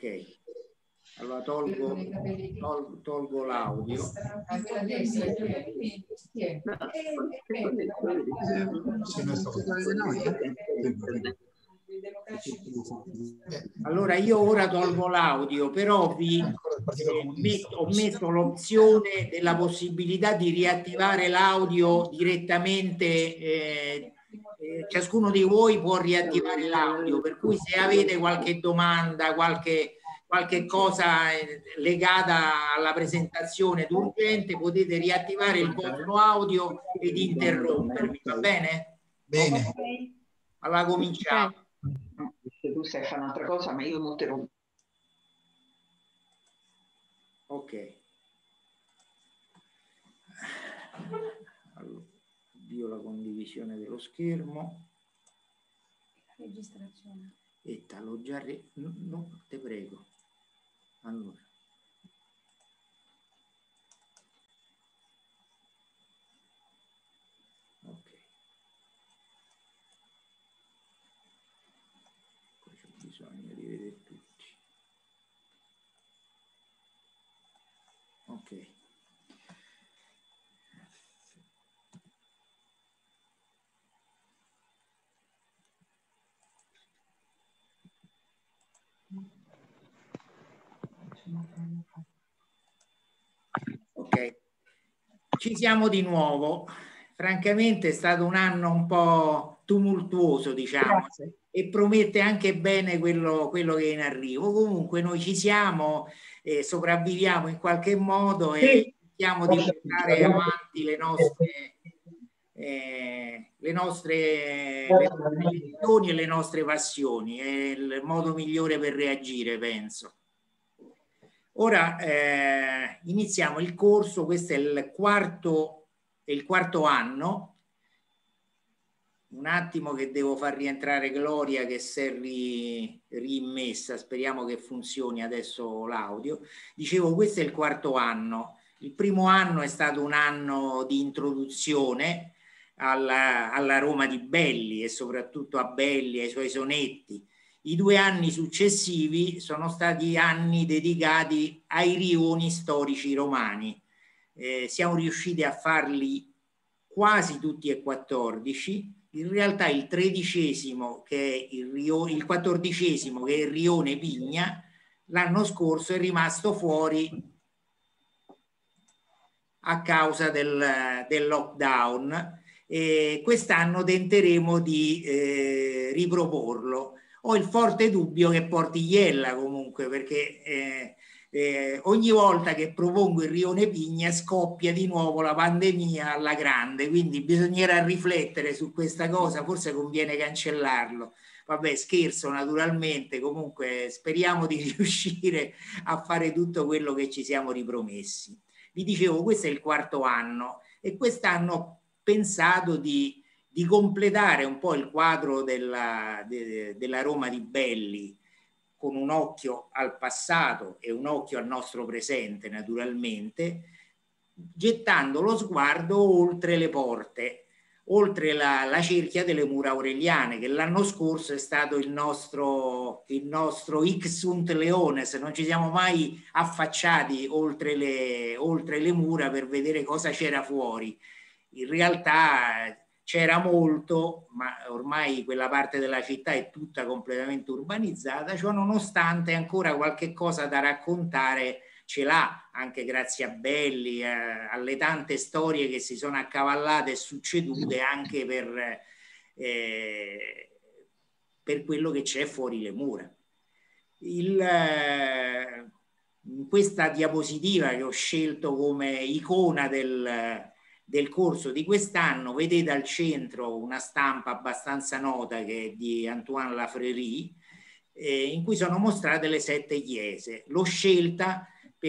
Ok. Allora tolgo l'audio. Allora io ora tolgo l'audio, però ho messo l'opzione della possibilità di riattivare l'audio direttamente. Ciascuno di voi può riattivare l'audio, per cui se avete qualche domanda, qualche cosa legata alla presentazione d'urgente, potete riattivare il vostro audio ed interrompermi, va bene? Bene. Allora cominciamo. Se tu sai fare un'altra cosa, ma io non te lo... Ok. Allora, avvio la condivisione dello schermo. Registrazione. E l'ho già no, te prego. Allora. Ok. Poi c'è bisogno di vedere tutti. Ok. Ok, ci siamo di nuovo. Francamente è stato un anno un po' tumultuoso, diciamo, e promette anche bene quello che è in arrivo. Comunque noi ci siamo, sopravviviamo in qualche modo e cerchiamo di portare avanti le nostre missioni e le nostre passioni. È il modo migliore per reagire, penso. Ora iniziamo il corso, questo è il quarto anno. Un attimo che devo far rientrare Gloria che si è rimmessa, speriamo che funzioni adesso l'audio. Dicevo, questo è il quarto anno. Il primo anno è stato un anno di introduzione alla Roma di Belli e soprattutto a Belli, ai suoi sonetti. I 2 anni successivi sono stati anni dedicati ai rioni storici romani. Siamo riusciti a farli quasi tutti e 14. In realtà il 13°, che è il 14°, che è il rione Pigna, l'anno scorso è rimasto fuori a causa del lockdown. Quest'anno tenteremo di riproporlo. Ho il forte dubbio che porti Iella comunque, perché ogni volta che propongo il rione Pigna scoppia di nuovo la pandemia alla grande, quindi bisognerà riflettere su questa cosa, forse conviene cancellarlo. Vabbè, scherzo naturalmente, comunque speriamo di riuscire a fare tutto quello che ci siamo ripromessi. Vi dicevo, questo è il quarto anno e quest'anno ho pensato di completare un po' il quadro della Roma di Belli, con un occhio al passato e un occhio al nostro presente naturalmente, gettando lo sguardo oltre le porte, oltre la cerchia delle mura aureliane, che l'anno scorso è stato il nostro Ixunt Leones. Non ci siamo mai affacciati oltre le mura per vedere cosa c'era fuori. In realtà c'era molto, ma ormai quella parte della città è tutta completamente urbanizzata, ciò nonostante ancora qualche cosa da raccontare ce l'ha, anche grazie a Belli, alle tante storie che si sono accavallate e succedute anche per quello che c'è fuori le mura. In questa diapositiva che ho scelto come icona del corso di quest'anno, vedete al centro una stampa abbastanza nota che è di Antoine Lafrairie, in cui sono mostrate le 7 chiese. L'ho scelta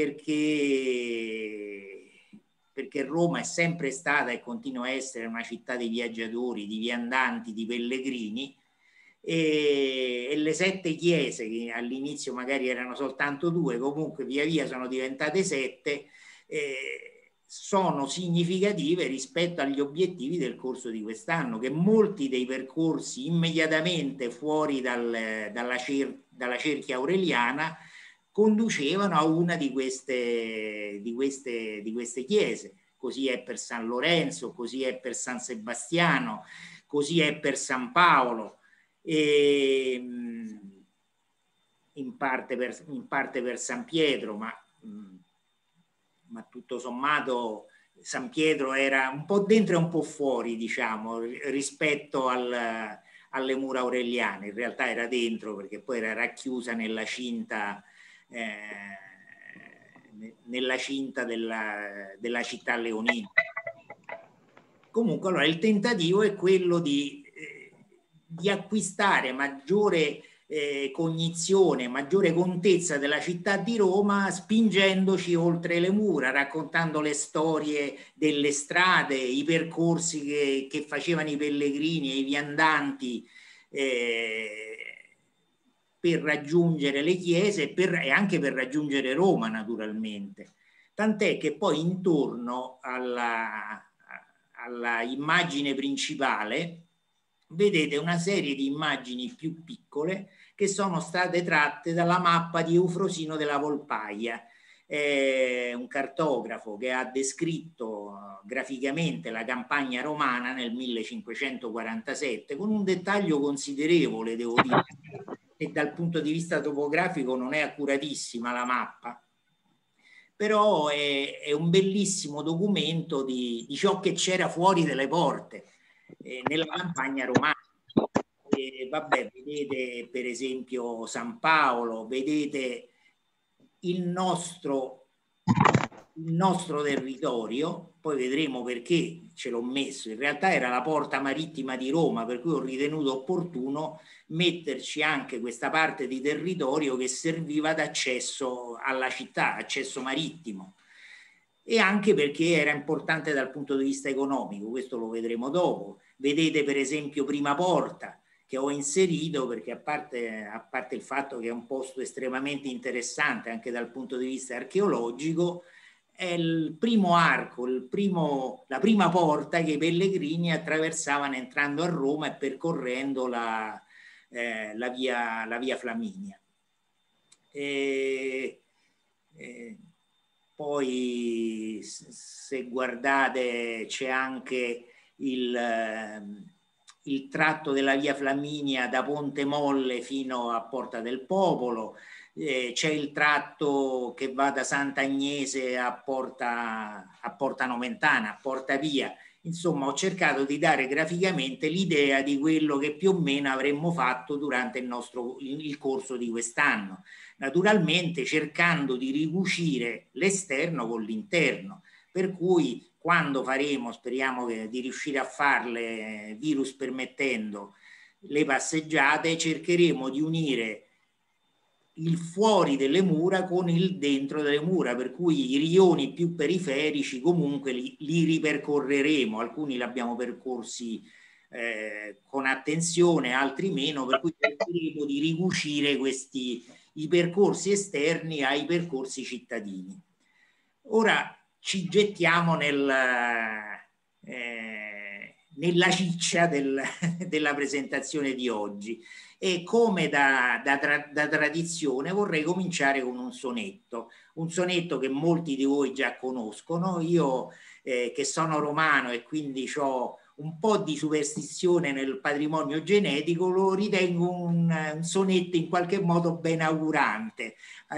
perché Roma è sempre stata e continua a essere una città di viaggiatori, di viandanti, di pellegrini, e le 7 chiese, che all'inizio magari erano soltanto 2, comunque via via sono diventate 7, sono significative rispetto agli obiettivi del corso di quest'anno, che molti dei percorsi immediatamente fuori dalla cerchia aureliana conducevano a una di queste chiese. Così è per San Lorenzo, così è per San Sebastiano, così è per San Paolo, e in parte per San Pietro, ma tutto sommato San Pietro era un po' dentro e un po' fuori, diciamo, rispetto alle mura aureliane. In realtà era dentro, perché poi era racchiusa nella cinta della città leonina. Comunque, allora, il tentativo è quello di acquistare maggiore cognizione, maggiore contezza della città di Roma, spingendoci oltre le mura, raccontando le storie delle strade, i percorsi che facevano i pellegrini e i viandanti per raggiungere le chiese e anche per raggiungere Roma, naturalmente. Tant'è che poi intorno alla immagine principale vedete una serie di immagini più piccole che sono state tratte dalla mappa di Eufrosino della Volpaia, un cartografo che ha descritto graficamente la campagna romana nel 1547 con un dettaglio considerevole, devo dire, e dal punto di vista topografico non è accuratissima la mappa, però è un bellissimo documento di ciò che c'era fuori delle porte nella campagna romana. Vabbè, vedete per esempio San Paolo, vedete il nostro territorio, poi vedremo perché ce l'ho messo. In realtà era la porta marittima di Roma, per cui ho ritenuto opportuno metterci anche questa parte di territorio che serviva d'accesso alla città, accesso marittimo, e anche perché era importante dal punto di vista economico. Questo lo vedremo dopo. Vedete per esempio Prima Porta, che ho inserito perché a parte il fatto che è un posto estremamente interessante anche dal punto di vista archeologico, è il primo arco, la prima porta che i pellegrini attraversavano entrando a Roma e percorrendo la via Flaminia. Poi se guardate c'è anche il tratto della via Flaminia da Ponte Molle fino a Porta del Popolo, c'è il tratto che va da Sant'Agnese a Porta Nomentana, a Porta Pia. Insomma, ho cercato di dare graficamente l'idea di quello che più o meno avremmo fatto durante il corso di quest'anno, naturalmente cercando di ricucire l'esterno con l'interno, per cui quando faremo, speriamo di riuscire a farle, virus permettendo, le passeggiate, cercheremo di unire il fuori delle mura con il dentro delle mura, per cui i rioni più periferici comunque li ripercorreremo. Alcuni li abbiamo percorsi con attenzione, altri meno, per cui cercheremo di ricucire i percorsi esterni ai percorsi cittadini. Ora ci gettiamo nella ciccia della presentazione di oggi, e come da tradizione vorrei cominciare con un sonetto che molti di voi già conoscono. Io che sono romano e quindi ho un po' di superstizione nel patrimonio genetico, lo ritengo un sonetto in qualche modo benaugurante,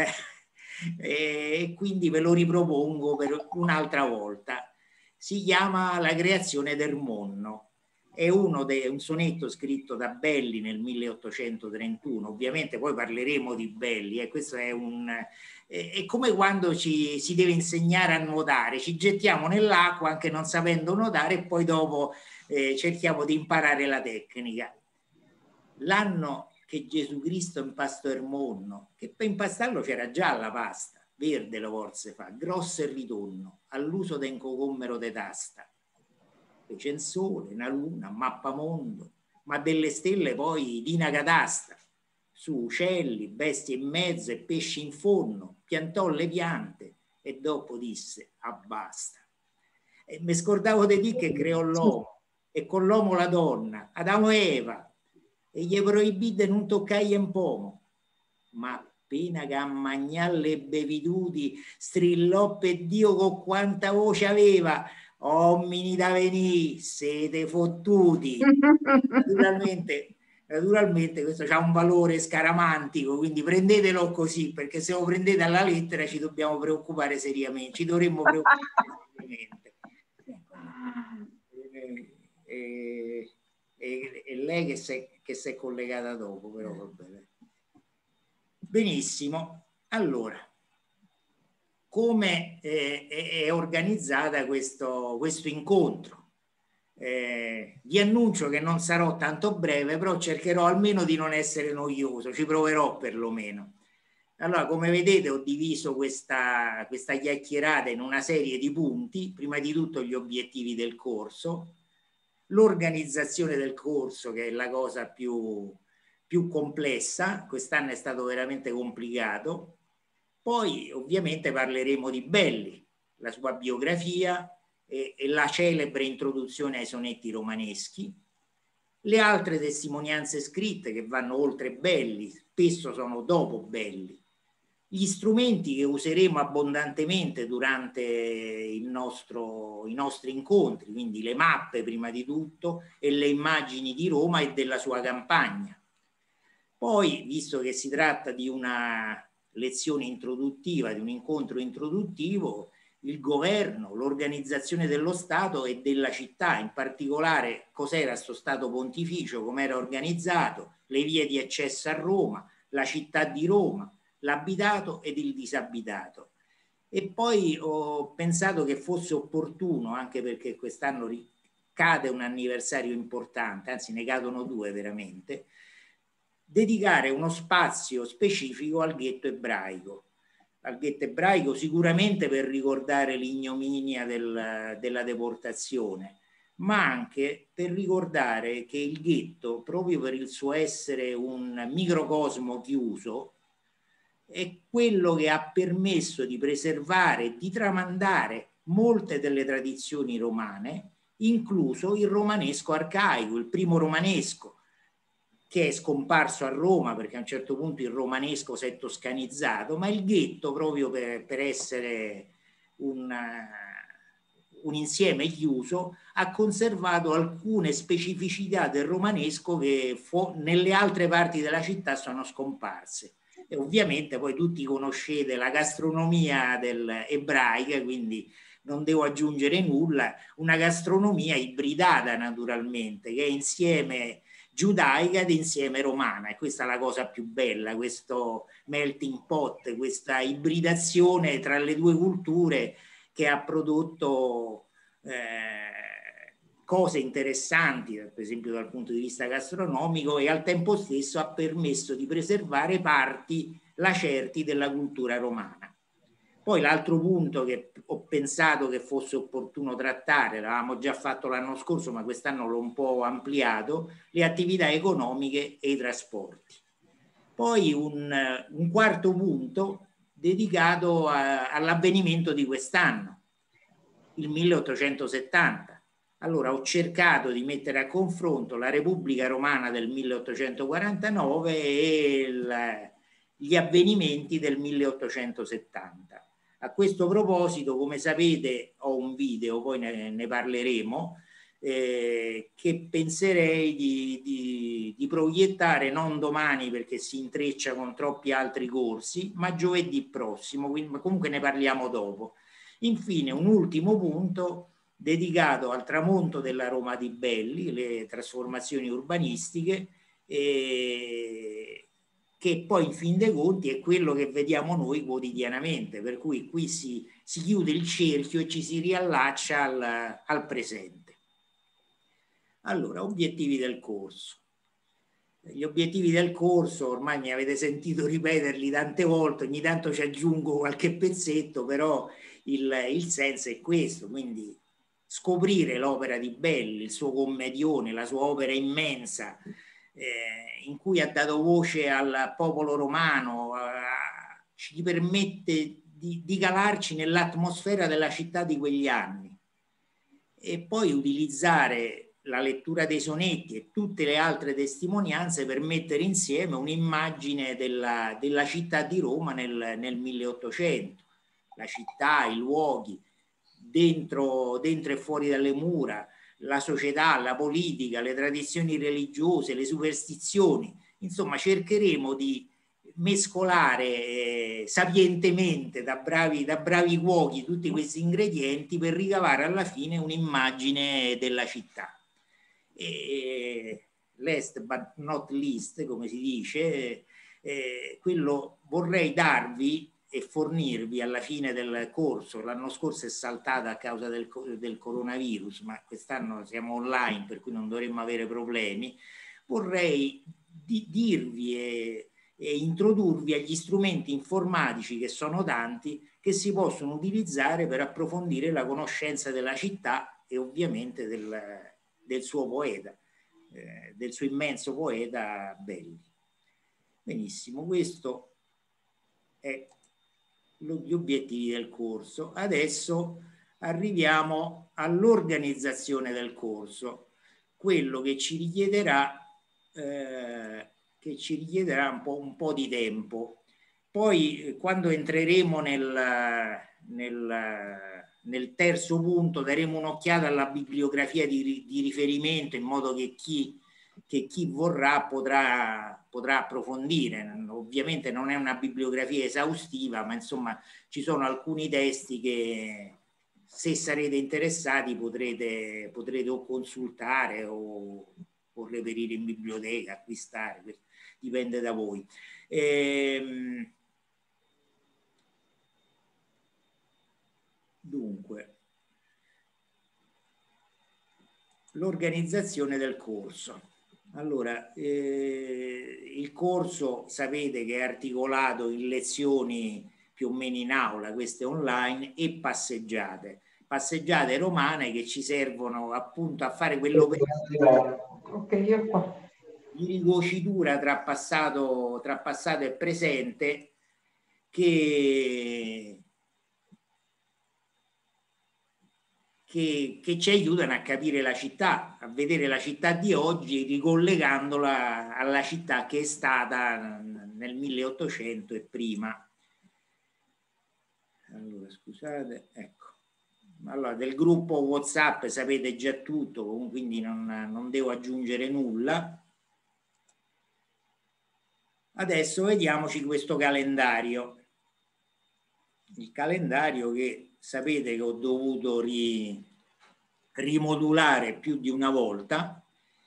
e quindi ve lo ripropongo per un'altra volta. Si chiama La creazione del Monno. È un sonetto scritto da Belli nel 1831. Ovviamente poi parleremo di Belli, questo è come quando si deve insegnare a nuotare, ci gettiamo nell'acqua anche non sapendo nuotare e poi dopo cerchiamo di imparare la tecnica. L'anno che Gesù Cristo impastò il monno, che per impastarlo c'era già la pasta, verde lo forse fa, grosso e ritorno, all'uso den cogommero de tasta. C'è il sole, una luna, un mappamondo, ma delle stelle poi di una catasta. Su uccelli, bestie in mezzo e pesci in forno, piantò le piante e dopo disse abbasta. E mi scordavo di dire che creò l'uomo e con l'uomo la donna, Adamo e Eva, e gli proibì di non toccare un pomo, ma appena che a mangiare le bevituti strillò per Dio con quanta voce aveva, uomini da venì, siete fottuti. Naturalmente questo ha un valore scaramantico, quindi prendetelo così, perché se lo prendete alla lettera ci dobbiamo preoccupare seriamente, ci dovremmo preoccupare seriamente. E lei che si è collegata dopo, però va bene. Benissimo. Allora, come è organizzata questo incontro? Vi annuncio che non sarò tanto breve, però cercherò almeno di non essere noioso, ci proverò perlomeno. Allora, come vedete, ho diviso questa chiacchierata in una serie di punti. Prima di tutto gli obiettivi del corso, l'organizzazione del corso, che è la cosa più complessa. Quest'anno è stato veramente complicato. Poi ovviamente parleremo di Belli, la sua biografia e la celebre introduzione ai sonetti romaneschi, le altre testimonianze scritte che vanno oltre Belli, spesso sono dopo Belli, gli strumenti che useremo abbondantemente durante i nostri incontri, quindi le mappe prima di tutto e le immagini di Roma e della sua campagna. Poi, visto che si tratta di una lezione introduttiva, di un incontro introduttivo, il governo, l'organizzazione dello Stato e della città, in particolare cos'era questo Stato pontificio, com'era organizzato, le vie di accesso a Roma, la città di Roma, l'abitato ed il disabitato. E poi ho pensato che fosse opportuno, anche perché quest'anno cade un anniversario importante, anzi ne cadono due veramente, dedicare uno spazio specifico al ghetto ebraico. Al ghetto ebraico sicuramente per ricordare l'ignominia della deportazione, ma anche per ricordare che il ghetto, proprio per il suo essere un microcosmo chiuso, è quello che ha permesso di preservare e di tramandare molte delle tradizioni romane, incluso il romanesco arcaico, il primo romanesco, che è scomparso a Roma perché a un certo punto il romanesco si è toscanizzato, ma il ghetto, proprio per essere un insieme chiuso, ha conservato alcune specificità del romanesco che nelle altre parti della città sono scomparse. E ovviamente poi tutti conoscete la gastronomia ebraica, quindi non devo aggiungere nulla, una gastronomia ibridata naturalmente, che è insieme giudaica ed insieme romana, e questa è la cosa più bella, questo melting pot, questa ibridazione tra le due culture che ha prodotto cose interessanti, per esempio dal punto di vista gastronomico, e al tempo stesso ha permesso di preservare parti lacerti della cultura romana. Poi l'altro punto che ho pensato che fosse opportuno trattare, l'avevamo già fatto l'anno scorso, ma quest'anno l'ho un po' ampliato, le attività economiche e i trasporti. Poi un quarto punto dedicato all'avvenimento di quest'anno, il 1870. Allora ho cercato di mettere a confronto la Repubblica Romana del 1849 e gli avvenimenti del 1870. A questo proposito, come sapete, ho un video, poi ne parleremo, che penserei di proiettare non domani perché si intreccia con troppi altri corsi, ma giovedì prossimo, quindi comunque ne parliamo dopo. Infine, un ultimo punto dedicato al tramonto della Roma di Belli, le trasformazioni urbanistiche, che poi in fin dei conti è quello che vediamo noi quotidianamente, per cui qui si chiude il cerchio e ci si riallaccia al presente. Allora, obiettivi del corso. Gli obiettivi del corso, ormai mi avete sentito ripeterli tante volte, ogni tanto ci aggiungo qualche pezzetto, però il senso è questo, quindi scoprire l'opera di Belli, il suo commedione, la sua opera immensa, in cui ha dato voce al popolo romano, ci permette di calarci nell'atmosfera della città di quegli anni e poi utilizzare la lettura dei sonetti e tutte le altre testimonianze per mettere insieme un'immagine della città di Roma nel 1800. La città, i luoghi, dentro e fuori dalle mura, la società, la politica, le tradizioni religiose, le superstizioni. Insomma, cercheremo di mescolare sapientemente da bravi cuochi tutti questi ingredienti per ricavare alla fine un'immagine della città. E last but not least, come si dice, quello vorrei darvi e fornirvi alla fine del corso. L'anno scorso è saltata a causa del coronavirus, ma quest'anno siamo online, per cui non dovremmo avere problemi. Vorrei dirvi e introdurvi agli strumenti informatici, che sono tanti, che si possono utilizzare per approfondire la conoscenza della città e ovviamente del suo poeta, del suo immenso poeta Belli. Benissimo, questo è gli obiettivi del corso. Adesso arriviamo all'organizzazione del corso, quello che ci richiederà un po' di tempo. Poi quando entreremo nel terzo punto daremo un'occhiata alla bibliografia di riferimento, in modo che chi vorrà potrà approfondire. Ovviamente non è una bibliografia esaustiva, ma insomma ci sono alcuni testi che, se sarete interessati, potrete o consultare o reperire in biblioteca, acquistare, dipende da voi. Dunque, l'organizzazione del corso. Allora, il corso sapete che è articolato in lezioni più o meno in aula, queste online, e passeggiate romane che ci servono appunto a fare quell'operazione di ricocitura tra passato e presente che ci aiutano a capire la città, a vedere la città di oggi, ricollegandola alla città che è stata nel 1800 e prima. Allora, scusate, ecco. Allora, del gruppo WhatsApp sapete già tutto, quindi non devo aggiungere nulla. Adesso vediamoci questo calendario. Il calendario che sapete che ho dovuto rimodulare più di una volta.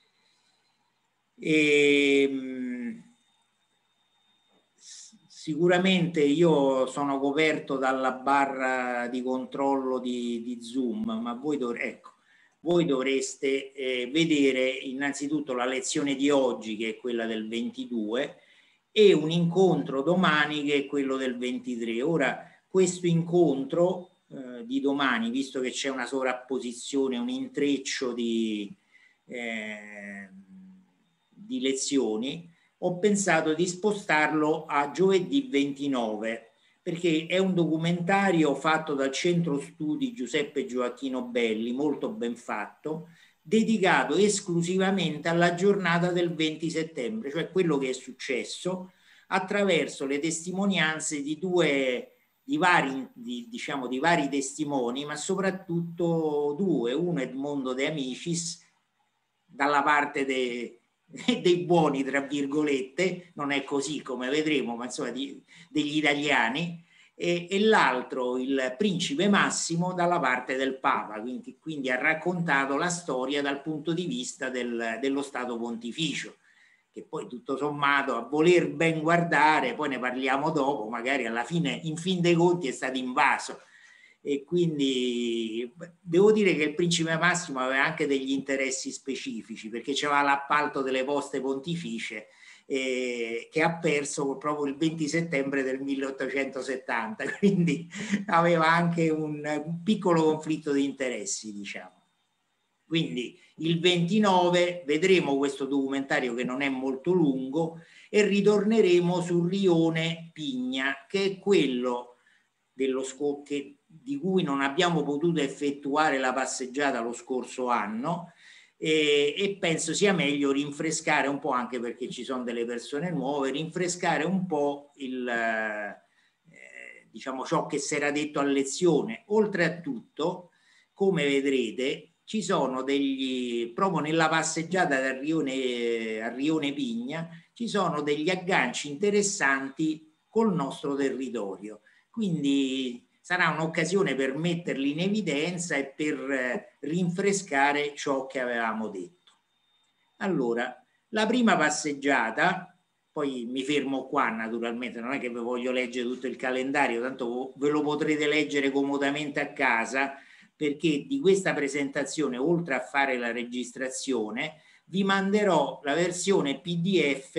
Sicuramente io sono coperto dalla barra di controllo di Zoom, ma voi dovreste vedere innanzitutto la lezione di oggi, che è quella del 22, e un incontro domani che è quello del 23. Ora, questo incontro di domani, visto che c'è una sovrapposizione, un intreccio di lezioni, ho pensato di spostarlo a giovedì 29, perché è un documentario fatto dal Centro Studi Giuseppe Gioacchino Belli, molto ben fatto, dedicato esclusivamente alla giornata del 20 settembre, cioè quello che è successo, attraverso le testimonianze di vari testimoni, ma soprattutto due. Uno, Edmondo De Amicis, dalla parte dei buoni, tra virgolette, non è così come vedremo, ma insomma degli italiani, e l'altro, il principe Massimo, dalla parte del Papa, quindi ha raccontato la storia dal punto di vista dello Stato Pontificio, che poi tutto sommato, a voler ben guardare, poi ne parliamo dopo, magari alla fine, in fin dei conti, è stato invaso. E quindi devo dire che il principe Massimo aveva anche degli interessi specifici, perché c'era l'appalto delle poste pontificie che ha perso proprio il 20 settembre del 1870, quindi aveva anche un piccolo conflitto di interessi, diciamo. Quindi il 29 vedremo questo documentario, che non è molto lungo, e ritorneremo sul rione Pigna, che è quello di cui non abbiamo potuto effettuare la passeggiata lo scorso anno, e penso sia meglio rinfrescare un po', anche perché ci sono delle persone nuove, rinfrescare un po' diciamo ciò che si era detto a lezione. Oltre a tutto, come vedrete, ci sono proprio nella passeggiata dal Rione, a Rione Pigna, ci sono degli agganci interessanti col nostro territorio. Quindi sarà un'occasione per metterli in evidenza e per rinfrescare ciò che avevamo detto. Allora, la prima passeggiata, poi mi fermo qua naturalmente, non è che vi voglio leggere tutto il calendario, tanto ve lo potrete leggere comodamente a casa, perché di questa presentazione, oltre a fare la registrazione, vi manderò la versione PDF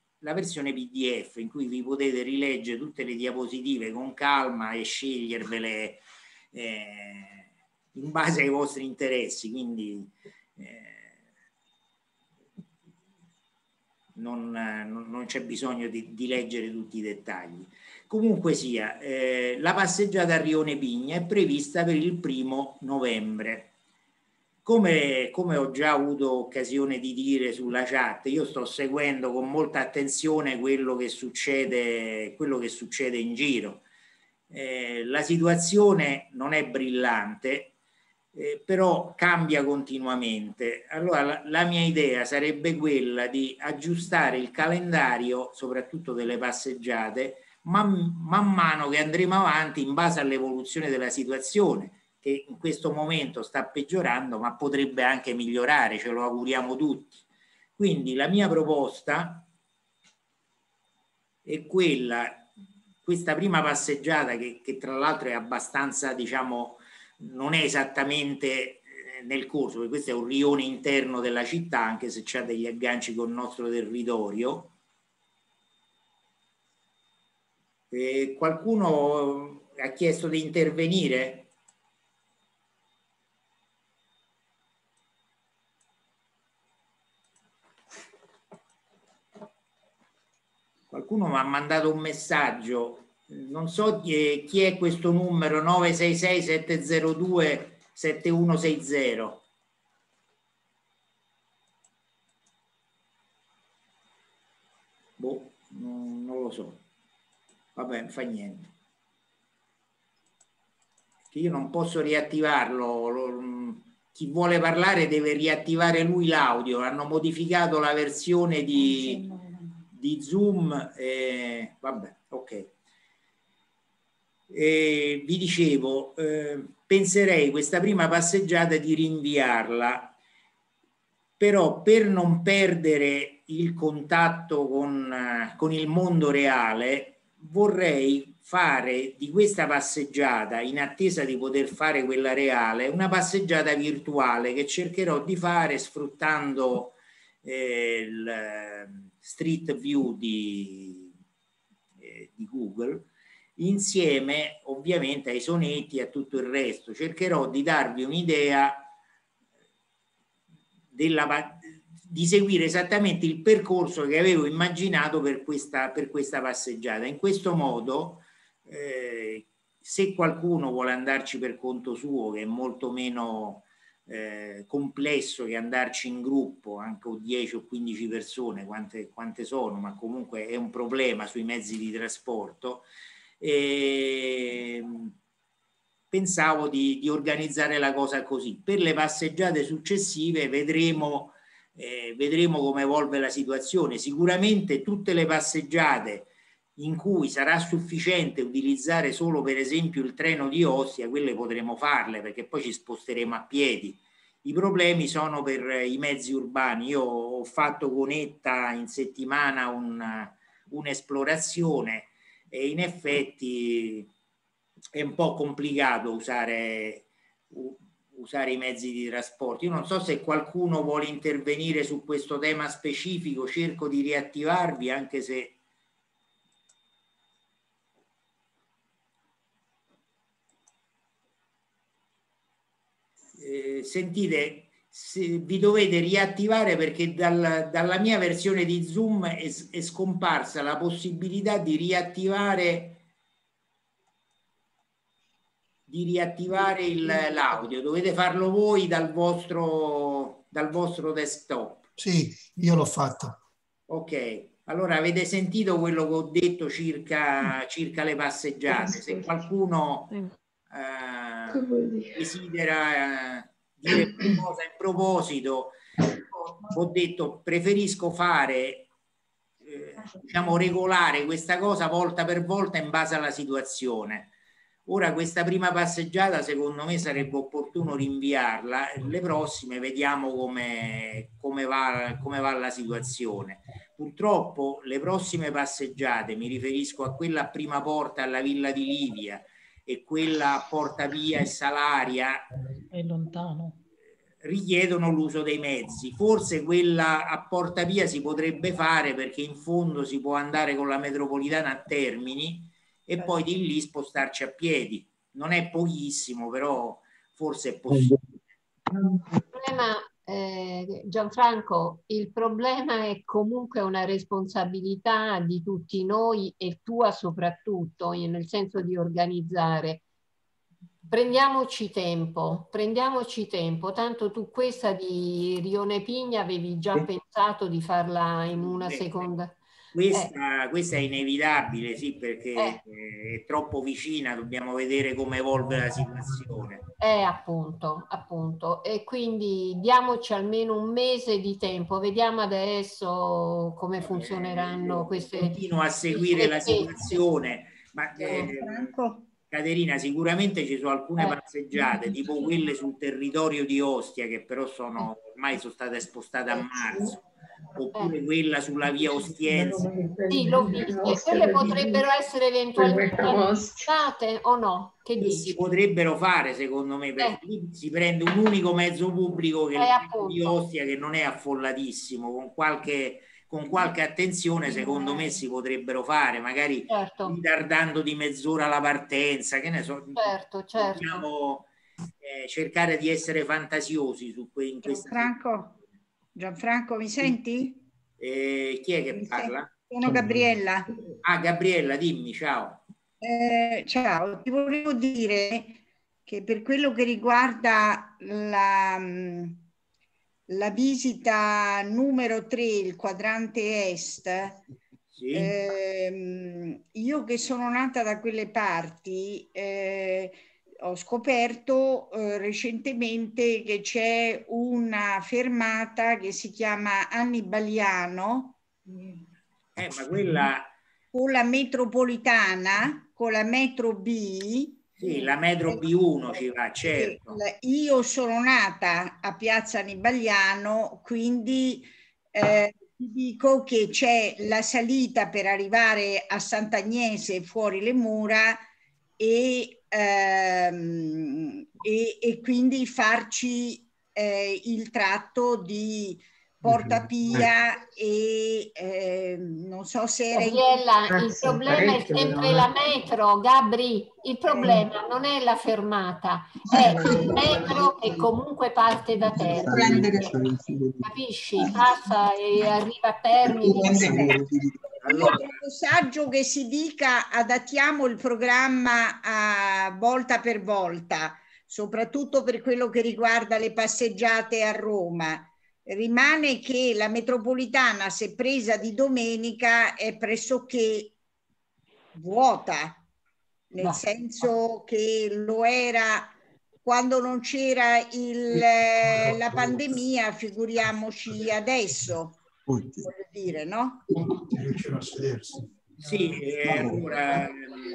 in cui vi potete rileggere tutte le diapositive con calma e scegliervele in base ai vostri interessi, quindi non c'è bisogno di leggere tutti i dettagli. Comunque sia, la passeggiata a Rione Pigna è prevista per il 1° novembre. Come ho già avuto occasione di dire sulla chat, io sto seguendo con molta attenzione quello che succede in giro. La situazione non è brillante, però cambia continuamente. Allora la mia idea sarebbe quella di aggiustare il calendario, soprattutto delle passeggiate, man mano che andremo avanti in base all'evoluzione della situazione, che in questo momento sta peggiorando, ma potrebbe anche migliorare, ce lo auguriamo tutti. Quindi la mia proposta è questa prima passeggiata che tra l'altro è abbastanza, diciamo, non è esattamente nel corso, perché questo è un rione interno della città, anche se c'ha degli agganci con il nostro territorio. Qualcuno ha chiesto di intervenire? Qualcuno mi ha mandato un messaggio, non so chi è questo numero 966 702 7160. Boh, non lo so. Vabbè, non fa niente. Che io non posso riattivarlo. Chi vuole parlare deve riattivare lui l'audio. Hanno modificato la versione di Zoom. Vabbè, ok. Vi dicevo, penserei questa prima passeggiata di rinviarla, però per non perdere il contatto con il mondo reale vorrei fare di questa passeggiata, in attesa di poter fare quella reale, una passeggiata virtuale che cercherò di fare sfruttando il Street View di Google, insieme ovviamente ai sonetti e a tutto il resto. Cercherò di darvi un'idea di seguire esattamente il percorso che avevo immaginato per questa passeggiata. In questo modo, se qualcuno vuole andarci per conto suo, che è molto meno complesso che andarci in gruppo, anche 10 o 15 persone, quante sono, ma comunque è un problema sui mezzi di trasporto, pensavo di organizzare la cosa così. Per le passeggiate successive vedremo come evolve la situazione. Sicuramente tutte le passeggiate in cui sarà sufficiente utilizzare solo per esempio il treno di Ostia, quelle potremo farle perché poi ci sposteremo a piedi. I problemi sono per i mezzi urbani. Io ho fatto con Etta in settimana un'esplorazione e in effetti è un po' complicato usare i mezzi di trasporto. Io non so se qualcuno vuole intervenire su questo tema specifico, cerco di riattivarvi anche se sentite, vi dovete riattivare perché dalla mia versione di Zoom è scomparsa la possibilità di riattivare l'audio. Dovete farlo voi dal vostro dal vostro desktop? Sì, io l'ho fatto. Ok, allora avete sentito quello che ho detto circa le passeggiate. Se qualcuno desidera dire qualcosa in proposito, ho detto preferisco fare, diciamo, regolare questa cosa volta per volta in base alla situazione. Ora questa prima passeggiata secondo me sarebbe opportuno rinviarla, le prossime vediamo come va la situazione. Purtroppo le prossime passeggiate, mi riferisco a quella a Prima Porta alla Villa di Livia e quella a Porta Pia e Salaria, è lontano, richiedono l'uso dei mezzi. Forse quella a Porta Pia si potrebbe fare perché in fondo si può andare con la metropolitana a Termini e poi di lì spostarci a piedi. Non è pochissimo, però forse è possibile. Il problema, Gianfranco, il problema è comunque una responsabilità di tutti noi e tua soprattutto, nel senso di organizzare. Prendiamoci tempo, tanto tu questa di Rione Pigna avevi già pensato di farla in una seconda... Questa è inevitabile, sì, perché è troppo vicina, dobbiamo vedere come evolve la situazione. Appunto. E quindi diamoci almeno un mese di tempo, vediamo adesso come funzioneranno queste... Continuo a seguire la situazione, ma Caterina, sicuramente ci sono alcune passeggiate, tipo quelle sul territorio di Ostia, che però ormai sono state spostate a marzo. Oppure quella sulla via Ostiense. Sì, l'ho vista. E quelle potrebbero essere eventualmente state o no? Che dici? Si potrebbero fare, secondo me, perché lì si prende un unico mezzo pubblico che è il di Ostia, che non è affollatissimo, con qualche attenzione, secondo me si potrebbero fare, magari ritardando di mezz'ora la partenza, che ne so. Certo. Dobbiamo cercare di essere fantasiosi in questa. Gianfranco, mi senti? Chi è che parla? Sono Gabriella. Ah, Gabriella, dimmi, ciao. Ciao, ti volevo dire che per quello che riguarda la visita numero 3, il quadrante est, io che sono nata da quelle parti, ho scoperto recentemente che c'è una fermata che si chiama Annibaliano, ma quella... con la metropolitana, con la metro B. Sì, la metro B1 ci va, certo. Io sono nata a Piazza Annibaliano, quindi ti dico che c'è la salita per arrivare a Sant'Agnese fuori le mura e quindi farci il tratto di Porta Pia e non so se era... Gabriella, il problema è sempre la metro, Gabri, il problema non è la fermata, è il metro che comunque parte da Termini, capisci? Passa e arriva a Termini. Allora, è saggio che si dica adattiamo il programma a volta per volta, soprattutto per quello che riguarda le passeggiate a Roma. Rimane che la metropolitana, se presa di domenica, è pressoché vuota, nel senso che lo era quando non c'era la pandemia, figuriamoci adesso, voglio dire, no? Riuscirà a sedersi. Sì, allora,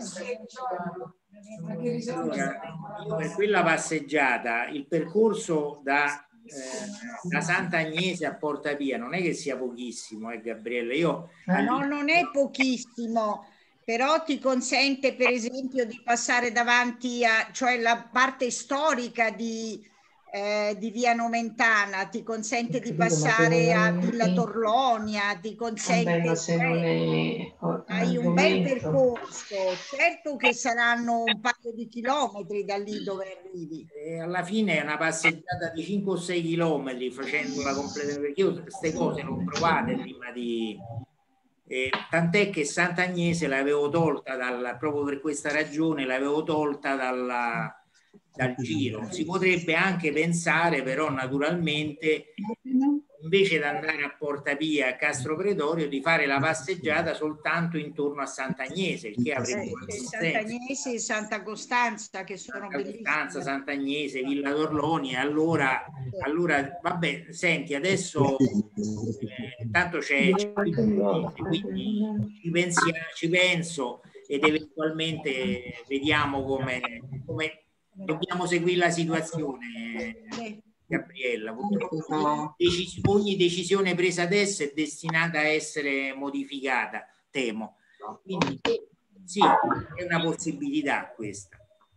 io per quella passeggiata, il percorso da Sant'Agnese a Porta Pia non è che sia pochissimo, Gabriele. No, non è pochissimo, però ti consente per esempio di passare davanti cioè la parte storica di Via Nomentana, ti consente di passare a Villa Torlonia, ti consente, hai un bel percorso, certo che saranno un paio di chilometri da lì dove arrivi. Alla fine è una passeggiata di 5 o 6 chilometri facendola completamente, perché io queste cose le ho provate prima di... tant'è che Sant'Agnese l'avevo tolta proprio per questa ragione, l'avevo tolta dal giro. Si potrebbe anche pensare però naturalmente, invece di andare a Porta Pia, a Castro Pretorio, di fare la passeggiata soltanto intorno a Sant'Agnese, il che avrebbe Sant'Agnese e Santa Costanza, che sono bellissime. Sant'Agnese, Villa d'Orloni. Allora vabbè, senti, adesso tanto c'è quindi ci penso ed eventualmente vediamo come dobbiamo seguire la situazione, Gabriella. Purtroppo ogni decisione presa adesso è destinata a essere modificata, temo. Quindi sì, è una possibilità questa.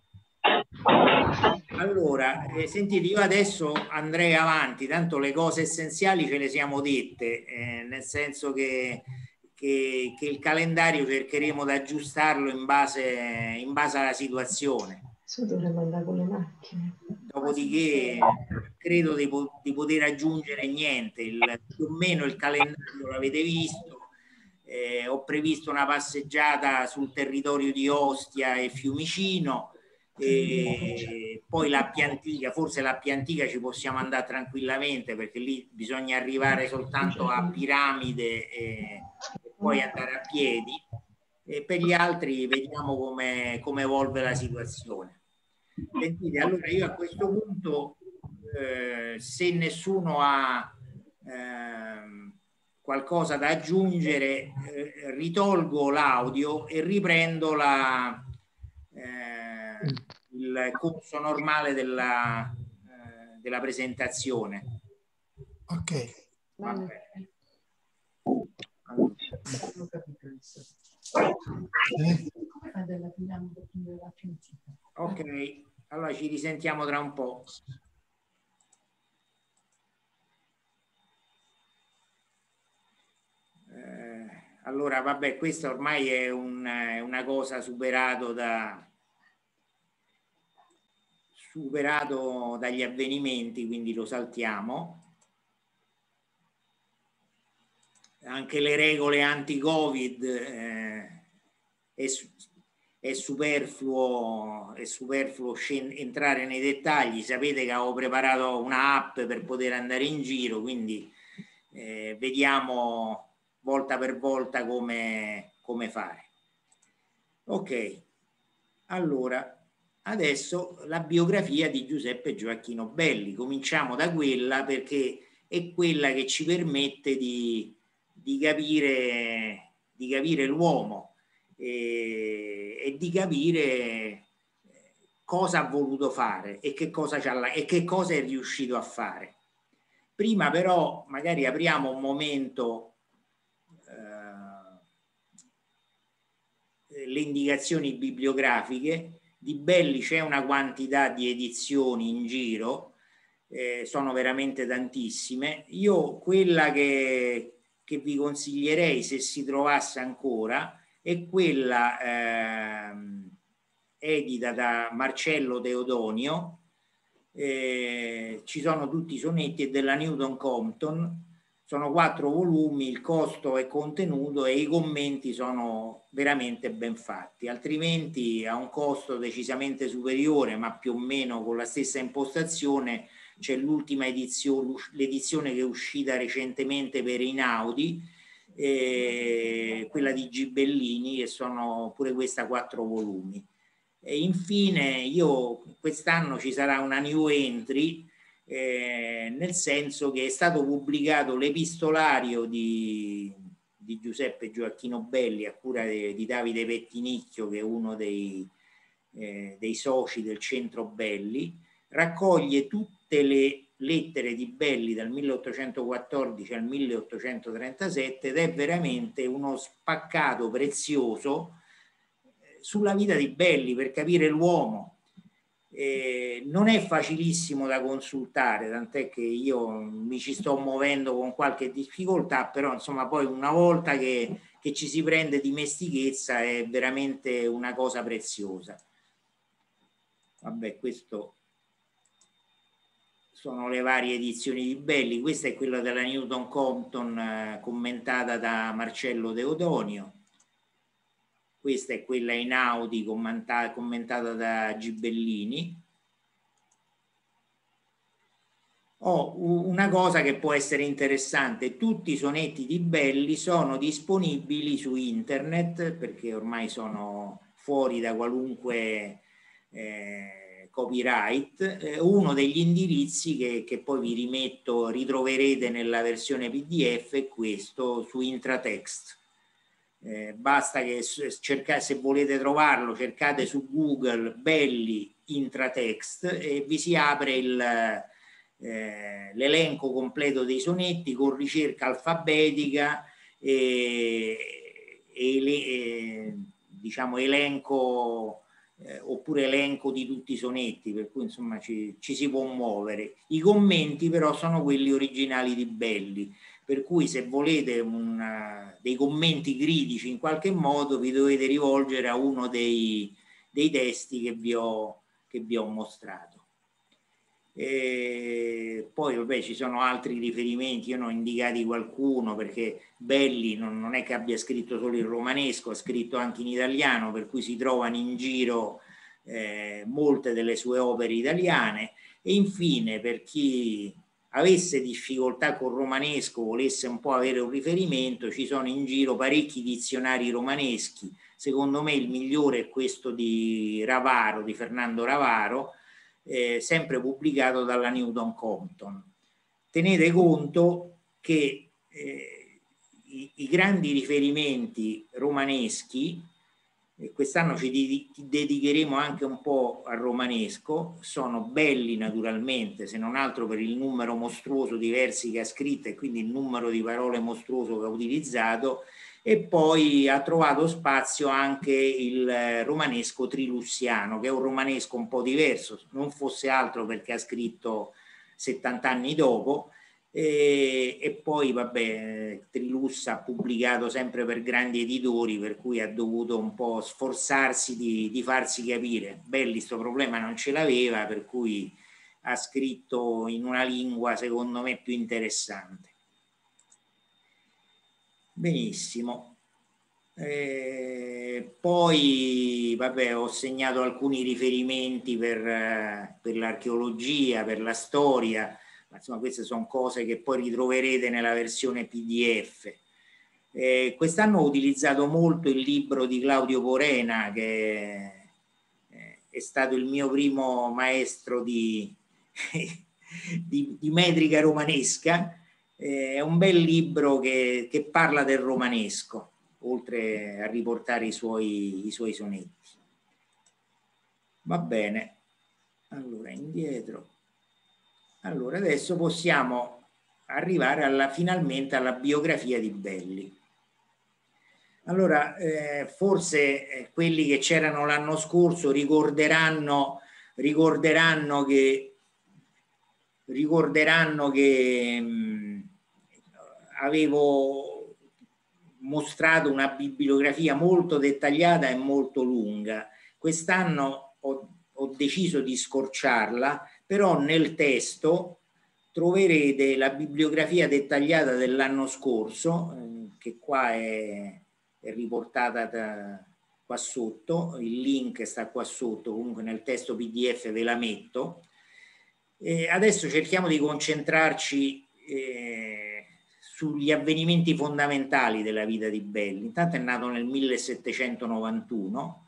Allora, sentite, io adesso andrei avanti, tanto le cose essenziali ce le siamo dette, nel senso che il calendario cercheremo di aggiustarlo in base alla situazione. Dovremmo andare con le macchine. Dopodiché credo di poter aggiungere niente, più o meno il calendario l'avete visto. Ho previsto una passeggiata sul territorio di Ostia e Fiumicino, e poi l'Appia Antica, forse l'Appia Antica ci possiamo andare tranquillamente, perché lì bisogna arrivare soltanto a Piramide e poi andare a piedi, e per gli altri vediamo come evolve la situazione. Sentite, allora io a questo punto, se nessuno ha qualcosa da aggiungere, ritolgo l'audio e riprendo il corso normale della presentazione. Ok. Vabbè. Ok, allora ci risentiamo tra un po'. Allora, vabbè, questa ormai è una cosa superato dagli avvenimenti, quindi lo saltiamo. Anche le regole anti-Covid è superfluo entrare nei dettagli. Sapete che avevo preparato una app per poter andare in giro, quindi vediamo volta per volta come fare. Ok, allora adesso la biografia di Giuseppe Gioacchino Belli. Cominciamo da quella, perché è quella che ci permette di capire l'uomo e di capire cosa ha voluto fare e che cosa è riuscito a fare. Prima però magari apriamo un momento le indicazioni bibliografiche. Di Belli c'è una quantità di edizioni in giro, sono veramente tantissime. Io quella che vi consiglierei, se si trovasse ancora, è quella edita da Marcello Teodonio. Ci sono tutti i sonetti, e della Newton Compton. Sono 4 volumi, il costo è contenuto e i commenti sono veramente ben fatti. Altrimenti, a un costo decisamente superiore, ma più o meno con la stessa impostazione, c'è l'ultima edizione, l'edizione che è uscita recentemente per Einaudi, quella di Gibellini, e sono pure questa 4 volumi. E infine quest'anno ci sarà una new entry, nel senso che è stato pubblicato l'epistolario di Giuseppe Gioacchino Belli a cura di Davide Pettinicchio, che è uno dei soci del Centro Belli. Raccoglie tutte le lettere di Belli dal 1814 al 1837 ed è veramente uno spaccato prezioso sulla vita di Belli, per capire l'uomo. Non è facilissimo da consultare, tant'è che io mi ci sto muovendo con qualche difficoltà, però insomma poi una volta che ci si prende dimestichezza è veramente una cosa preziosa. Vabbè, questo sono le varie edizioni di Belli. Questa è quella della Newton Compton, commentata da Marcello Teodonio. Questa è quella Einaudi, commentata da Gibellini. una cosa che può essere interessante: tutti i sonetti di Belli sono disponibili su internet, perché ormai sono fuori da qualunque copyright. Uno degli indirizzi che poi vi rimetto, ritroverete nella versione PDF, è questo, su Intratext. Basta che cercate, se volete trovarlo, cercate su Google Belli Intratext e vi si apre l'elenco completo dei sonetti con ricerca alfabetica diciamo elenco, oppure elenco di tutti i sonetti, per cui insomma ci si può muovere. I commenti però sono quelli originali di Belli, per cui se volete dei commenti critici in qualche modo vi dovete rivolgere a uno dei testi che vi ho mostrato. Poi vabbè, ci sono altri riferimenti, io ne ho indicati qualcuno, perché Belli non è che abbia scritto solo in romanesco, ha scritto anche in italiano, per cui si trovano in giro molte delle sue opere italiane. E infine, per chi avesse difficoltà col romanesco, volesse un po' avere un riferimento, ci sono in giro parecchi dizionari romaneschi. Secondo me il migliore è questo di Ravaro, di Fernando Ravaro, sempre pubblicato dalla Newton Compton. Tenete conto che i grandi riferimenti romaneschi, quest'anno ci dedicheremo anche un po' al romanesco, sono Belli naturalmente, se non altro per il numero mostruoso di versi che ha scritto e quindi il numero di parole mostruoso che ha utilizzato, e poi ha trovato spazio anche il romanesco trilussiano, che è un romanesco un po' diverso, non fosse altro perché ha scritto 70 anni dopo, e poi vabbè, Trilussa ha pubblicato sempre per grandi editori, per cui ha dovuto un po' sforzarsi di farsi capire. Belli questo problema non ce l'aveva, per cui ha scritto in una lingua secondo me più interessante. Benissimo. Poi vabbè, ho segnato alcuni riferimenti per l'archeologia, per la storia, ma insomma queste sono cose che poi ritroverete nella versione PDF. Quest'anno ho utilizzato molto il libro di Claudio Porena, che è stato il mio primo maestro di metrica romanesca. È un bel libro che parla del romanesco, oltre a riportare i suoi sonetti. Va bene, allora indietro. Allora adesso possiamo arrivare finalmente alla biografia di Belli. Allora forse quelli che c'erano l'anno scorso ricorderanno che avevo mostrato una bibliografia molto dettagliata e molto lunga. Quest'anno ho deciso di scorciarla, però nel testo troverete la bibliografia dettagliata dell'anno scorso, che qua è riportata qua sotto, il link sta qua sotto, comunque nel testo PDF ve la metto. Adesso cerchiamo di concentrarci sugli avvenimenti fondamentali della vita di Belli. Intanto è nato nel 1791,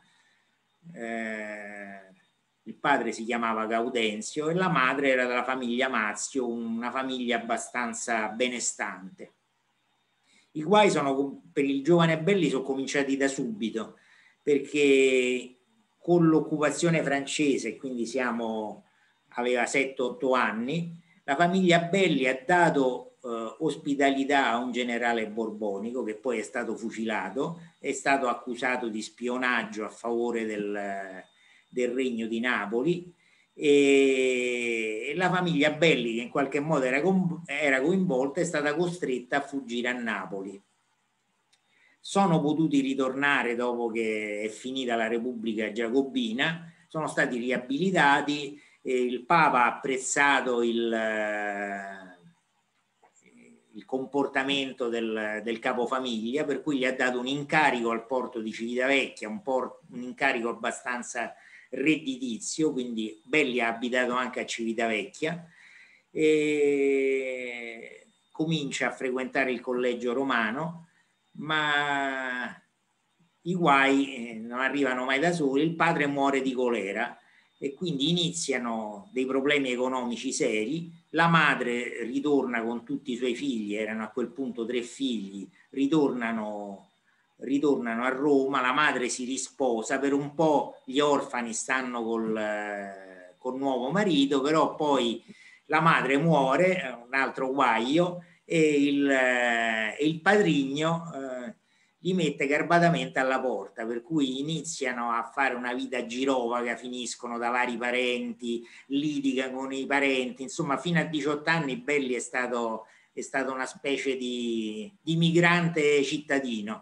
il padre si chiamava Gaudenzio e la madre era della famiglia Mazzio, una famiglia abbastanza benestante. I guai per il giovane Belli sono cominciati da subito, perché con l'occupazione francese, quindi aveva 7-8 anni, la famiglia Belli ha dato ospitalità a un generale borbonico che poi è stato fucilato, è stato accusato di spionaggio a favore del regno di Napoli, e la famiglia Belli, che in qualche modo era coinvolta, è stata costretta a fuggire a Napoli. Sono potuti ritornare dopo che è finita la Repubblica Giacobina, sono stati riabilitati, il Papa ha apprezzato il comportamento del capofamiglia, per cui gli ha dato un incarico al porto di Civitavecchia, un incarico abbastanza redditizio, quindi Belli ha abitato anche a Civitavecchia, e comincia a frequentare il collegio romano, ma i guai non arrivano mai da soli. Il padre muore di colera e quindi iniziano dei problemi economici seri. La madre ritorna con tutti i suoi figli, erano a quel punto 3 figli, ritornano a Roma. La madre si risposa, per un po' gli orfani stanno col nuovo marito, però poi la madre muore, un altro guaio, e il padrigno li mette garbatamente alla porta, per cui iniziano a fare una vita girovaga, finiscono da vari parenti, litigano con i parenti, insomma fino a 18 anni Belli è stato una specie di migrante cittadino.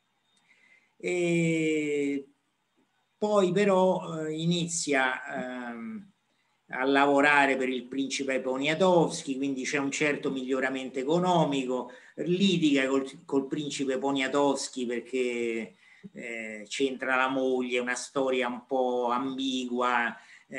E poi però inizia a lavorare per il principe Poniatowski, quindi c'è un certo miglioramento economico, litiga col principe Poniatowski perché c'entra la moglie, una storia un po' ambigua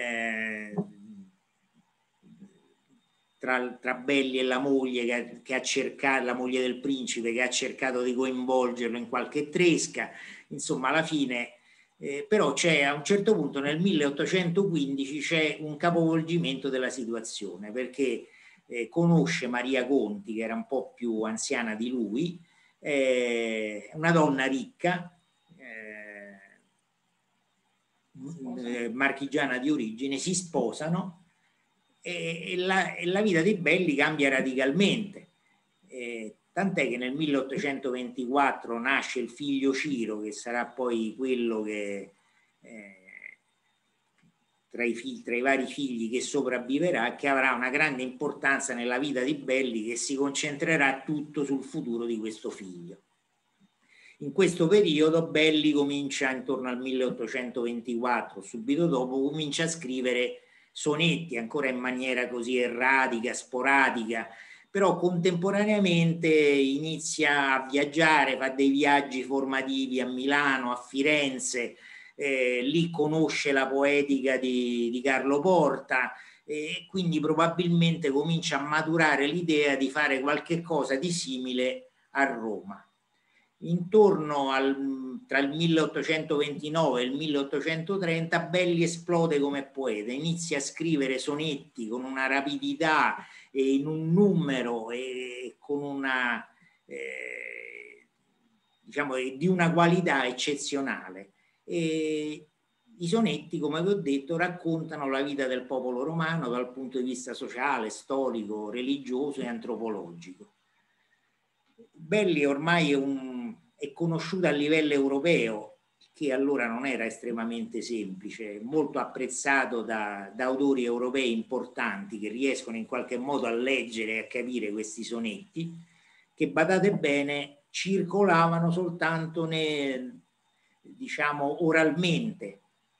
tra Belli e la moglie che ha cercato, la moglie del principe, che ha cercato di coinvolgerlo in qualche tresca. Insomma, alla fine però c'è, a un certo punto nel 1815 c'è un capovolgimento della situazione, perché conosce Maria Conti, che era un po' più anziana di lui, una donna ricca, marchigiana di origine, si sposano e la vita di Belli cambia radicalmente. Tant'è che nel 1824 nasce il figlio Ciro, che sarà poi quello che tra i vari figli che sopravviverà, che avrà una grande importanza nella vita di Belli, che si concentrerà tutto sul futuro di questo figlio. In questo periodo Belli comincia, intorno al 1824, subito dopo, comincia a scrivere sonetti, ancora in maniera così erratica, sporadica, però contemporaneamente inizia a viaggiare, fa dei viaggi formativi a Milano, a Firenze, lì conosce la poetica di Carlo Porta e quindi probabilmente comincia a maturare l'idea di fare qualche cosa di simile a Roma. Intorno tra il 1829 e il 1830 Belli esplode come poeta, inizia a scrivere sonetti con una rapidità e in un numero e con una diciamo di una qualità eccezionale. E i sonetti, come vi ho detto, raccontano la vita del popolo romano dal punto di vista sociale, storico, religioso e antropologico. Belli ormai è conosciuto a livello europeo, che allora non era estremamente semplice, molto apprezzato da autori europei importanti che riescono in qualche modo a leggere e a capire questi sonetti, che, badate bene, circolavano soltanto diciamo oralmente.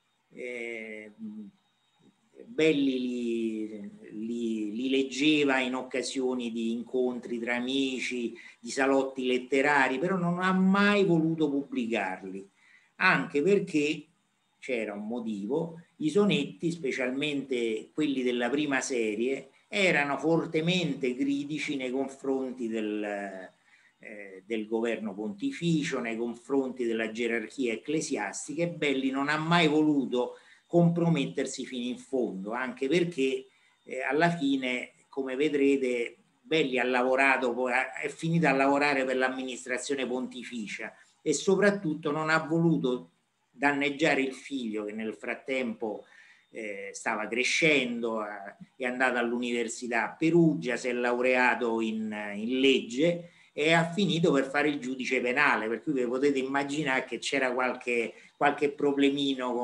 Belli li leggeva in occasioni di incontri tra amici, di salotti letterari, però non ha mai voluto pubblicarli, anche perché c'era un motivo: i sonetti, specialmente quelli della prima serie, erano fortemente critici nei confronti del governo pontificio, nei confronti della gerarchia ecclesiastica, e Belli non ha mai voluto compromettersi fino in fondo, anche perché alla fine, come vedrete, Belli ha lavorato, è finito a lavorare per l'amministrazione pontificia e soprattutto non ha voluto danneggiare il figlio, che nel frattempo stava crescendo, è andato all'università a Perugia, si è laureato in legge e ha finito per fare il giudice penale, per cui vi potete immaginare che c'era qualche problemino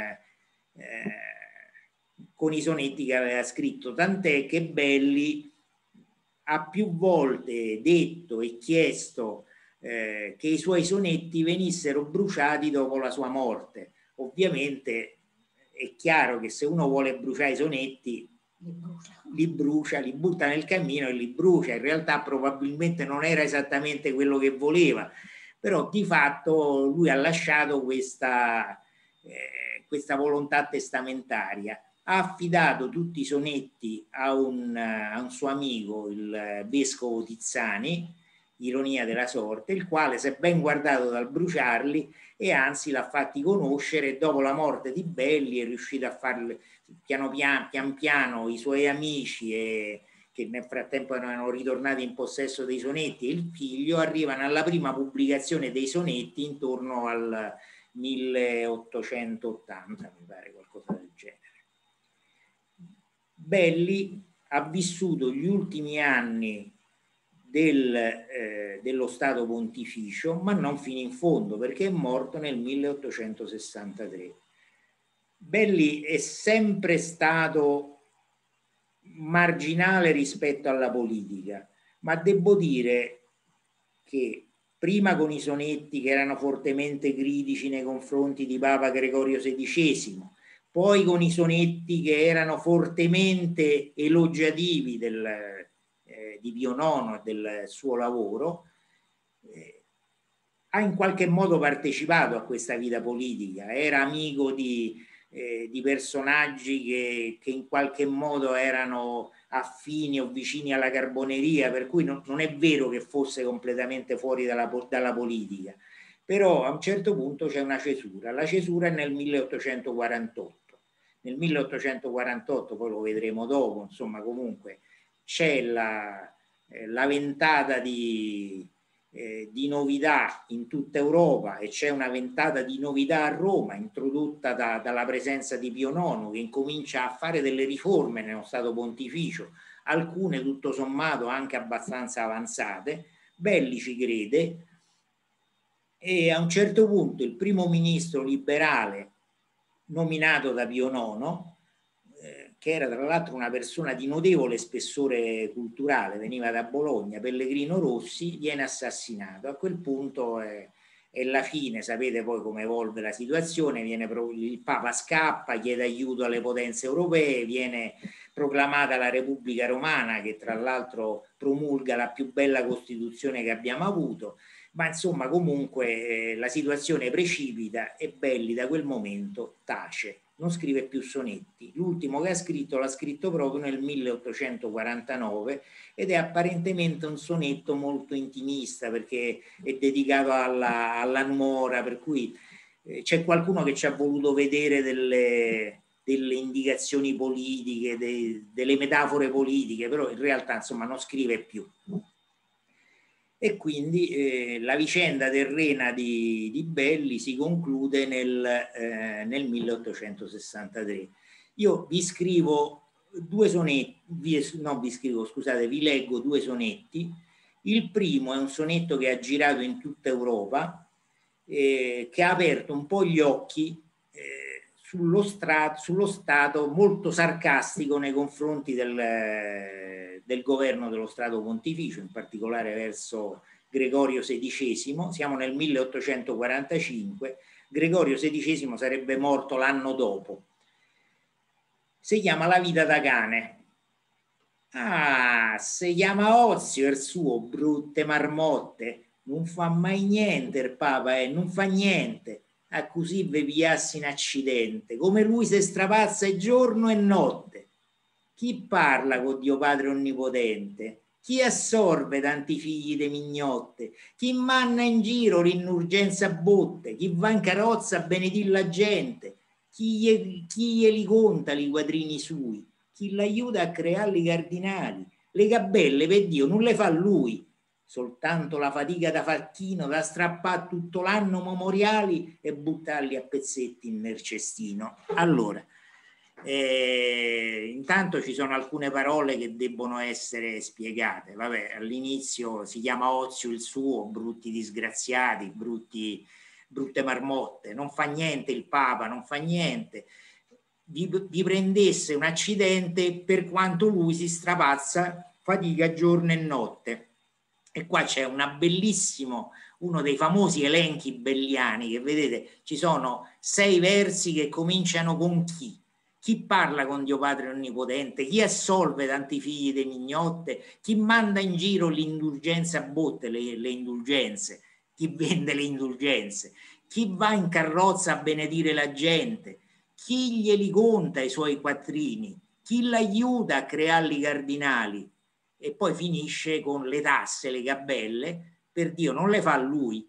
con i sonetti che aveva scritto, tant'è che Belli ha più volte detto e chiesto che i suoi sonetti venissero bruciati dopo la sua morte. Ovviamente è chiaro che se uno vuole bruciare i sonetti li brucia, li butta nel camino e li brucia. In realtà probabilmente non era esattamente quello che voleva, però di fatto lui ha lasciato questa volontà testamentaria. ha affidato tutti i sonetti a un suo amico, il vescovo Tizzani, ironia della sorte, il quale si è ben guardato dal bruciarli e anzi l'ha fatti conoscere, e dopo la morte di Belli è riuscito a farli pian piano i suoi amici, che nel frattempo erano ritornati in possesso dei sonetti, e il figlio arrivano alla prima pubblicazione dei sonetti intorno al 1880, mi pare, qualcosa del genere. Belli ha vissuto gli ultimi anni dello Stato Pontificio, ma non fino in fondo, perché è morto nel 1863. Belli è sempre stato marginale rispetto alla politica, ma devo dire che prima con i sonetti, che erano fortemente critici nei confronti di Papa Gregorio XVI, poi con i sonetti che erano fortemente elogiativi di Pio IX e del suo lavoro, ha in qualche modo partecipato a questa vita politica, era amico di personaggi che in qualche modo erano affini o vicini alla Carboneria, per cui non è vero che fosse completamente fuori dalla politica, però a un certo punto c'è una cesura. La cesura è nel 1848. Nel 1848, poi lo vedremo dopo, insomma, comunque c'è la ventata di novità in tutta Europa, e c'è una ventata di novità a Roma introdotta dalla presenza di Pio IX, che incomincia a fare delle riforme nello Stato Pontificio, alcune tutto sommato anche abbastanza avanzate. Belli ci crede, e a un certo punto il primo ministro liberale nominato da Pio IX, che era tra l'altro una persona di notevole spessore culturale, veniva da Bologna, Pellegrino Rossi, viene assassinato. A quel punto è la fine, sapete poi come evolve la situazione, il Papa scappa, chiede aiuto alle potenze europee, viene proclamata la Repubblica Romana, che tra l'altro promulga la più bella Costituzione che abbiamo avuto, ma insomma comunque la situazione precipita e Belli da quel momento tace. Non scrive più sonetti. L'ultimo che ha scritto l'ha scritto proprio nel 1849 ed è apparentemente un sonetto molto intimista, perché è dedicato alla nuora, per cui c'è qualcuno che ci ha voluto vedere delle indicazioni politiche, delle metafore politiche, però in realtà insomma non scrive più. E quindi la vicenda terrena di Belli si conclude nel 1863. Io vi scrivo due sonetti, vi leggo due sonetti. Il primo è un sonetto che ha girato in tutta Europa, che ha aperto un po' gli occhi sullo stato molto sarcastico nei confronti del governo dello Stato Pontificio, in particolare verso Gregorio XVI. Siamo nel 1845, Gregorio XVI sarebbe morto l'anno dopo. Si chiama La vita da cane. Ah, si chiama Ozio il suo, brutte marmotte, non fa mai niente il Papa, non fa niente, a così vi pigliassi in accidente, come lui si strapazza giorno e notte. Chi parla con Dio Padre Onnipotente? Chi assorbe tanti figli de mignotte? Chi manna in giro l'inurgenza a botte? Chi va in carrozza a benedire la gente? Chi glieli conta i quattrini sui? Chi l'aiuta a creare i cardinali? Le gabelle, per Dio, non le fa lui. Soltanto la fatica da facchino, da strappare tutto l'anno memoriali e buttarli a pezzetti nel cestino. Allora, intanto ci sono alcune parole che debbono essere spiegate. Vabbè, all'inizio si chiama Ozio il suo, brutti disgraziati, brutte marmotte, non fa niente il Papa, non fa niente. Vi prendesse un accidente per quanto lui si strapazza fatica giorno e notte. E qua c'è uno dei famosi elenchi belliani, che vedete, ci sono 6 versi che cominciano con chi. Chi parla con Dio Padre Onnipotente? Chi assolve tanti figli di mignotte? Chi manda in giro l'indulgenza a botte, le indulgenze? Chi vende le indulgenze? Chi va in carrozza a benedire la gente? chi glieli conta i suoi quattrini, chi l'aiuta a crearli cardinali, e poi finisce con le tasse, le gabelle, per Dio, non le fa lui.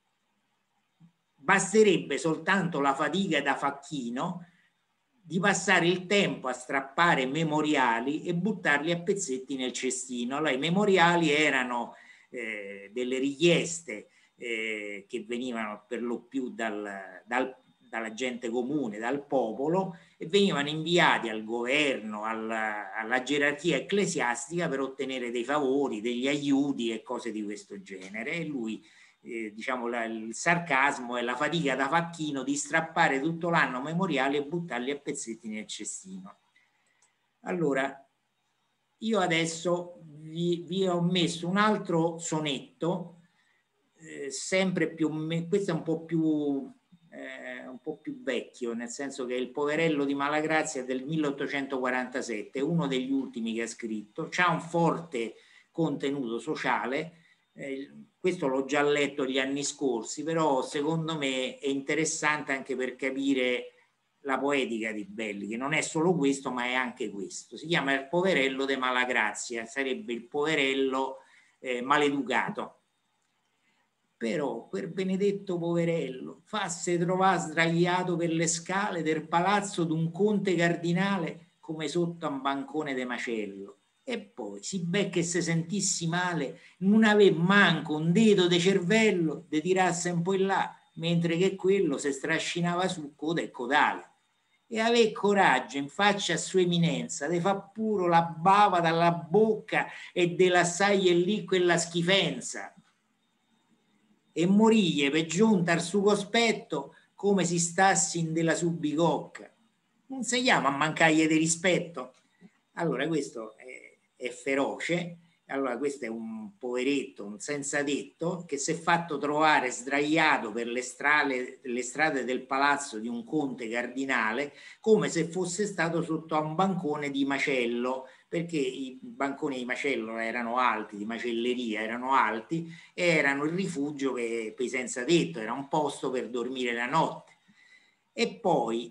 Basterebbe soltanto la fatica da facchino di passare il tempo a strappare memoriali e buttarli a pezzetti nel cestino. Allora, i memoriali erano delle richieste che venivano per lo più dalla gente comune, dal popolo, e venivano inviati al governo, alla gerarchia ecclesiastica per ottenere dei favori, degli aiuti e cose di questo genere. E lui, diciamo, il sarcasmo è la fatica da facchino di strappare tutto l'anno memoriali e buttarli a pezzetti nel cestino. Allora, io adesso vi ho messo un altro sonetto, sempre più, questo è un po' più vecchio, nel senso che Il poverello di Malagrazia del 1847, è uno degli ultimi che ha scritto, c'ha un forte contenuto sociale. Questo l'ho già letto gli anni scorsi, però secondo me è interessante anche per capire la poetica di Belli, che non è solo questo ma è anche questo. Si chiama Il poverello de Malagrazia, sarebbe il poverello maleducato. Però quel benedetto poverello fasse trovare sdraiato per le scale del palazzo d'un conte cardinale come sotto a un bancone de macello. E poi si becca e se sentissi male non ave manco un dito de cervello de tirasse un po' in là, mentre che quello se strascinava su coda e codale. E ave coraggio in faccia a sua eminenza de fa puro la bava dalla bocca e de lassaglie lì quella schifenza. E moriglie per giunta al suo cospetto come si stassi della subicocca. Non si chiama a mancargli di rispetto. Allora questo è feroce. Allora questo è un poveretto, un senza tetto, che si è fatto trovare sdraiato per le strade del palazzo di un conte cardinale come se fosse stato sotto a un bancone di macello, perché i banconi di macello erano alti, di macelleria erano alti, e erano il rifugio per i senza tetto, era un posto per dormire la notte. E poi,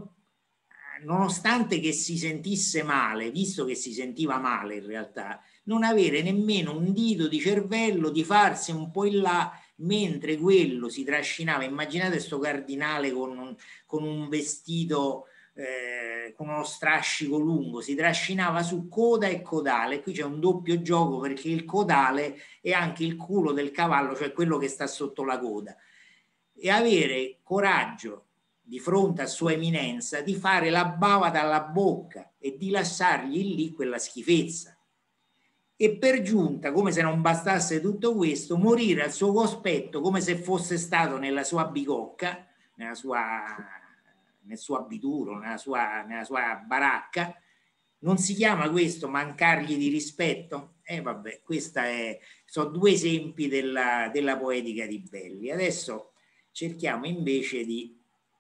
nonostante che si sentisse male, visto che si sentiva male in realtà, non avere nemmeno un dito di cervello di farsi un po' in là mentre quello si trascinava. Immaginate sto cardinale con un vestito, con uno strascico lungo, si trascinava su coda e codale. Qui c'è un doppio gioco, perché il codale è anche il culo del cavallo, cioè quello che sta sotto la coda, e avere coraggio di fronte a sua eminenza di fare la bava dalla bocca e di lasciargli lì quella schifezza. E per giunta, come se non bastasse tutto questo, morire al suo cospetto come se fosse stato nella sua bicocca, nel suo abituro, nella sua baracca. Non si chiama questo mancargli di rispetto? Vabbè, sono due esempi della poetica di Belli. Adesso cerchiamo invece di...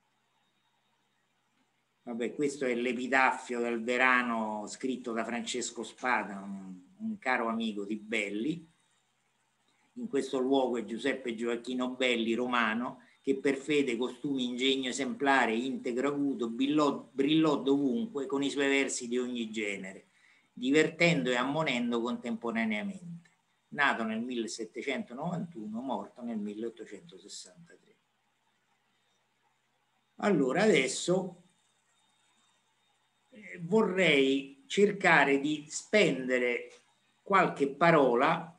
Vabbè, questo è l'epitaffio del Verano scritto da Francesco Spada, un caro amico di Belli. In questo luogo è Giuseppe Gioacchino Belli, romano, che per fede, costumi, ingegno esemplare, integro acuto, brillò dovunque con i suoi versi di ogni genere, divertendo e ammonendo contemporaneamente. Nato nel 1791, morto nel 1863. Allora, adesso vorrei cercare di spendere qualche parola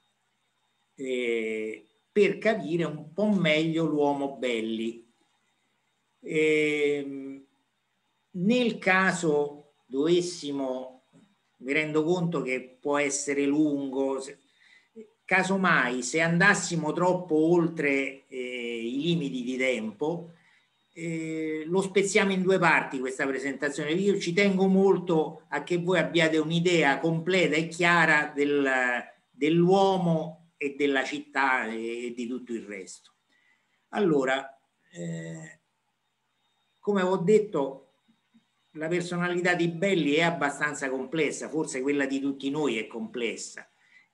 per capire un po' meglio l'uomo Belli. Nel caso dovessimo, mi rendo conto che può essere lungo, casomai se andassimo troppo oltre i limiti di tempo, lo spezziamo in due parti questa presentazione. Io ci tengo molto a che voi abbiate un'idea completa e chiara dell'uomo e della città e di tutto il resto. Allora, come ho detto, la personalità di Belli è abbastanza complessa, forse quella di tutti noi è complessa.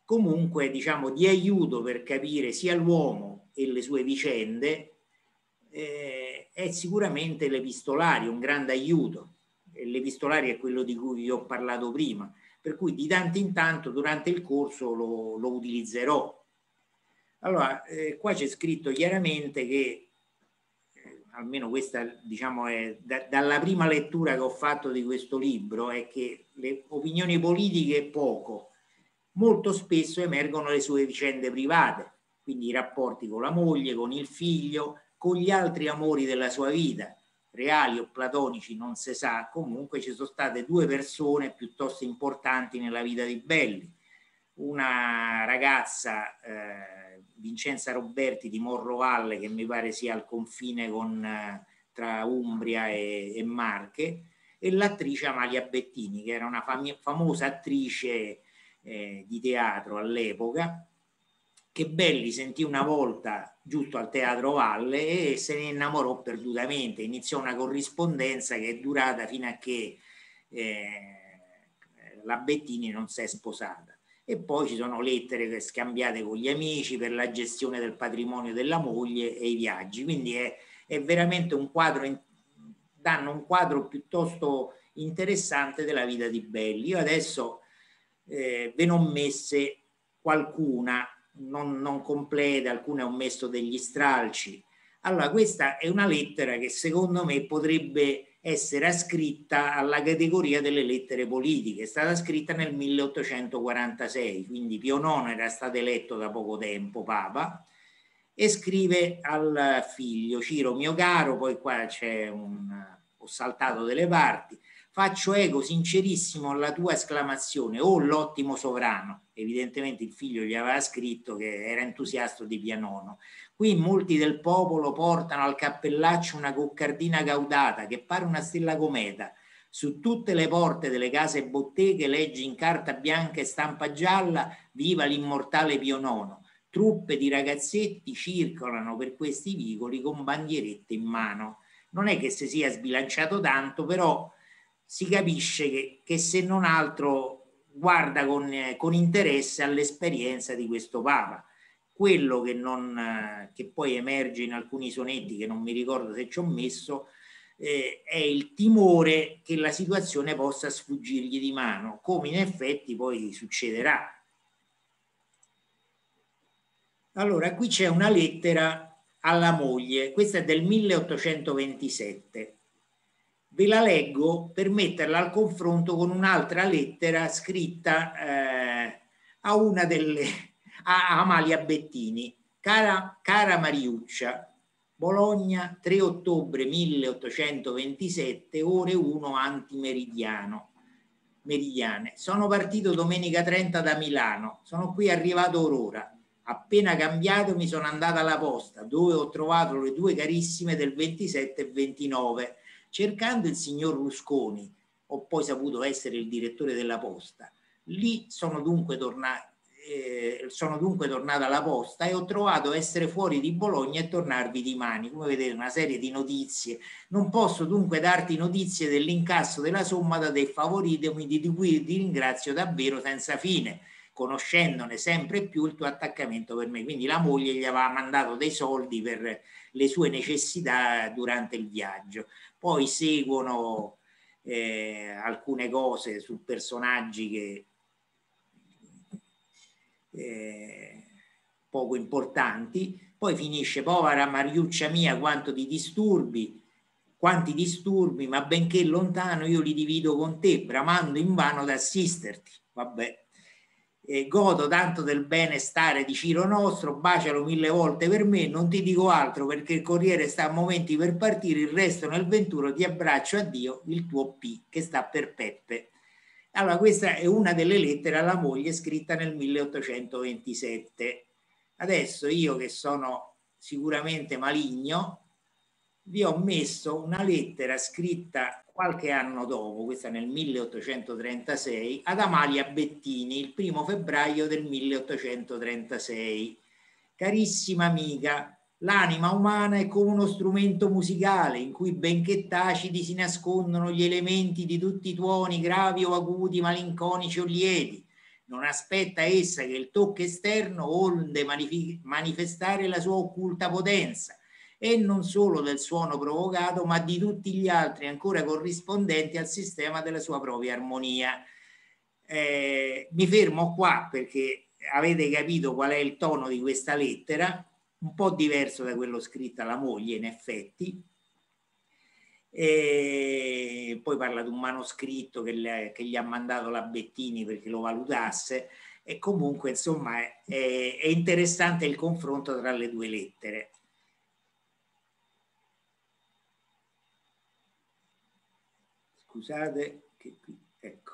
Comunque, diciamo, di aiuto per capire sia l'uomo e le sue vicende è sicuramente l'epistolario, un grande aiuto. L'epistolario è quello di cui vi ho parlato prima, per cui di tanto in tanto durante il corso lo utilizzerò. Allora, qua c'è scritto chiaramente che, almeno questa diciamo è dalla prima lettura che ho fatto di questo libro, è che le opinioni politiche poco, molto spesso emergono le sue vicende private, quindi i rapporti con la moglie, con il figlio, con gli altri amori della sua vita, reali o platonici non si sa. Comunque ci sono state due persone piuttosto importanti nella vita di Belli, una ragazza Vincenza Roberti di Morrovalle, che mi pare sia al confine tra Umbria e Marche, e l'attrice Amalia Bettini, che era una famosa attrice di teatro all'epoca, che Belli sentì una volta giusto al Teatro Valle e se ne innamorò perdutamente. Iniziò una corrispondenza che è durata fino a che la Bettini non si è sposata. E poi ci sono lettere scambiate con gli amici per la gestione del patrimonio della moglie e i viaggi. Quindi è veramente un quadro, danno un quadro piuttosto interessante della vita di Belli. Io adesso ve ne ho messe qualcuna, non complete, alcune ho messo degli stralci. Allora, questa è una lettera che secondo me potrebbe essere ascritta alla categoria delle lettere politiche. È stata scritta nel 1846, quindi Pio IX era stato eletto da poco tempo Papa, e scrive al figlio: Ciro mio caro, poi qua c'è ho saltato delle parti, faccio eco sincerissimo alla tua esclamazione, oh l'ottimo sovrano. Evidentemente il figlio gli aveva scritto che era entusiasta di Pio IX. Qui molti del popolo portano al cappellaccio una coccardina caudata che pare una stella cometa. Su tutte le porte delle case e botteghe leggi in carta bianca e stampa gialla: viva l'immortale Pio IX. Truppe di ragazzetti circolano per questi vicoli con bandierette in mano. Non è che si sia sbilanciato tanto, però si capisce che se non altro guarda con interesse all'esperienza di questo Papa. Quello che poi emerge in alcuni sonetti, che non mi ricordo se ci ho messo, è il timore che la situazione possa sfuggirgli di mano, come in effetti poi succederà. Allora, qui c'è una lettera alla moglie, questa è del 1827. Ve la leggo per metterla al confronto con un'altra lettera scritta a una a Amalia Bettini. Cara Mariuccia, Bologna, 3 ottobre 1827, ore 1 antimeridiane. Sono partito domenica 30 da Milano, sono qui arrivato orora. Appena cambiato mi sono andata alla posta, dove ho trovato le due carissime del 27 e 29. Cercando il signor Rusconi, ho poi saputo essere il direttore della posta. Lì sono dunque tornata alla posta e ho trovato essere fuori di Bologna e tornarvi di mani. Come vedete, una serie di notizie. Non posso dunque darti notizie dell'incasso della somma da te favoritemi, di cui ti ringrazio davvero senza fine, conoscendone sempre più il tuo attaccamento per me. Quindi la moglie gli aveva mandato dei soldi per le sue necessità durante il viaggio. Poi seguono alcune cose su personaggi che poco importanti. Poi finisce: povera Mariuccia mia, quanti disturbi, ma benché lontano io li divido con te, bramando invano ad assisterti. Vabbè. Godo tanto del benestare di Ciro nostro, bacialo 1000 volte per me, non ti dico altro perché il corriere sta a momenti per partire, il resto nel 21 ti abbraccio, addio, il tuo P, che sta per Peppe. Allora, questa è una delle lettere alla moglie scritta nel 1827. Adesso io, che sono sicuramente maligno, vi ho messo una lettera scritta qualche anno dopo, questa nel 1836, ad Amalia Bettini, il 1 febbraio del 1836. Carissima amica, l'anima umana è come uno strumento musicale in cui, benché taciti, si nascondono gli elementi di tutti i tuoni, gravi o acuti, malinconici o lieti. Non aspetta essa che il tocco esterno onde manifestare la sua occulta potenza. e non solo del suono provocato, ma di tutti gli altri ancora corrispondenti al sistema della sua propria armonia. Mi fermo qua perché avete capito qual è il tono di questa lettera, un po' diverso da quello scritto alla moglie in effetti. E poi parla di un manoscritto che gli ha mandato la Bettini perché lo valutasse, e comunque insomma è interessante il confronto tra le due lettere. Scusate che qui, ecco.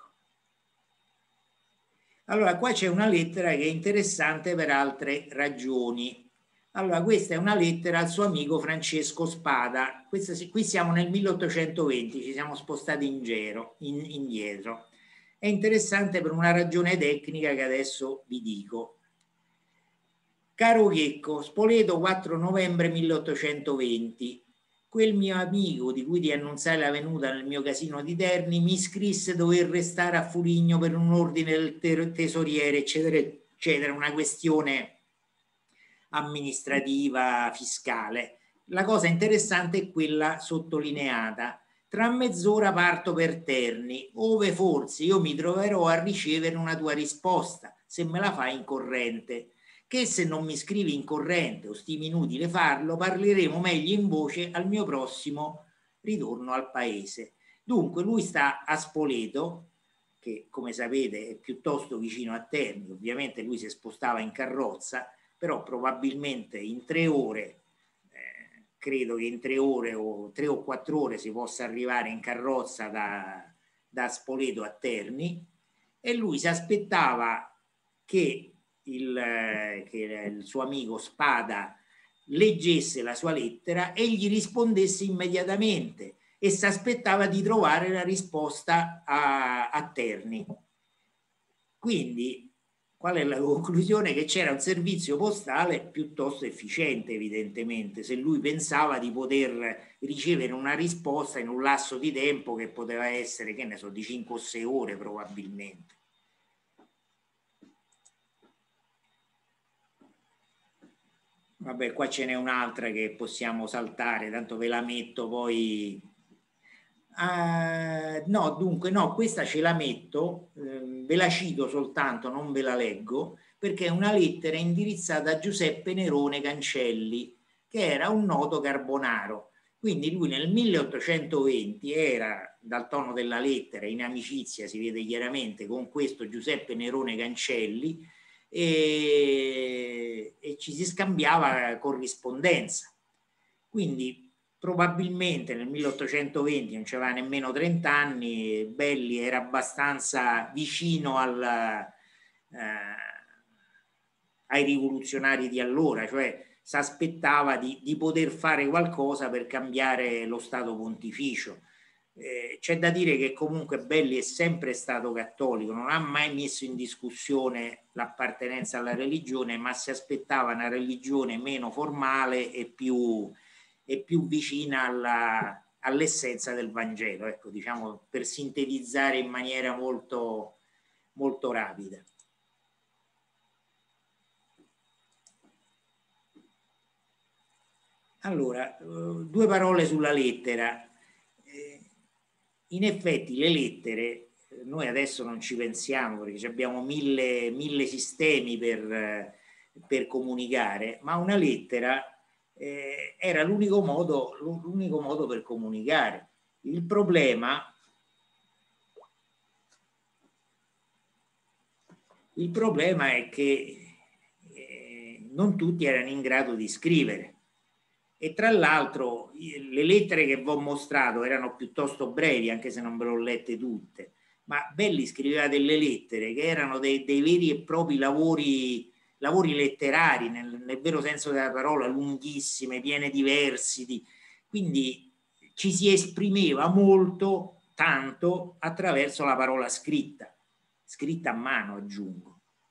Allora qua c'è una lettera che è interessante per altre ragioni. Allora, questa è una lettera al suo amico Francesco Spada. Qui siamo nel 1820, ci siamo spostati indietro. È interessante per una ragione tecnica che adesso vi dico. Caro Checco, Spoleto, 4 novembre 1820. Quel mio amico di cui ti annunzai la venuta nel mio casino di Terni mi scrisse dover restare a Fuligno per un ordine del tesoriere, eccetera, eccetera, una questione amministrativa, fiscale. La cosa interessante è quella sottolineata. Tra mezz'ora parto per Terni, ove forse io mi troverò a ricevere una tua risposta, se me la fai in corrente. Che se non mi scrivi in corrente o stimi inutile farlo, parleremo meglio in voce al mio prossimo ritorno al paese. Dunque lui sta a Spoleto, che come sapete è piuttosto vicino a Terni, ovviamente lui si spostava in carrozza, però probabilmente in 3 ore, credo che in 3 ore o 3 o 4 ore si possa arrivare in carrozza da Spoleto a Terni, e lui si aspettava che il suo amico Spada leggesse la sua lettera e gli rispondesse immediatamente, e si aspettava di trovare la risposta a Terni. Quindi qual è la conclusione? Che c'era un servizio postale piuttosto efficiente, evidentemente, se lui pensava di poter ricevere una risposta in un lasso di tempo che poteva essere, che ne so, di 5 o 6 ore probabilmente. Vabbè, qua ce n'è un'altra che possiamo saltare, tanto ve la metto poi. No, dunque, no, questa ce la metto, ve la cito soltanto, non ve la leggo, perché è una lettera indirizzata a Giuseppe Nerone Cancelli, che era un noto carbonaro. Quindi lui nel 1820 era, dal tono della lettera, in amicizia, si vede chiaramente, con questo Giuseppe Nerone Cancelli, e ci si scambiava corrispondenza. Quindi probabilmente nel 1820, non c'aveva nemmeno 30 anni, Belli era abbastanza vicino ai rivoluzionari di allora, cioè si aspettava di poter fare qualcosa per cambiare lo Stato pontificio. C'è da dire che comunque Belli è sempre stato cattolico, non ha mai messo in discussione l'appartenenza alla religione, ma si aspettava una religione meno formale e più vicina all'essenza del Vangelo, ecco, diciamo, per sintetizzare in maniera molto, molto rapida. Allora, 2 parole sulla lettera. In effetti le lettere, noi adesso non ci pensiamo perché abbiamo mille sistemi per comunicare, ma una lettera era l'unico modo per comunicare. Il problema è che non tutti erano in grado di scrivere, e tra l'altro le lettere che vi ho mostrato erano piuttosto brevi, anche se non ve le ho lette tutte, ma Belli scriveva delle lettere che erano dei veri e propri lavori letterari, nel vero senso della parola, lunghissime, piene di versi, quindi ci si esprimeva molto, tanto, attraverso la parola scritta a mano, aggiungo.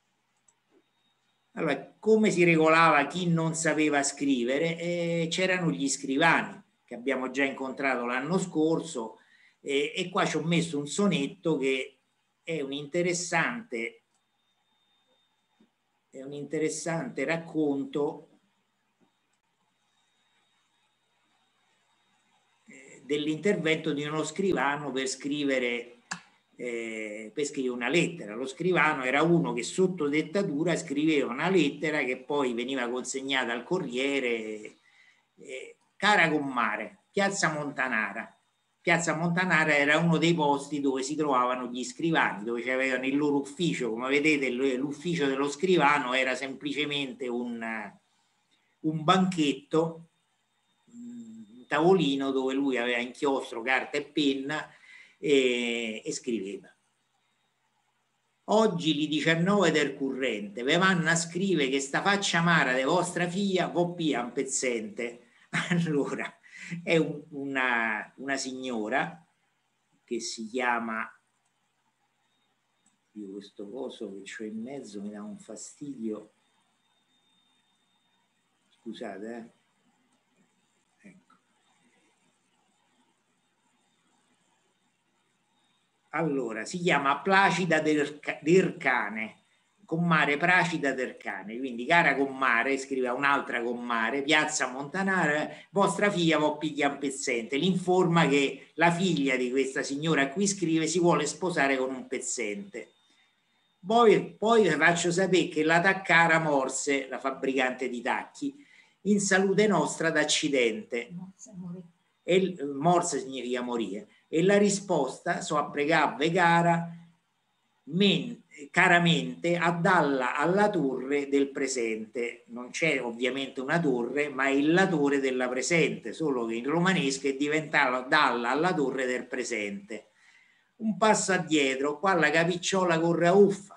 Allora, come si regolava chi non sapeva scrivere? C'erano gli scrivani, che abbiamo già incontrato l'anno scorso, e qua ci ho messo un sonetto che è un interessante racconto dell'intervento di uno scrivano per scrivere una lettera. Lo scrivano era uno che sotto dettatura scriveva una lettera che poi veniva consegnata al Corriere. Cara Commare, Piazza Montanara. Piazza Montanara era uno dei posti dove si trovavano gli scrivani, dove avevano il loro ufficio. Come vedete, l'ufficio dello scrivano era semplicemente un banchetto, un tavolino dove lui aveva inchiostro, carta e penna e scriveva. Oggi li 19 del currente ve vanno a scrivere che sta faccia amara di vostra figlia vo pia un pezzente. Allora, è una signora che si chiama, io questo coso che c'ho in mezzo mi dà un fastidio, scusate, ecco. Allora, si chiama Placida del Cane, Commare Placida del Cane, quindi cara Commare, scrive un'altra Commare, Piazza Montanara, vostra figlia vo piglia un pezzente, l'informa che la figlia di questa signora a cui scrive si vuole sposare con un pezzente. Poi vi faccio sapere che la Taccara morse, la fabbricante di tacchi, in salute nostra d'accidente. Morse significa morire. E la risposta, so appregabbe cara, caramente a dalla alla torre del presente. Non c'è ovviamente una torre, ma è il latore della presente, solo che in romanesco è diventato dalla alla torre del presente. Un passo addietro, qua la capicciola corre a uffa,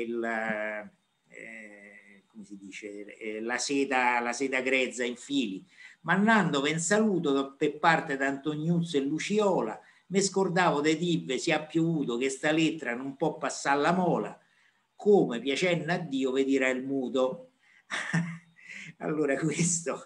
come si dice, la seta grezza in fili, mannando per saluto per parte d'Antoniuzzo e Luciola. Mi scordavo dei Tive, si è piovuto che sta lettera non può passare la mola, come piacendo a Dio vedrà il muto. Allora questo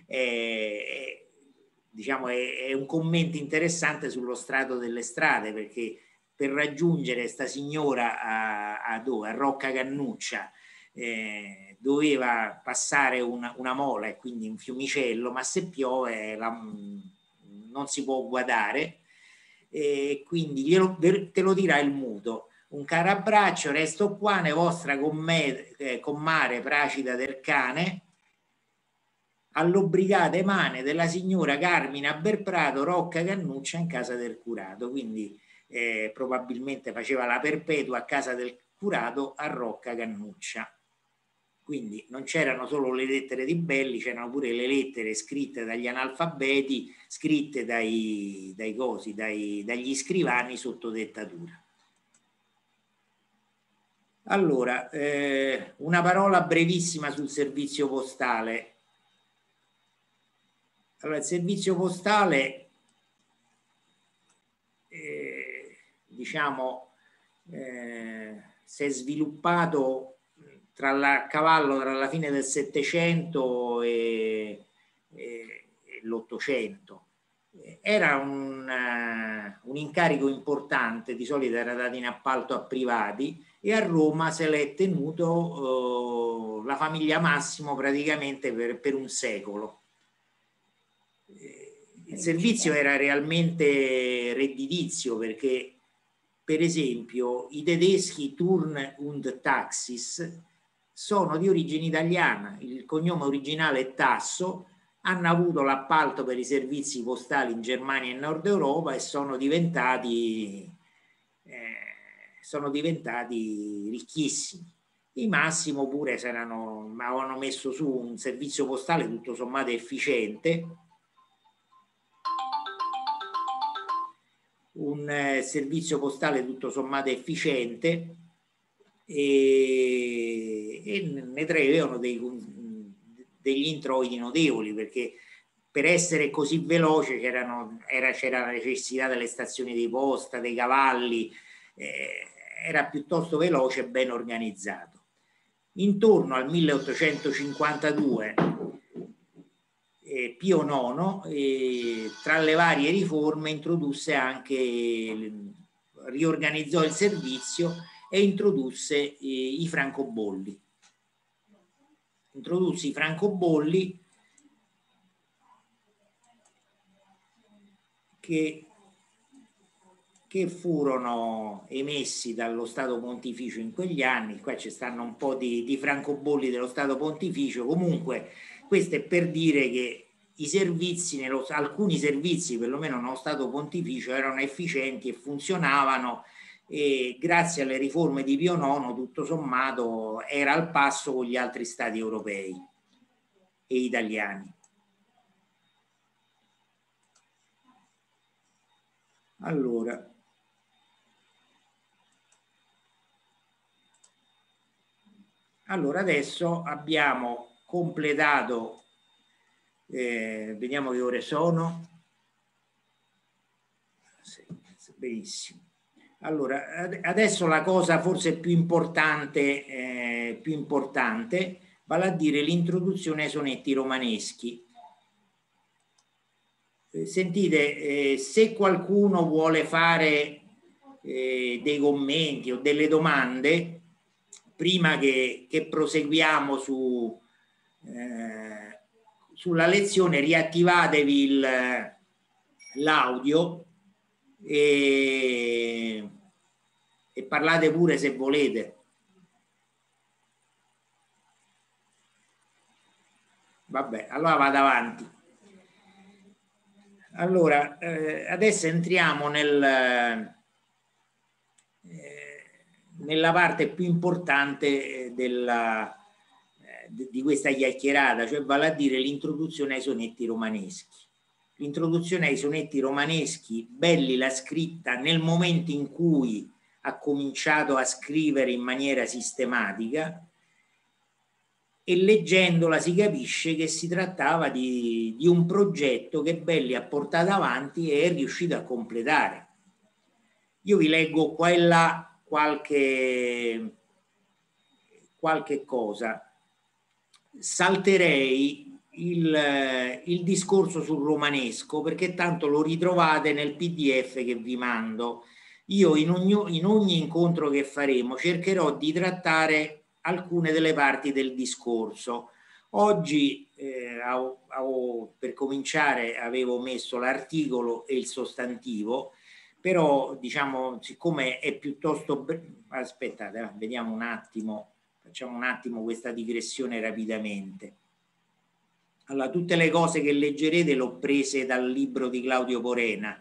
diciamo, è un commento interessante sullo strato delle strade, perché per raggiungere sta signora a Rocca Cannuccia doveva passare una mola e quindi un fiumicello, ma se piove non si può guardare. Quindi te lo dirà il muto. Un caro abbraccio, resto qua, ne vostra Commare Placida del Cane, all'obrigate mane della signora Carmina Berprato Rocca Cannuccia in casa del curato. Quindi probabilmente faceva la perpetua a casa del curato a Rocca Cannuccia. Quindi non c'erano solo le lettere di Belli, c'erano pure le lettere scritte dagli analfabeti, scritte dagli scrivani sotto dettatura. Allora, una parola brevissima sul servizio postale. Allora, il servizio postale, diciamo, si è sviluppato a cavallo tra la fine del Settecento e l'Ottocento. Era un incarico importante, di solito era dato in appalto a privati, e a Roma se l'è tenuto la famiglia Massimo praticamente per un secolo. Il servizio era realmente redditizio, perché per esempio i tedeschi Thurn und Taxis sono di origine italiana, il cognome originale è Tasso, hanno avuto l'appalto per i servizi postali in Germania e Nord Europa e sono diventati ricchissimi. I Massimo pure avevano messo su un servizio postale tutto sommato efficiente, servizio postale tutto sommato efficiente, e ne traevano degli introiti notevoli, perché per essere così veloce c'era la necessità delle stazioni di posta, dei cavalli, era piuttosto veloce e ben organizzato. Intorno al 1852 Pio IX, tra le varie riforme, introdusse anche, riorganizzò il servizio e introdusse i francobolli. Introdusse i francobolli che furono emessi dallo Stato Pontificio in quegli anni. Qua ci stanno un po' di francobolli dello Stato Pontificio. Comunque questo è per dire che i servizi, alcuni servizi perlomeno nello Stato Pontificio, erano efficienti e funzionavano, e grazie alle riforme di Pio IX tutto sommato era al passo con gli altri stati europei e italiani. Allora adesso abbiamo completato, vediamo che ore sono. Sì, benissimo. Allora, adesso la cosa forse più importante vale a dire l'introduzione ai sonetti romaneschi. Sentite, se qualcuno vuole fare dei commenti o delle domande, prima che proseguiamo sulla lezione, riattivatevi l'audio e parlate pure se volete. Vabbè, allora vado avanti. Allora, adesso entriamo nella parte più importante di questa chiacchierata, cioè vale a dire l'introduzione ai sonetti romaneschi. L'introduzione ai sonetti romaneschi, Belli l'ha scritta nel momento in cui ha cominciato a scrivere in maniera sistematica, e leggendola si capisce che si trattava di un progetto che Belli ha portato avanti e è riuscito a completare. Io vi leggo qua e là qualche cosa. Salterei il discorso sul romanesco, perché tanto lo ritrovate nel PDF che vi mando. Io in ogni incontro che faremo cercherò di trattare alcune delle parti del discorso. Oggi per cominciare avevo messo l'articolo e il sostantivo, però diciamo, siccome è piuttosto aspettate, vediamo un attimo, facciamo un attimo questa digressione rapidamente. Allora, tutte le cose che leggerete l'ho prese dal libro di Claudio Porena.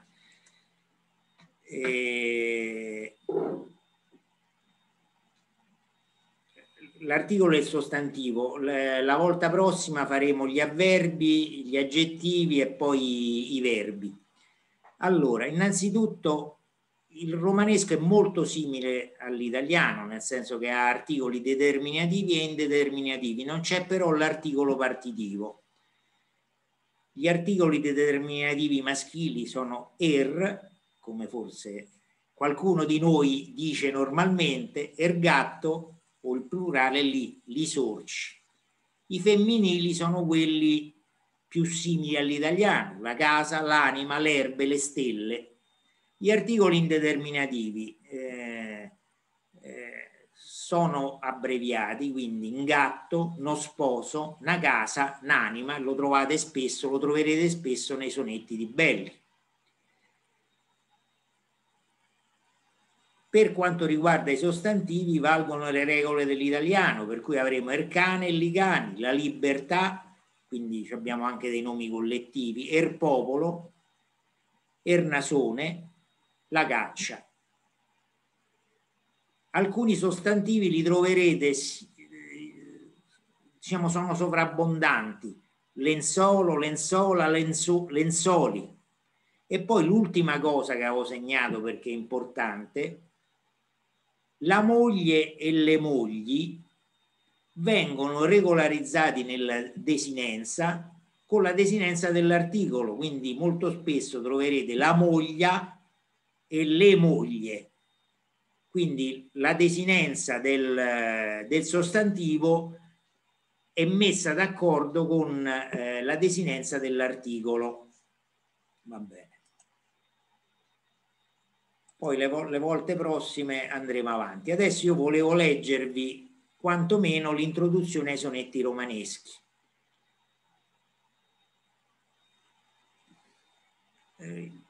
L'articolo e il sostantivo. La volta prossima faremo gli avverbi, gli aggettivi e poi i verbi. Allora, innanzitutto il romanesco è molto simile all'italiano, nel senso che ha articoli determinativi e indeterminativi, non c'è però l'articolo partitivo. Gli articoli determinativi maschili sono er, come forse qualcuno di noi dice normalmente, ergatto, o il plurale li sorci. I femminili sono quelli più simili all'italiano, la casa, l'anima, l'erbe, le stelle. Gli articoli indeterminativi sono abbreviati, quindi ingatto, no sposo, na casa, n'anima, lo trovate spesso, lo troverete spesso nei sonetti di Belli. Per quanto riguarda i sostantivi valgono le regole dell'italiano, per cui avremo ercane e licani, la libertà, quindi abbiamo anche dei nomi collettivi, erpopolo, ernasone, la caccia. Alcuni sostantivi li troverete, diciamo, sono sovrabbondanti, lensolo, lenzola, lenzoli. E poi l'ultima cosa che avevo segnato perché è importante, la moglie e le mogli vengono regolarizzati nella desinenza con la desinenza dell'articolo, quindi molto spesso troverete la moglia e le moglie, quindi la desinenza del sostantivo è messa d'accordo con la desinenza dell'articolo. Va bene. Poi le volte prossime andremo avanti. Adesso io volevo leggervi quantomeno l'introduzione ai sonetti romaneschi.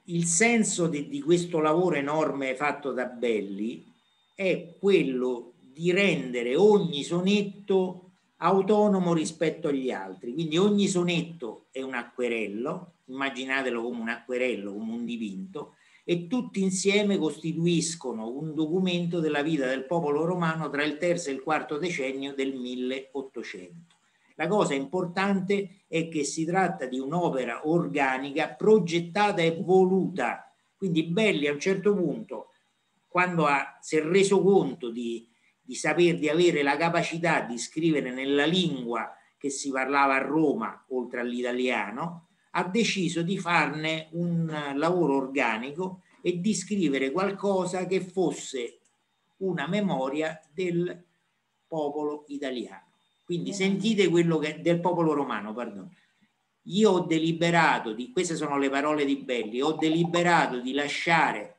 il senso di questo lavoro enorme fatto da Belli è quello di rendere ogni sonetto autonomo rispetto agli altri. Quindi ogni sonetto è un acquerello, immaginatelo come un acquerello, come un dipinto, e tutti insieme costituiscono un documento della vita del popolo romano tra il terzo e il quarto decennio del 1800. La cosa importante è che si tratta di un'opera organica progettata e voluta. Quindi Belli a un certo punto, quando si è reso conto di avere la capacità di scrivere nella lingua che si parlava a Roma, oltre all'italiano, ha deciso di farne un lavoro organico e di scrivere qualcosa che fosse una memoria del popolo italiano. Quindi sentite quello che del popolo romano, perdono. Io ho deliberato, queste sono le parole di Belli, ho deliberato di lasciare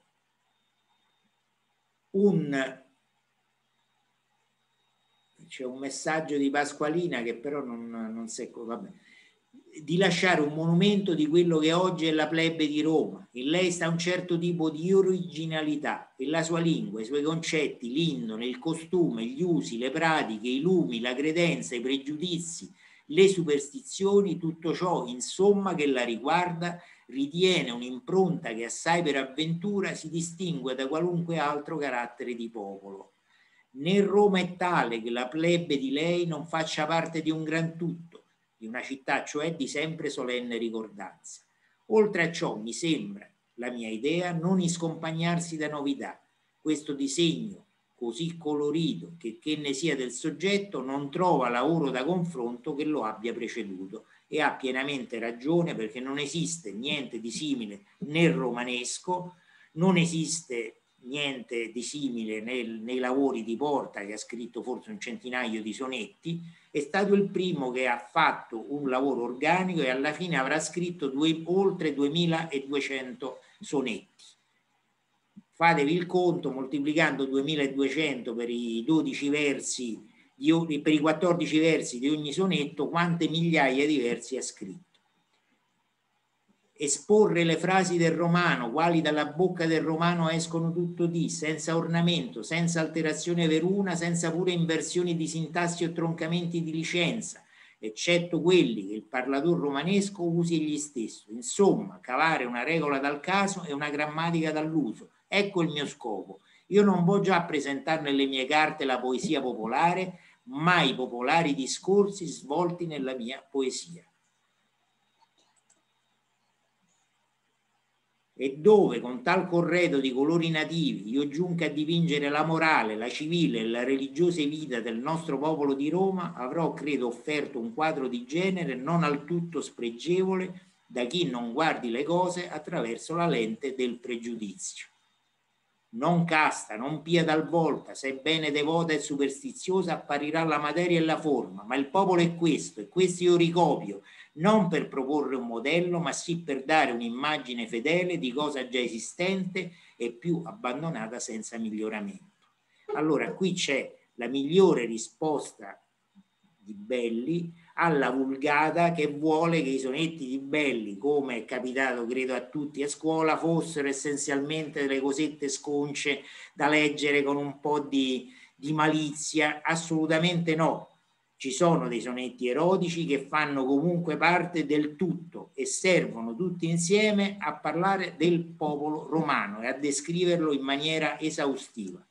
c'è un messaggio di Pasqualina che però non secco, vabbè, di lasciare un monumento di quello che oggi è la plebe di Roma. In lei sta un certo tipo di originalità e la sua lingua, i suoi concetti, l'indole, il costume, gli usi, le pratiche, i lumi, la credenza, i pregiudizi, le superstizioni, tutto ciò insomma che la riguarda ritiene un'impronta che assai per avventura si distingue da qualunque altro carattere di popolo. Né Roma è tale che la plebe di lei non faccia parte di un gran tutto, di una città cioè di sempre solenne ricordanza. Oltre a ciò mi sembra, la mia idea, non iscompagnarsi da novità. Questo disegno così colorito che ne sia del soggetto non trova lavoro da confronto che lo abbia preceduto, e ha pienamente ragione, perché non esiste niente di simile nel romanesco, non esiste niente di simile nei lavori di Porta, che ha scritto forse un centinaio di sonetti. È stato il primo che ha fatto un lavoro organico e alla fine avrà scritto oltre 2200 sonetti. Fatevi il conto, moltiplicando 2200 per i 12 versi, per i 14 versi di ogni sonetto, quante migliaia di versi ha scritto. Esporre le frasi del romano, quali dalla bocca del romano escono tutto di, senza ornamento, senza alterazione veruna, senza pure inversioni di sintassi o troncamenti di licenza, eccetto quelli che il parlatore romanesco usi egli stesso. Insomma, cavare una regola dal caso e una grammatica dall'uso. Ecco il mio scopo. Io non voglio già presentare nelle mie carte la poesia popolare, ma i popolari discorsi svolti nella mia poesia. E dove con tal corredo di colori nativi io giunca a dipingere la morale, la civile e la religiosa vita del nostro popolo di Roma, avrò, credo, offerto un quadro di genere non al tutto spregevole da chi non guardi le cose attraverso la lente del pregiudizio. Non casta, non pia talvolta, sebbene devota e superstiziosa apparirà la materia e la forma, ma il popolo è questo, e questo io ricopio, non per proporre un modello, ma sì per dare un'immagine fedele di cosa già esistente e più abbandonata senza miglioramento. Allora qui c'è la migliore risposta di Belli alla vulgata che vuole che i sonetti di Belli, come è capitato credo a tutti a scuola, fossero essenzialmente delle cosette sconce da leggere con un po' di malizia. Assolutamente no. Ci sono dei sonetti erotici che fanno comunque parte del tutto e servono tutti insieme a parlare del popolo romano e a descriverlo in maniera esaustiva.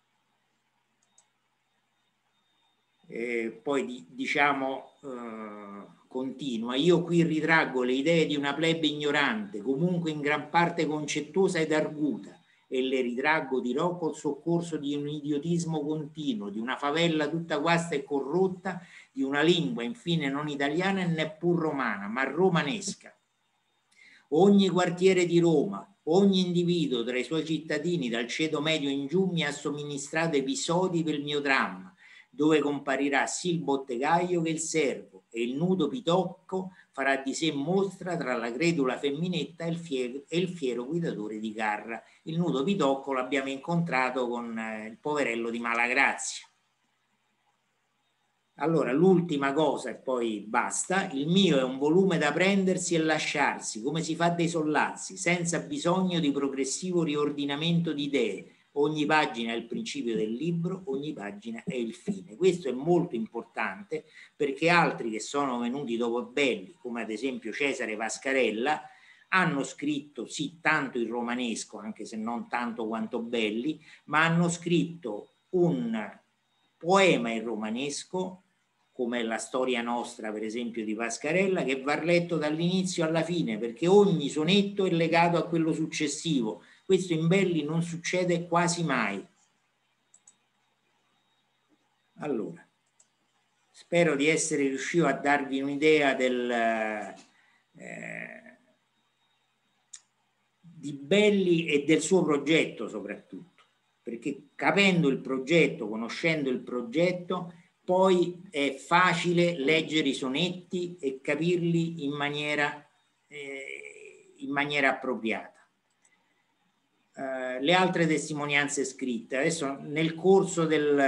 Poi diciamo continua: io qui ritraggo le idee di una plebe ignorante, comunque in gran parte concettuosa ed arguta, e le ritraggo, dirò, col soccorso di un idiotismo continuo, di una favella tutta guasta e corrotta, di una lingua infine non italiana e neppur romana, ma romanesca. Ogni quartiere di Roma, ogni individuo tra i suoi cittadini dal ceto medio in giù mi ha somministrato episodi per il mio dramma, dove comparirà sì il bottegaio che il servo, e il nudo pitocco farà di sé mostra tra la credula femminetta e il fiero guidatore di carra. Il nudo pitocco l'abbiamo incontrato con il poverello di Malagrazia. Allora, l'ultima cosa e poi basta. Il mio è un volume da prendersi e lasciarsi, come si fa dei sollazzi, senza bisogno di progressivo riordinamento di idee. Ogni pagina è il principio del libro, ogni pagina è il fine. Questo è molto importante perché altri che sono venuti dopo Belli, come ad esempio Cesare Vascarella, hanno scritto sì tanto il romanesco, anche se non tanto quanto Belli, ma hanno scritto un poema in romanesco, come la storia nostra per esempio di Vascarella, che va letto dall'inizio alla fine, perché ogni sonetto è legato a quello successivo. Questo in Belli non succede quasi mai. Allora, spero di essere riuscito a darvi un'idea di Belli e del suo progetto soprattutto, perché capendo il progetto, conoscendo il progetto, poi è facile leggere i sonetti e capirli in maniera appropriata. Le altre testimonianze scritte, adesso nel corso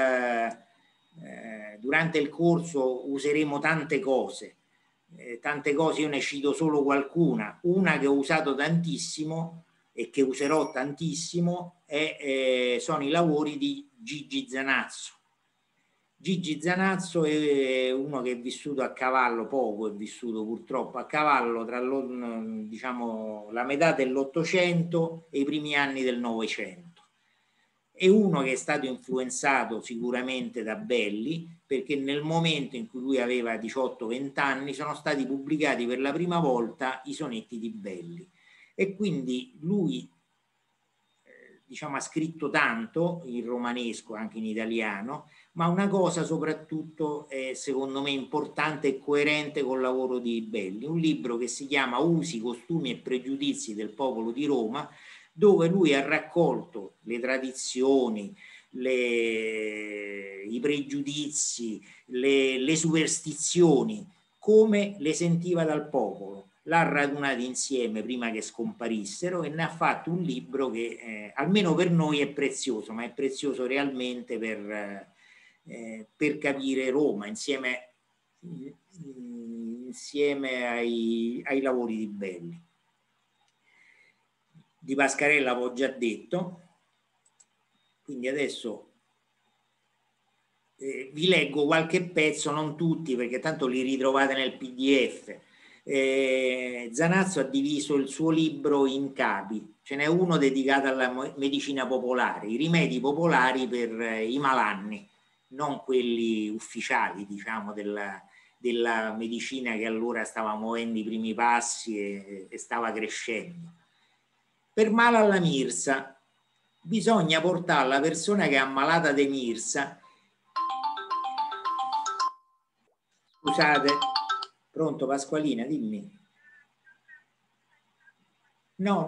durante il corso useremo tante cose, io ne cito solo qualcuna. Una che ho usato tantissimo e che userò tantissimo sono i lavori di Gigi Zanazzo. Gigi Zanazzo è uno che è vissuto a cavallo, poco è vissuto purtroppo a cavallo tra diciamo, la metà dell'Ottocento e i primi anni del Novecento. È uno che è stato influenzato sicuramente da Belli, perché nel momento in cui lui aveva 18-20 anni sono stati pubblicati per la prima volta i sonetti di Belli. E quindi lui diciamo, ha scritto tanto in romanesco, anche in italiano, ma una cosa soprattutto secondo me importante e coerente col lavoro di Belli, un libro che si chiama Usi, costumi e pregiudizi del popolo di Roma, dove lui ha raccolto le tradizioni, i pregiudizi, le superstizioni, come le sentiva dal popolo. L'ha radunati insieme prima che scomparissero e ne ha fatto un libro che almeno per noi è prezioso, ma è prezioso realmente per capire Roma insieme ai lavori di Belli. Di Vascarella avevo già detto, quindi adesso vi leggo qualche pezzo, non tutti perché tanto li ritrovate nel PDF. Zanazzo ha diviso il suo libro in capi, ce n'è uno dedicato alla medicina popolare, i rimedi popolari per i malanni, non quelli ufficiali, diciamo, della medicina che allora stava muovendo i primi passi e stava crescendo. Per male alla Mirsa bisogna portare la persona che è ammalata di Mirsa. Scusate. Pronto Pasqualina, dimmi. No.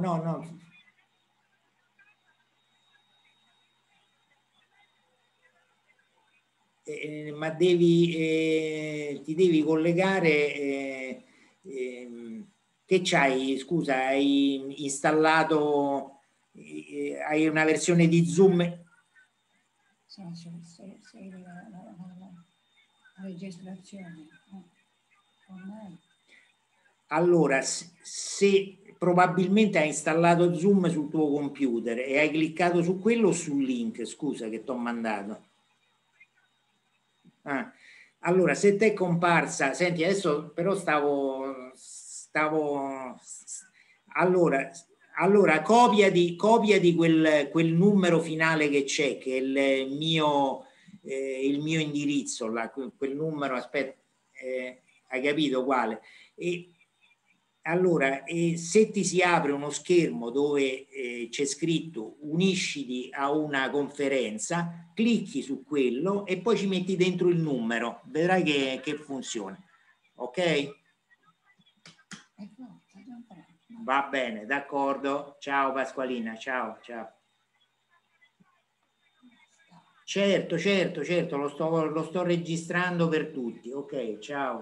Ma ti devi collegare. Che c'hai? Scusa, hai installato, hai una versione di Zoom? Sì, la registrazione. Allora, se probabilmente hai installato Zoom sul tuo computer e hai cliccato su quello o sul link, scusa, che ti ho mandato. Allora, se ti è comparsa, senti, adesso però allora copiati quel numero finale che c'è, che è il mio indirizzo, là, quel numero, aspetta, hai capito quale? Allora, se ti si apre uno schermo dove c'è scritto unisciti a una conferenza, clicchi su quello e poi ci metti dentro il numero, vedrai che funziona. Ok? Va bene, d'accordo. Ciao Pasqualina, ciao. Certo, lo sto registrando per tutti. Ok, ciao.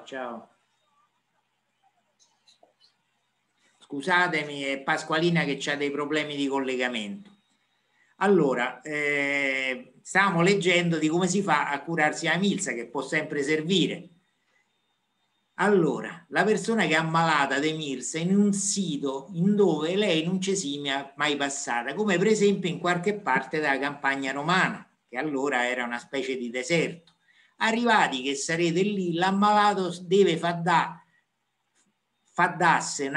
Scusatemi, è Pasqualina che ha dei problemi di collegamento. Allora, stavamo leggendo di come si fa a curarsi la milza, che può sempre servire. Allora, la persona che è ammalata di milza in un sito in dove lei non ci sia mai passata, come per esempio in qualche parte della campagna romana, che allora era una specie di deserto. Arrivati che sarete lì, l'ammalato deve far da sé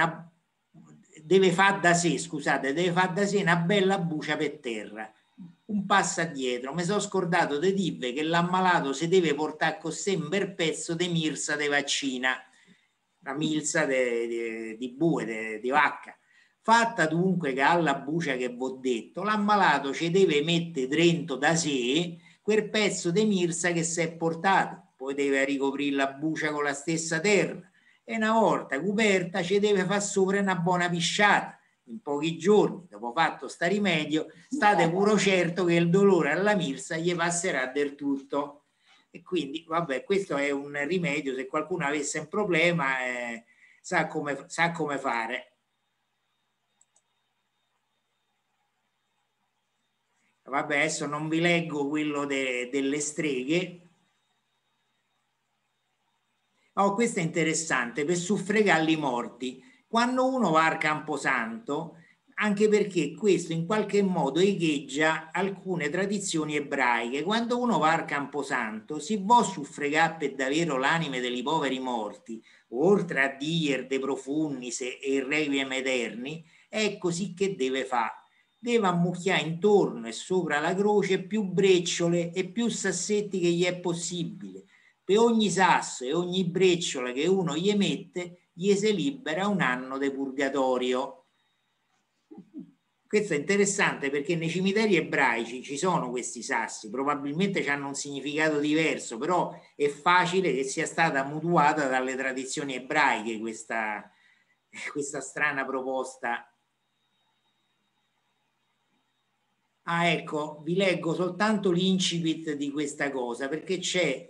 una bella buccia per terra. Un passo addietro, mi sono scordato di dirvi che l'ammalato si deve portare con sé un bel pezzo di milza di vaccina, la milza di bue, di vacca, fatta dunque che alla buccia che vi ho detto, l'ammalato ci deve mettere dentro da sé quel pezzo di milza che si è portato, poi deve ricoprire la buccia con la stessa terra e una volta coperta ci deve far sopra una buona pisciata. In pochi giorni, dopo fatto sta rimedio, state pure certo che il dolore alla milza gli passerà del tutto. E quindi, vabbè, questo è un rimedio, se qualcuno avesse un problema sa come fare. Vabbè, adesso non vi leggo quello delle streghe. Oh, questo è interessante, per suffregarli morti. Quando uno va al Camposanto, anche perché questo in qualche modo echeggia alcune tradizioni ebraiche, quando uno va al Camposanto si può suffregare per davvero l'anime dei poveri morti, oltre a dire de profundis e il requiem eterni, è così che deve fare. Deve ammucchiare intorno e sopra la croce più brecciole e più sassetti che gli è possibile. Per ogni sasso e ogni brecciola che uno gli mette, gli si libera un anno di purgatorio. Questo è interessante perché nei cimiteri ebraici ci sono questi sassi, probabilmente hanno un significato diverso, però è facile che sia stata mutuata dalle tradizioni ebraiche questa strana proposta. Ah, ecco, vi leggo soltanto l'incipit di questa cosa perché c'è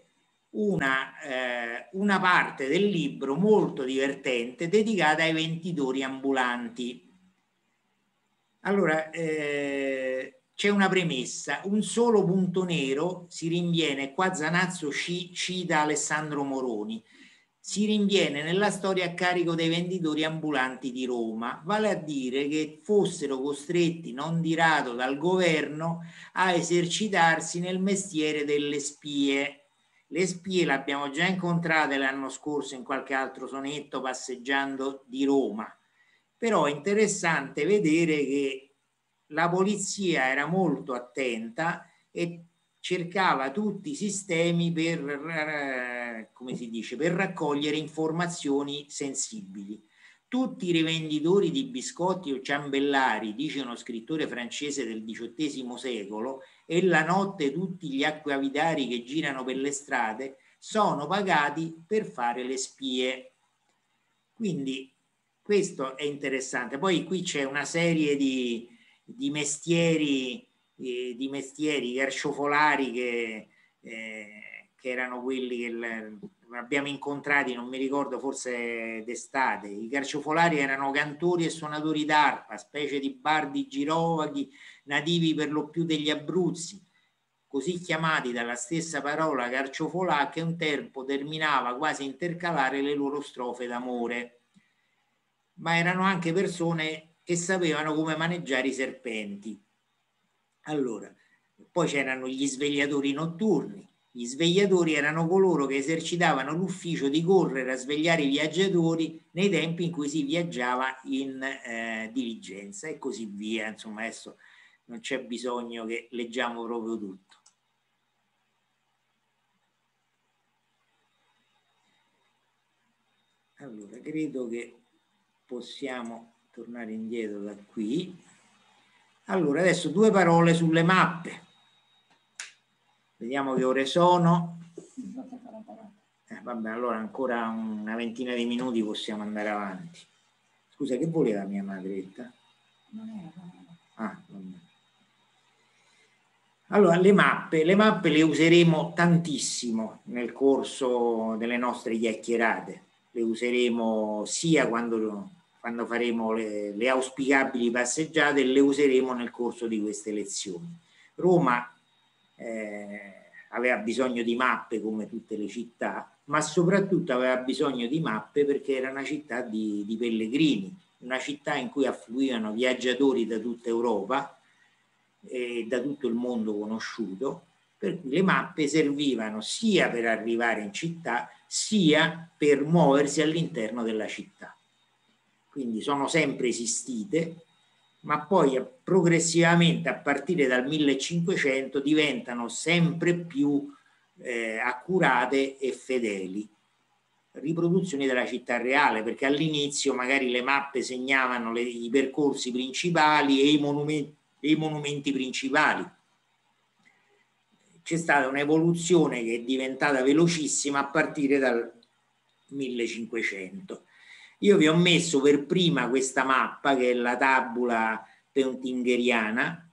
una parte del libro molto divertente dedicata ai venditori ambulanti. Allora, c'è una premessa, un solo punto nero si rinviene, qua Zanazzo cita Alessandro Moroni, si rinviene nella storia a carico dei venditori ambulanti di Roma, vale a dire che fossero costretti non di rado dal governo a esercitarsi nel mestiere delle spie. Le spie le abbiamo già incontrate l'anno scorso in qualche altro sonetto passeggiando di Roma, però è interessante vedere che la polizia era molto attenta e cercava tutti i sistemi per, come si dice, per raccogliere informazioni sensibili. Tutti i rivenditori di biscotti o ciambellari, dice uno scrittore francese del XVIII secolo, e la notte tutti gli acquavitari che girano per le strade sono pagati per fare le spie. Quindi questo è interessante. Poi qui c'è una serie di mestieri, carciofolari che erano quelli che abbiamo incontrati, non mi ricordo, forse d'estate. I carciofolari erano cantori e suonatori d'arpa, specie di bardi girovaghi nativi per lo più degli Abruzzi, così chiamati dalla stessa parola carciofolà, che un tempo terminava quasi a intercalare le loro strofe d'amore. Ma erano anche persone che sapevano come maneggiare i serpenti. Allora, poi c'erano gli svegliatori notturni. Gli svegliatori erano coloro che esercitavano l'ufficio di correre a svegliare i viaggiatori nei tempi in cui si viaggiava in diligenza e così via. Insomma, adesso non c'è bisogno che leggiamo proprio tutto. Allora, credo che possiamo tornare indietro da qui. Allora, adesso due parole sulle mappe. Vediamo che ore sono. Vabbè, allora ancora una ventina di minuti possiamo andare avanti. Scusa, che voleva mia madretta? Ah, vabbè. Allora, le mappe le useremo tantissimo nel corso delle nostre chiacchierate. Le useremo sia quando quando faremo le auspicabili passeggiate, le useremo nel corso di queste lezioni. Roma aveva bisogno di mappe come tutte le città, ma soprattutto aveva bisogno di mappe perché era una città di pellegrini, una città in cui affluivano viaggiatori da tutta Europa e da tutto il mondo conosciuto, per cui le mappe servivano sia per arrivare in città sia per muoversi all'interno della città. Quindi sono sempre esistite, ma poi progressivamente a partire dal 1500 diventano sempre più accurate e fedeli riproduzioni della città reale, perché all'inizio magari le mappe segnavano i percorsi principali e i monumenti principali. C'è stata un'evoluzione che è diventata velocissima a partire dal 1500. Io vi ho messo per prima questa mappa, che è la tabula peutingeriana,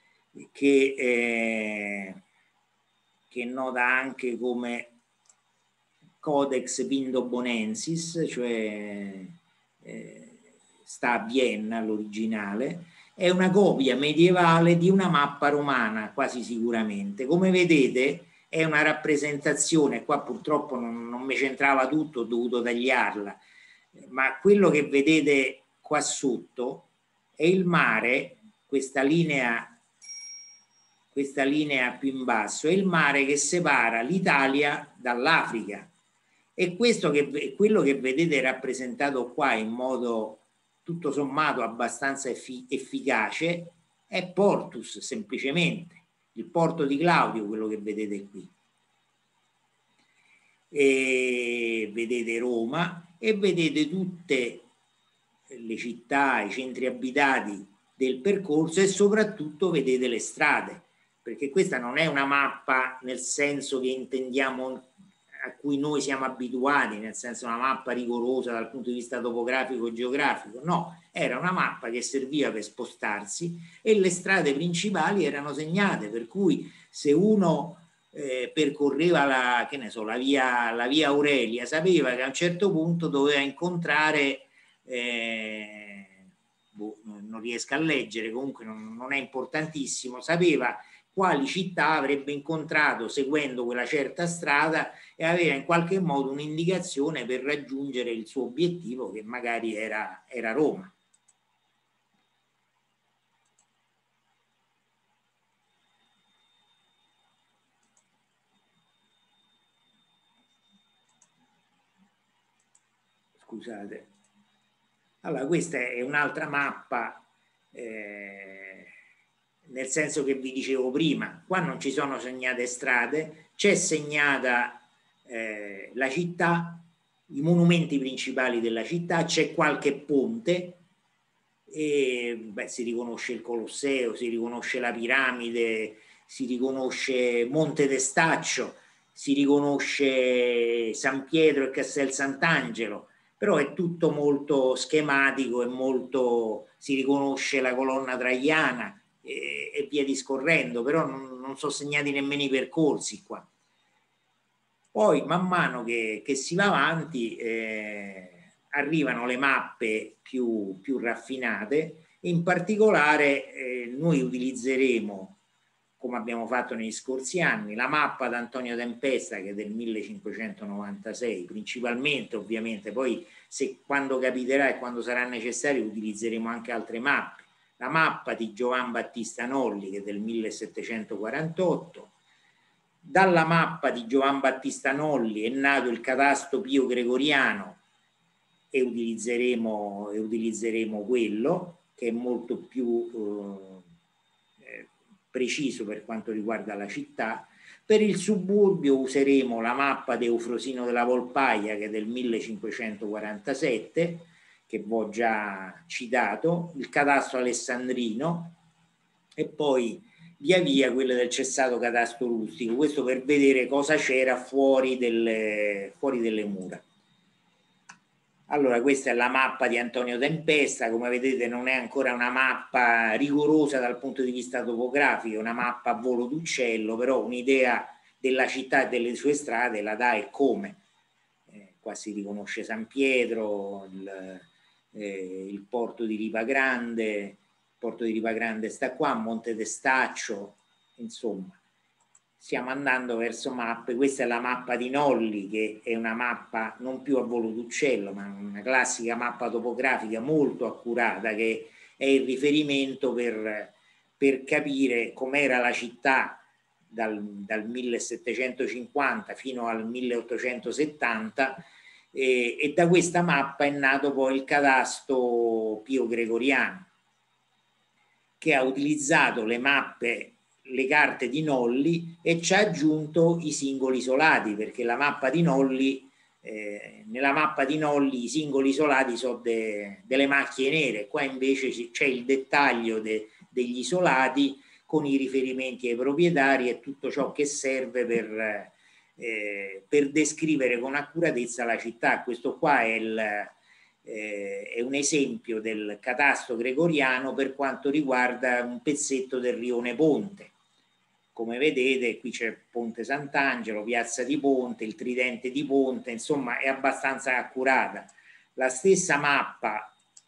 che è nota anche come Codex Vindobonensis, cioè sta a Vienna l'originale. È una copia medievale di una mappa romana, quasi sicuramente. Come vedete è una rappresentazione, qua purtroppo non mi c'entrava tutto, ho dovuto tagliarla, ma quello che vedete qua sotto è il mare, questa linea più in basso, è il mare che separa l'Italia dall'Africa. E quello che vedete rappresentato qua in modo tutto sommato abbastanza efficace è Portus, semplicemente il porto di Claudio, quello che vedete qui. E vedete Roma e vedete tutte le città, i centri abitati del percorso e soprattutto vedete le strade, perché questa non è una mappa nel senso che intendiamo, a cui noi siamo abituati, nel senso una mappa rigorosa dal punto di vista topografico e geografico, no, era una mappa che serviva per spostarsi e le strade principali erano segnate, per cui se uno percorreva la via Aurelia, sapeva che a un certo punto doveva incontrare, non riesco a leggere, comunque non è importantissimo, sapeva quali città avrebbe incontrato seguendo quella certa strada e aveva in qualche modo un'indicazione per raggiungere il suo obiettivo, che magari era Roma. Scusate. Allora, questa è un'altra mappa, nel senso che vi dicevo prima, qua non ci sono segnate strade, c'è segnata la città, i monumenti principali della città, c'è qualche ponte, e, si riconosce il Colosseo, si riconosce la piramide, si riconosce Monte Testaccio, si riconosce San Pietro e Castel Sant'Angelo, però è tutto molto schematico e molto, si riconosce la colonna traiana e via discorrendo, però non sono segnati nemmeno i percorsi qua. Poi man mano che si va avanti arrivano le mappe più raffinate, in particolare noi utilizzeremo, come abbiamo fatto negli scorsi anni, la mappa d'Antonio Tempesta, che è del 1596, principalmente ovviamente, poi quando capiterà e quando sarà necessario utilizzeremo anche altre mappe. La mappa di Giovan Battista Nolli, che è del 1748. Dalla mappa di Giovan Battista Nolli è nato il catasto Pio Gregoriano e utilizzeremo quello, che è molto più preciso per quanto riguarda la città. Per il suburbio useremo la mappa di Eufrosino della Volpaia, che è del 1547, che vi ho già citato, il catasto alessandrino e poi via via quelle del cessato catasto rustico, questo per vedere cosa c'era fuori delle mura. Allora, questa è la mappa di Antonio Tempesta, come vedete non è ancora una mappa rigorosa dal punto di vista topografico, è una mappa a volo d'uccello, però un'idea della città e delle sue strade la dà e come. Qua si riconosce San Pietro, il porto di Riva Grande, il porto di Riva Grande sta qua, Monte Testaccio, insomma. Stiamo andando verso mappe. Questa è la mappa di Nolli, che è una mappa non più a volo d'uccello, ma una classica mappa topografica molto accurata, che è il riferimento per capire com'era la città dal 1750 fino al 1870, e da questa mappa è nato poi il catasto Pio Gregoriano, che ha utilizzato le mappe, le carte di Nolli, e ci ha aggiunto i singoli isolati, perché la mappa di Nolli, nella mappa di Nolli i singoli isolati sono delle macchie nere, qua invece c'è il dettaglio degli isolati con i riferimenti ai proprietari e tutto ciò che serve per descrivere con accuratezza la città. Questo qua è un esempio del catasto gregoriano per quanto riguarda un pezzetto del rione Ponte. Come vedete qui c'è Ponte Sant'Angelo, Piazza di Ponte, il Tridente di Ponte, insomma è abbastanza accurata. La stessa mappa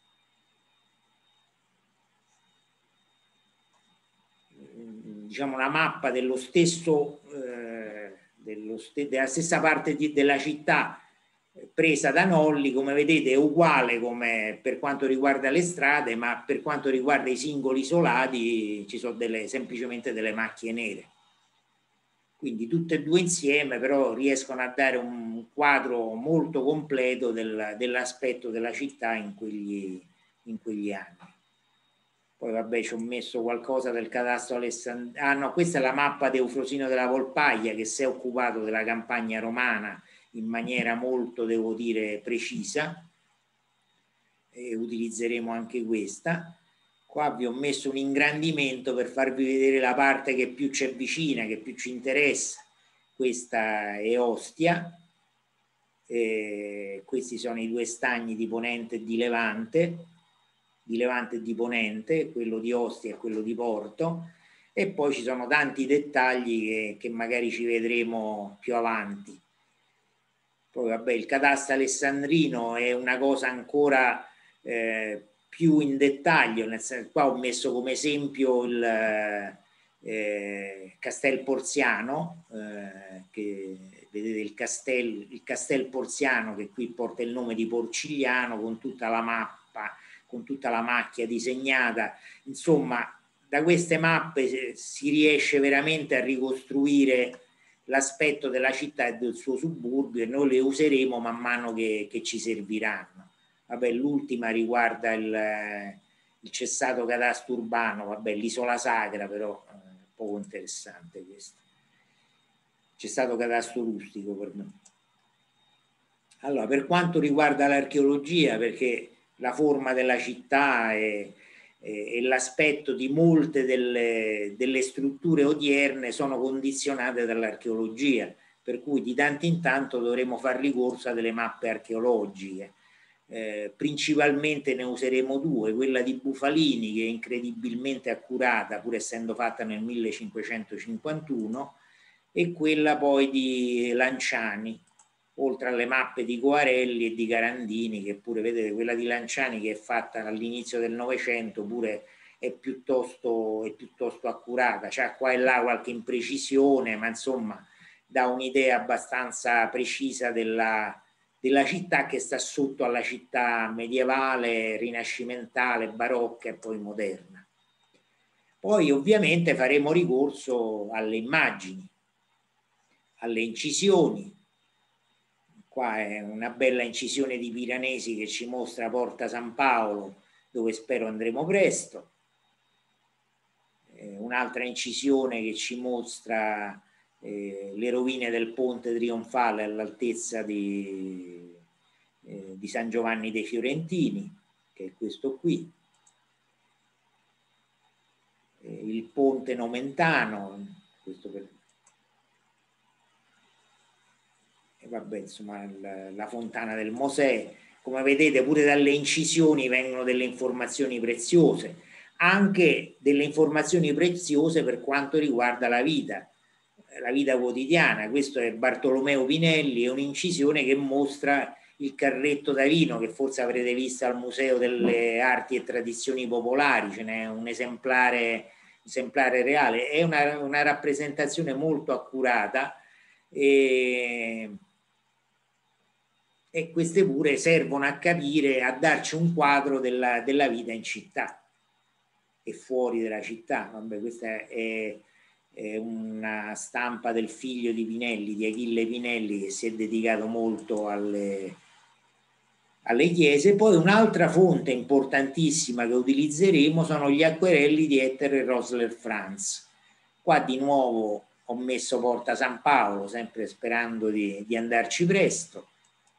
diciamo una mappa dello stesso della stessa parte della città presa da Nolli, come vedete è uguale come per quanto riguarda le strade, ma per quanto riguarda i singoli isolati ci sono semplicemente delle macchie nere. Quindi tutte e due insieme però riescono a dare un quadro molto completo dell'aspetto della città in quegli anni. Poi vabbè ci ho messo qualcosa del catasto alessandrino. Ah no, questa è la mappa di Eufrosino della Volpaglia, che si è occupato della campagna romana in maniera molto, devo dire, precisa, e utilizzeremo anche questa. Qua vi ho messo un ingrandimento per farvi vedere la parte che più ci avvicina, che più ci interessa. Questa è Ostia, questi sono i due stagni di Ponente e di Levante e di Ponente, quello di Ostia e quello di Porto, e poi ci sono tanti dettagli che magari ci vedremo più avanti. Poi vabbè, il catasto alessandrino è una cosa ancora più in dettaglio, nel senso, qua ho messo come esempio il Castel Porziano, che vedete il Castel Porziano, che qui porta il nome di Porcigliano, con tutta la mappa, con tutta la macchia disegnata. Insomma, da queste mappe si riesce veramente a ricostruire l'aspetto della città e del suo suburbio, e noi le useremo man mano che ci serviranno. Vabbè, l'ultima riguarda il cessato cadastro urbano, vabbè, l'isola sacra, però poco interessante questo. Cessato cadastro rustico per me. Allora, per quanto riguarda l'archeologia, perché la forma della città e l'aspetto di molte delle strutture odierne sono condizionate dall'archeologia, per cui di tanto in tanto dovremo fare ricorso a delle mappe archeologiche. Principalmente ne useremo due, quella di Bufalini, che è incredibilmente accurata pur essendo fatta nel 1551, e quella poi di Lanciani, oltre alle mappe di Coarelli e di Carandini, che pure vedete quella di Lanciani, che è fatta all'inizio del Novecento, pure è piuttosto accurata, c'è qua e là qualche imprecisione, ma insomma dà un'idea abbastanza precisa della città, che sta sotto alla città medievale, rinascimentale, barocca e poi moderna. Poi ovviamente faremo ricorso alle immagini, alle incisioni. Qua è una bella incisione di Piranesi che ci mostra Porta San Paolo, dove spero andremo presto. Un'altra incisione che ci mostra le rovine del ponte trionfale all'altezza di San Giovanni dei Fiorentini, che è questo qui. Il ponte Nomentano, questo per... e vabbè, insomma, la fontana del Mosè. Come vedete, pure dalle incisioni vengono delle informazioni preziose, anche delle informazioni preziose per quanto riguarda la vita quotidiana. Questo è Bartolomeo Pinelli, è un'incisione che mostra il carretto da vino, che forse avrete visto al Museo delle Arti e Tradizioni Popolari, ce n'è un esemplare reale. È una rappresentazione molto accurata, e queste pure servono a capire, a darci un quadro della vita in città e fuori dalla città. Vabbè, questa è una stampa del figlio di Pinelli, di Achille Pinelli, che si è dedicato molto alle chiese. Poi un'altra fonte importantissima che utilizzeremo sono gli acquerelli di Ettore Rosler Franz. Qua di nuovo ho messo Porta San Paolo, sempre sperando di andarci presto.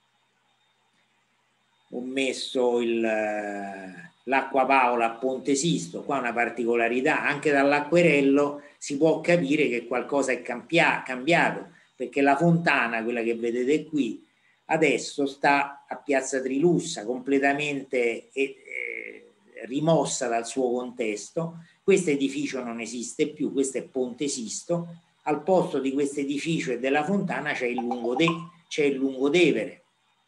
Ho messo l'Acqua Paola a Ponte Sisto. Qua una particolarità: anche dall'acquerello si può capire che qualcosa è cambiato, perché la fontana, quella che vedete qui, adesso sta a Piazza Trilussa, completamente rimossa dal suo contesto. Questo edificio non esiste più, questo è Ponte Sisto. Al posto di questo edificio e della fontana c'è il Lungotevere.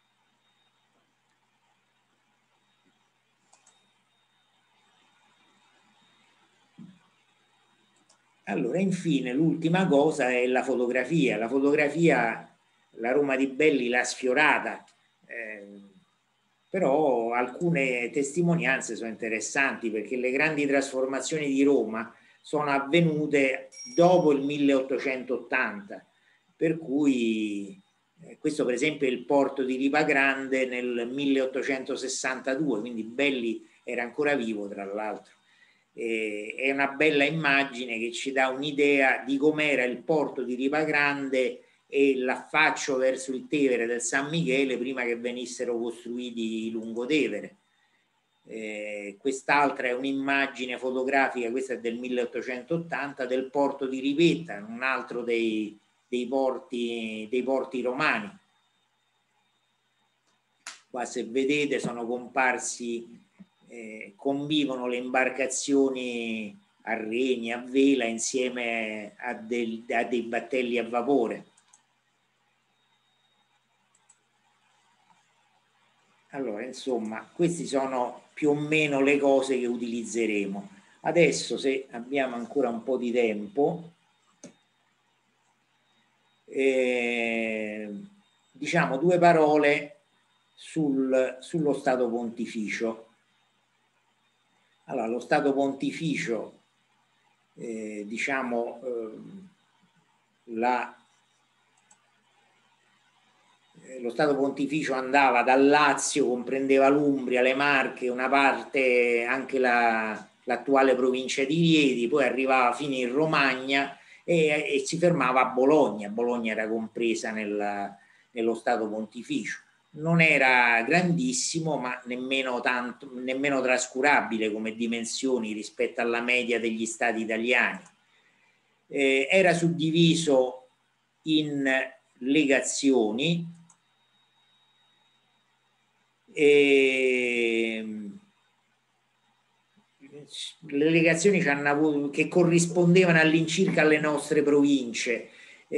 Allora, infine, l'ultima cosa è la fotografia. La fotografia, la Roma di Belli l'ha sfiorata, però alcune testimonianze sono interessanti, perché le grandi trasformazioni di Roma sono avvenute dopo il 1880, per cui questo per esempio è il porto di Ripa Grande nel 1862, quindi Belli era ancora vivo, tra l'altro. È una bella immagine che ci dà un'idea di com'era il porto di Ripa Grande e l'affaccio verso il Tevere del San Michele prima che venissero costruiti i Lungotevere. Quest'altra è un'immagine fotografica, questa è del 1880, del porto di Ripetta, un altro dei porti romani. Qua, se vedete, sono comparsi, convivono le imbarcazioni a remi, a vela, insieme a dei battelli a vapore. Allora, insomma, queste sono più o meno le cose che utilizzeremo. Adesso, se abbiamo ancora un po' di tempo, diciamo due parole sullo Stato Pontificio. Allora, lo Stato Pontificio, diciamo, lo Stato Pontificio andava dal Lazio, comprendeva l'Umbria, le Marche, una parte anche l'attuale provincia di Rieti, poi arrivava fino in Romagna e si fermava a Bologna. Bologna era compresa nello Stato Pontificio. Non era grandissimo, ma nemmeno trascurabile come dimensioni rispetto alla media degli stati italiani. Era suddiviso in legazioni, le legazioni che corrispondevano all'incirca alle nostre province.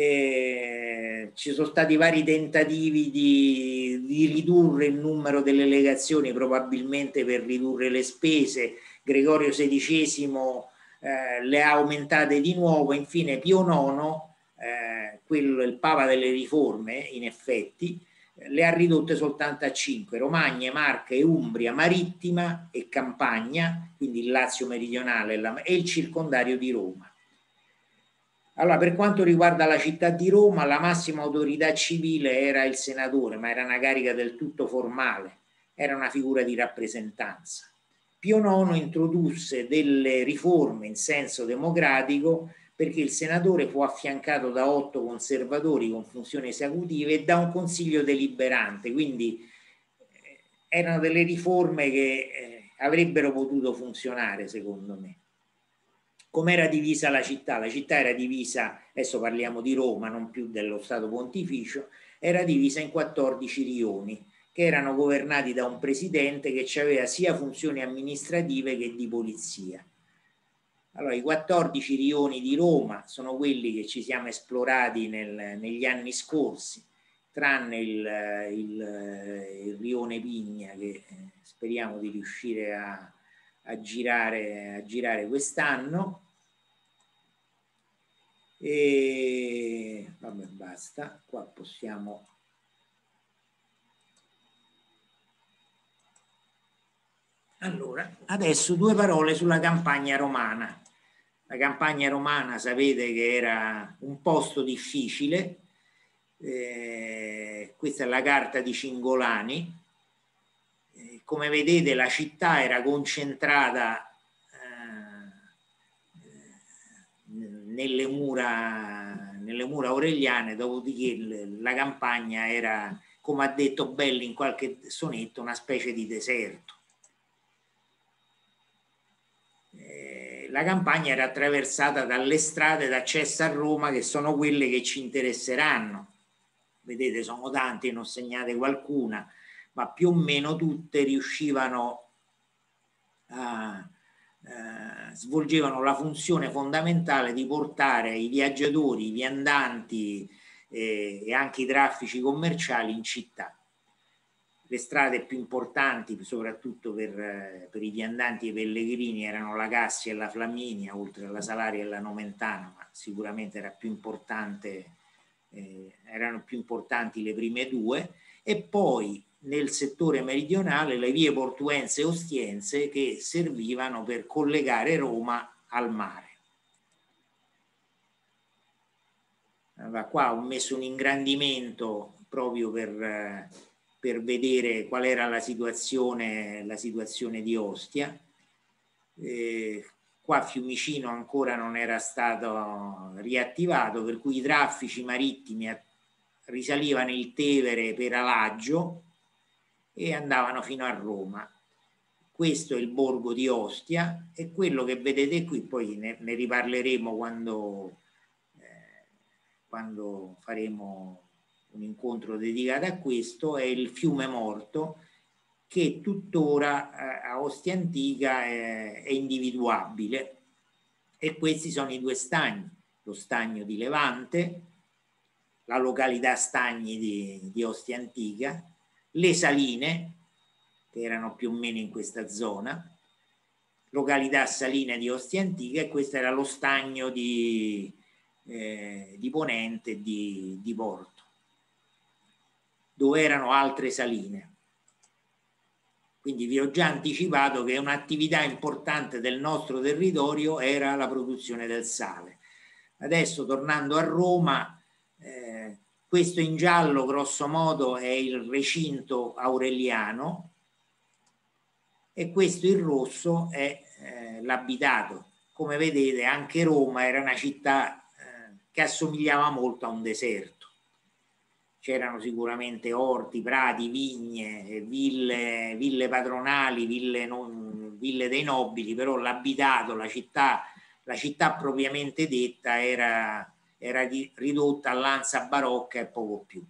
Ci sono stati vari tentativi di ridurre il numero delle legazioni, probabilmente per ridurre le spese. Gregorio XVI le ha aumentate di nuovo. Infine Pio IX, il Papa delle Riforme, in effetti, le ha ridotte soltanto a 5: Romagna, Marche e Umbria Marittima e Campania, quindi il Lazio meridionale e il circondario di Roma. Allora, per quanto riguarda la città di Roma, la massima autorità civile era il senatore, ma era una carica del tutto formale, era una figura di rappresentanza. Pio IX introdusse delle riforme in senso democratico, perché il senatore fu affiancato da 8 conservatori con funzioni esecutive e da un consiglio deliberante, quindi erano delle riforme che avrebbero potuto funzionare, secondo me. Com'era divisa la città? La città era divisa, adesso parliamo di Roma, non più dello Stato Pontificio, era divisa in 14 rioni, che erano governati da un presidente che aveva sia funzioni amministrative che di polizia. Allora, i 14 rioni di Roma sono quelli che ci siamo esplorati negli anni scorsi. tranne il rione Pigna, che speriamo di riuscire a girare quest'anno. E vabbè, basta, qua possiamo... Allora, adesso due parole sulla campagna romana. La campagna romana sapete che era un posto difficile, questa è la carta di Cingolani. Come vedete la città era concentrata nelle mura aureliane, dopodiché la campagna era, come ha detto Belli in qualche sonetto, una specie di deserto. La campagna era attraversata dalle strade d'accesso a Roma, che sono quelle che ci interesseranno. Vedete, sono tante, ne ho segnate qualcuna, ma più o meno tutte riuscivano svolgevano la funzione fondamentale di portare i viaggiatori, i viandanti e anche i traffici commerciali in città. Le strade più importanti, soprattutto per i viandanti e i pellegrini, erano la Cassia e la Flaminia, oltre alla Salaria e la Nomentana, ma sicuramente era più importante, erano più importanti le prime due, e poi nel settore meridionale le vie portuense e ostiense, che servivano per collegare Roma al mare. Allora, qua ho messo un ingrandimento proprio per vedere qual era la situazione di Ostia. Qua Fiumicino ancora non era stato riattivato, per cui i traffici marittimi risalivano il Tevere per Alaggio e andavano fino a Roma. Questo è il borgo di Ostia, e quello che vedete qui, poi ne riparleremo quando faremo un incontro dedicato a questo, è il fiume Morto, che tuttora a Ostia Antica è individuabile, e questi sono i due stagni, lo stagno di Levante, la località Stagni di Ostia Antica, le Saline, che erano più o meno in questa zona, località Saline di Ostia Antica, e questo era lo stagno di Ponente di Porto, dove erano altre saline. Quindi vi ho già anticipato che un'attività importante del nostro territorio era la produzione del sale. Adesso, tornando a Roma, questo in giallo grosso modo è il recinto aureliano, e questo in rosso è l'abitato. Come vedete, anche Roma era una città che assomigliava molto a un deserto. C'erano sicuramente orti, prati, vigne, ville padronali, ville dei nobili, però l'abitato, la città propriamente detta era ridotta all'ansa barocca e poco più.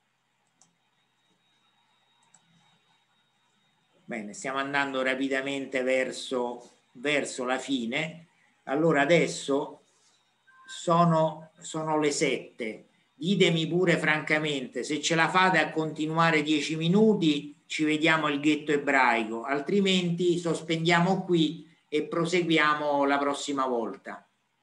Bene, stiamo andando rapidamente verso la fine. Allora adesso sono le 7. Ditemi pure francamente se ce la fate a continuare 10 minuti, ci vediamo il ghetto ebraico, altrimenti sospendiamo qui e proseguiamo la prossima volta.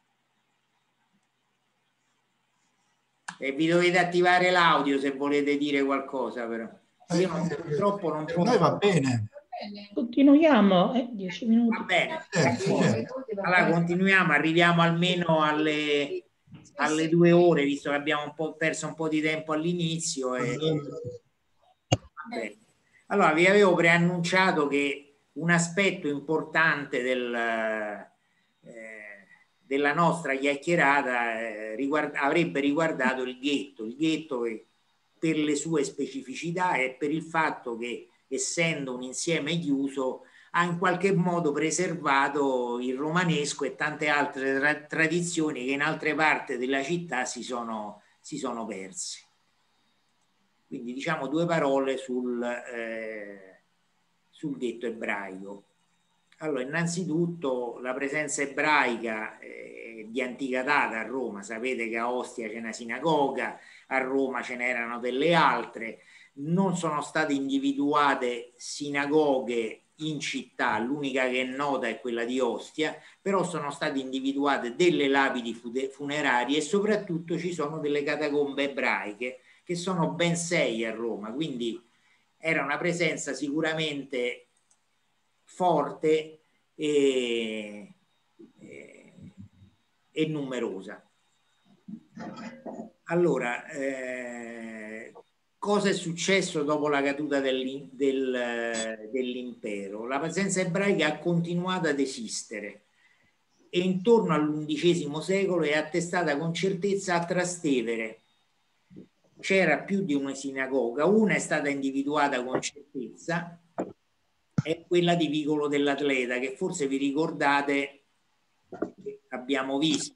E vi dovete attivare l'audio se volete dire qualcosa, però. Io purtroppo non posso. Noi va bene. Continuiamo, 10 minuti. Va bene. Certo. Allora continuiamo, arriviamo almeno alle 2 ore, visto che abbiamo perso un po' di tempo all'inizio. Allora, vi avevo preannunciato che un aspetto importante della nostra chiacchierata avrebbe riguardato il ghetto per le sue specificità e per il fatto che, essendo un insieme chiuso, ha in qualche modo preservato il romanesco e tante altre tradizioni che in altre parti della città si sono perse. Quindi diciamo 2 parole sul ghetto ebraico. Allora, innanzitutto la presenza ebraica di antica data a Roma. Sapete che a Ostia c'è una sinagoga, a Roma ce n'erano delle altre. Non sono state individuate sinagoghe in città, l'unica che è nota è quella di Ostia, però sono state individuate delle lapidi funerarie e soprattutto ci sono delle catacombe ebraiche, che sono ben 6 a Roma, quindi era una presenza sicuramente forte e numerosa. Allora, cosa è successo dopo la caduta dell'impero? La presenza ebraica ha continuato ad esistere e intorno all'undicesimo secolo è attestata con certezza a Trastevere. C'era più di una sinagoga, una è stata individuata con certezza, è quella di Vicolo dell'Atleta, che forse vi ricordate che abbiamo visto.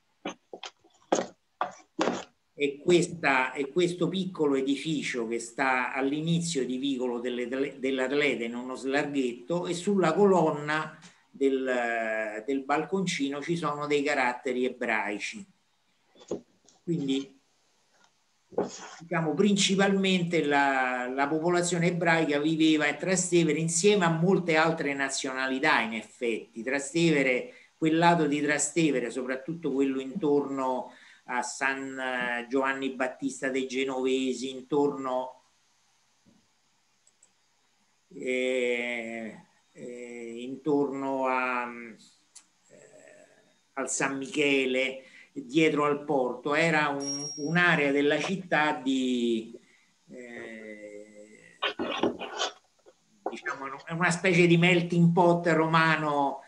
E questo piccolo edificio che sta all'inizio di Vicolo dell'Atleta in uno slarghetto, e sulla colonna del balconcino ci sono dei caratteri ebraici. Quindi diciamo principalmente la popolazione ebraica viveva a Trastevere insieme a molte altre nazionalità. In effetti Trastevere, quel lato di Trastevere, soprattutto quello intorno a San Giovanni Battista dei Genovesi, intorno al San Michele, dietro al porto, era un'area della città di diciamo una specie di melting pot romano,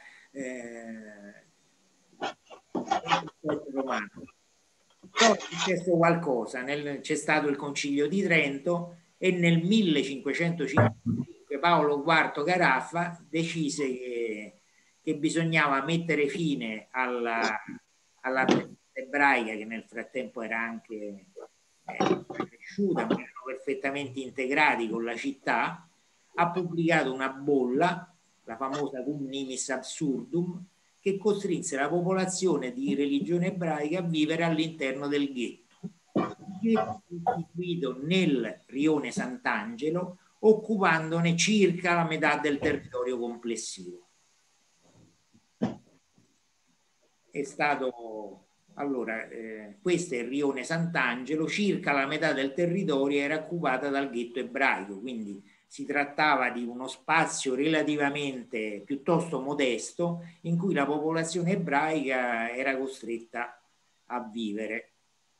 Poi è successo qualcosa, c'è stato il Concilio di Trento e nel 1555 Paolo IV Caraffa decise che bisognava mettere fine alla presenza ebraica, che nel frattempo era anche cresciuta, ma erano perfettamente integrati con la città. Ha pubblicato una bolla, la famosa Cum Nimis Absurdum, che costrinse la popolazione di religione ebraica a vivere all'interno del ghetto. Il ghetto fu istituito nel rione Sant'Angelo, occupandone circa la metà del territorio complessivo. È stato, allora, questo è il rione Sant'Angelo, circa la metà del territorio era occupata dal ghetto ebraico, quindi si trattava di uno spazio relativamente piuttosto modesto in cui la popolazione ebraica era costretta a vivere.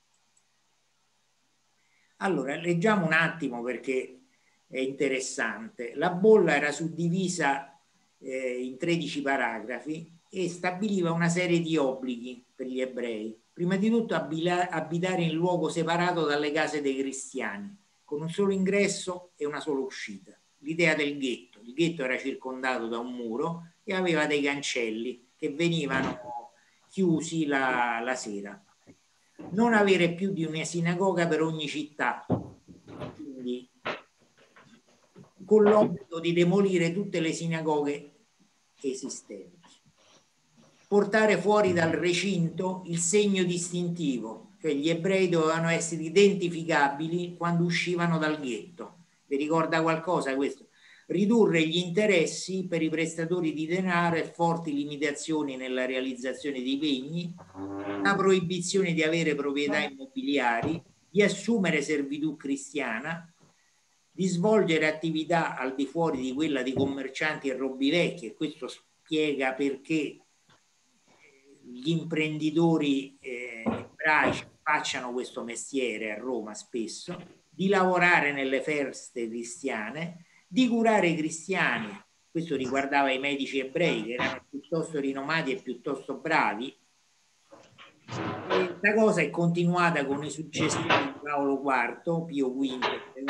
Allora, leggiamo un attimo perché è interessante. La bolla era suddivisa in 13 paragrafi e stabiliva una serie di obblighi per gli ebrei. Prima di tutto abitare in luogo separato dalle case dei cristiani, con un solo ingresso e una sola uscita. L'idea del ghetto. Il ghetto era circondato da un muro e aveva dei cancelli che venivano chiusi la sera. Non avere più di una sinagoga per ogni città, quindi con l'obbligo di demolire tutte le sinagoghe esistenti. Portare fuori dal recinto il segno distintivo, cioè gli ebrei dovevano essere identificabili quando uscivano dal ghetto. Vi ricorda qualcosa questo? Ridurre gli interessi per i prestatori di denaro e forti limitazioni nella realizzazione dei beni, la proibizione di avere proprietà immobiliari, di assumere servitù cristiana, di svolgere attività al di fuori di quella di commercianti e robivecchi, e questo spiega perché gli imprenditori ebraici facciano questo mestiere a Roma spesso, di lavorare nelle feste cristiane, di curare i cristiani. Questo riguardava i medici ebrei che erano piuttosto rinomati e piuttosto bravi. Questa cosa è continuata con i successivi di Paolo IV, Pio V,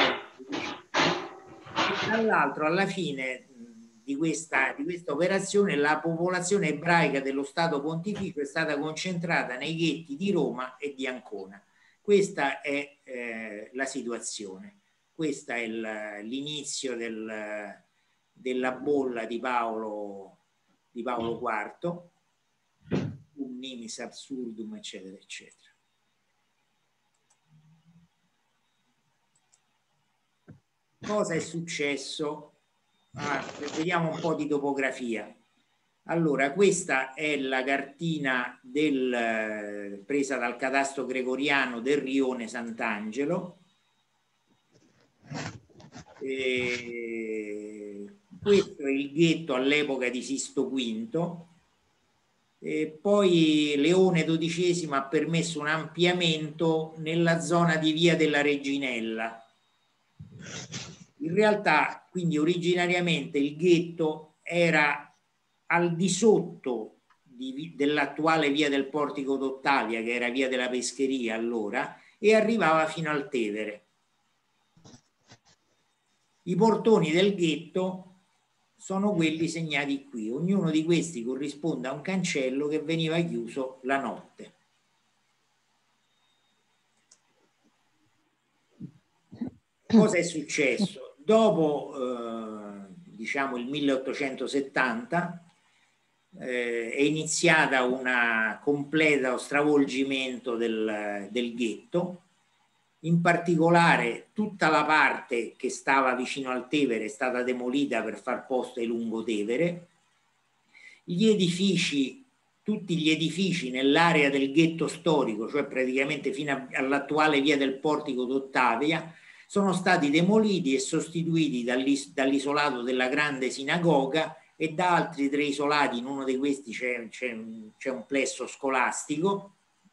e tra l'altro alla fine di questa operazione la popolazione ebraica dello Stato Pontificio è stata concentrata nei ghetti di Roma e di Ancona. Questa è la situazione. Questo è l'inizio della bolla di Paolo di Paolo IV, un nimis absurdum, eccetera, eccetera. Cosa è successo? Vediamo un po' di topografia. Allora, questa è la cartina presa dal catasto gregoriano del rione Sant'Angelo. Questo è il ghetto all'epoca di Sisto V. Poi Leone XII ha permesso un ampliamento nella zona di Via della Reginella. In realtà, quindi originariamente il ghetto era al di sotto dell'attuale Via del Portico d'Ottavia, che era Via della Pescheria allora, e arrivava fino al Tevere. I portoni del ghetto sono quelli segnati qui. Ognuno di questi corrisponde a un cancello che veniva chiuso la notte. Cosa è successo? Dopo diciamo il 1870 è iniziata un completo stravolgimento del ghetto. In particolare tutta la parte che stava vicino al Tevere è stata demolita per far posto ai Lungotevere. Tutti gli edifici nell'area del ghetto storico, cioè praticamente fino all'attuale Via del Portico d'Ottavia, sono stati demoliti e sostituiti dall'isolato della grande sinagoga e da altri 3 isolati. In uno di questi c'è un plesso scolastico,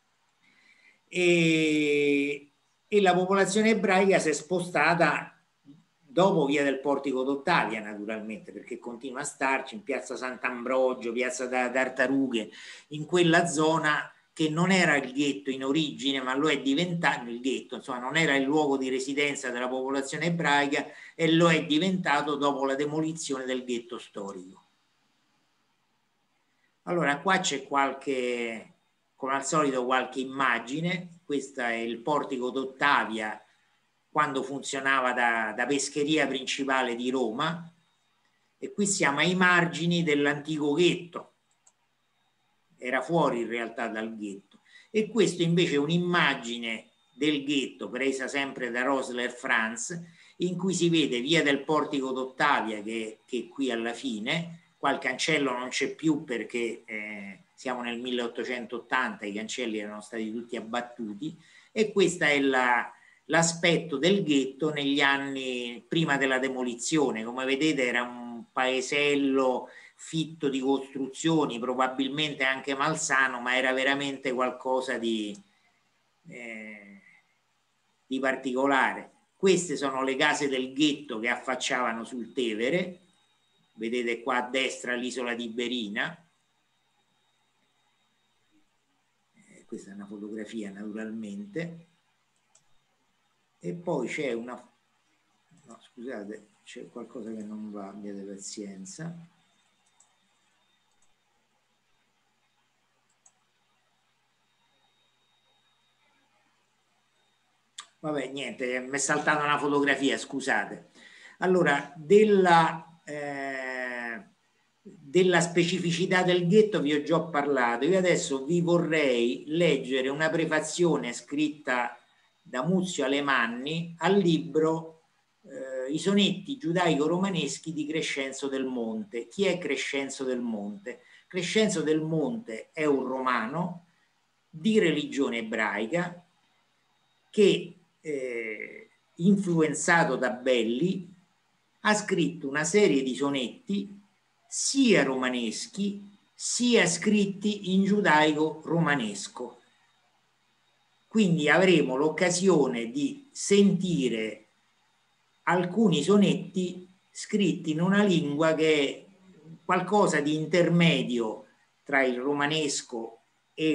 e la popolazione ebraica si è spostata dopo Via del Portico d'Ottavia, naturalmente, perché continua a starci in piazza Sant'Ambrogio, piazza Tartarughe, in quella zona che non era il ghetto in origine, ma lo è diventato il ghetto, insomma non era il luogo di residenza della popolazione ebraica, e lo è diventato dopo la demolizione del ghetto storico. Allora qua c'è qualche, come al solito, qualche immagine. Questa è il Portico d'Ottavia quando funzionava da pescheria principale di Roma, e qui siamo ai margini dell'antico ghetto. Era fuori in realtà dal ghetto. E questo invece è un'immagine del ghetto presa sempre da Rosler Franz, in cui si vede Via del Portico d'Ottavia che è qui alla fine. Qua il cancello non c'è più perché siamo nel 1880, i cancelli erano stati tutti abbattuti, e questo è l'aspetto del ghetto negli anni prima della demolizione. Come vedete era un paesello fitto di costruzioni, probabilmente anche malsano, ma era veramente qualcosa di particolare. Queste sono le case del ghetto che affacciavano sul Tevere. Vedete qua a destra l'isola di Berina. Questa è una fotografia, naturalmente. E poi c'è una... No, scusate, c'è qualcosa che non va, abbiate pazienza. Vabbè, niente, mi è saltata una fotografia, scusate. Allora, della specificità del ghetto vi ho già parlato. Io adesso vi vorrei leggere una prefazione scritta da Muzio Alemanni al libro I sonetti giudaico-romaneschi di Crescenzo del Monte. Chi è Crescenzo del Monte? Crescenzo del Monte è un romano di religione ebraica che, influenzato da Belli, ha scritto una serie di sonetti sia romaneschi sia scritti in giudaico romanesco. Quindi avremo l'occasione di sentire alcuni sonetti scritti in una lingua che è qualcosa di intermedio tra il romanesco e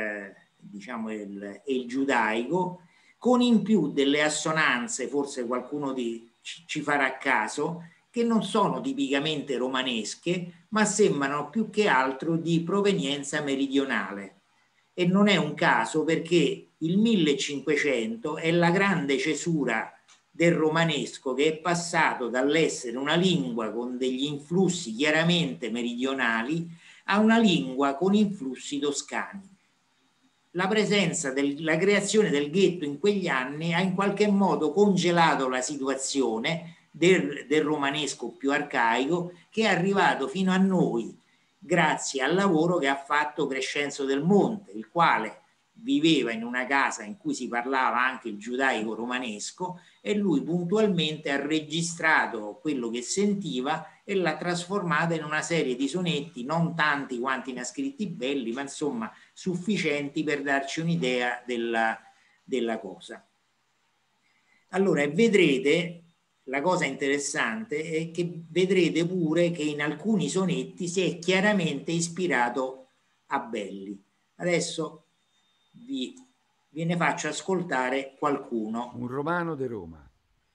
il giudaico, con in più delle assonanze, forse qualcuno ci farà caso, che non sono tipicamente romanesche, ma sembrano più che altro di provenienza meridionale. E non è un caso, perché il 1500 è la grande cesura del romanesco, che è passato dall'essere una lingua con degli influssi chiaramente meridionali a una lingua con influssi toscani. La presenza la creazione del ghetto in quegli anni ha in qualche modo congelato la situazione del romanesco più arcaico, che è arrivato fino a noi grazie al lavoro che ha fatto Crescenzo del Monte, il quale viveva in una casa in cui si parlava anche il giudaico romanesco, e lui puntualmente ha registrato quello che sentiva e l'ha trasformata in una serie di sonetti, non tanti quanti ne ha scritti belli, ma insomma sufficienti per darci un'idea della cosa. Allora, vedrete, la cosa interessante è che vedrete pure che in alcuni sonetti si è chiaramente ispirato a Belli. Adesso ve ne faccio ascoltare qualcuno. Un romano de Roma.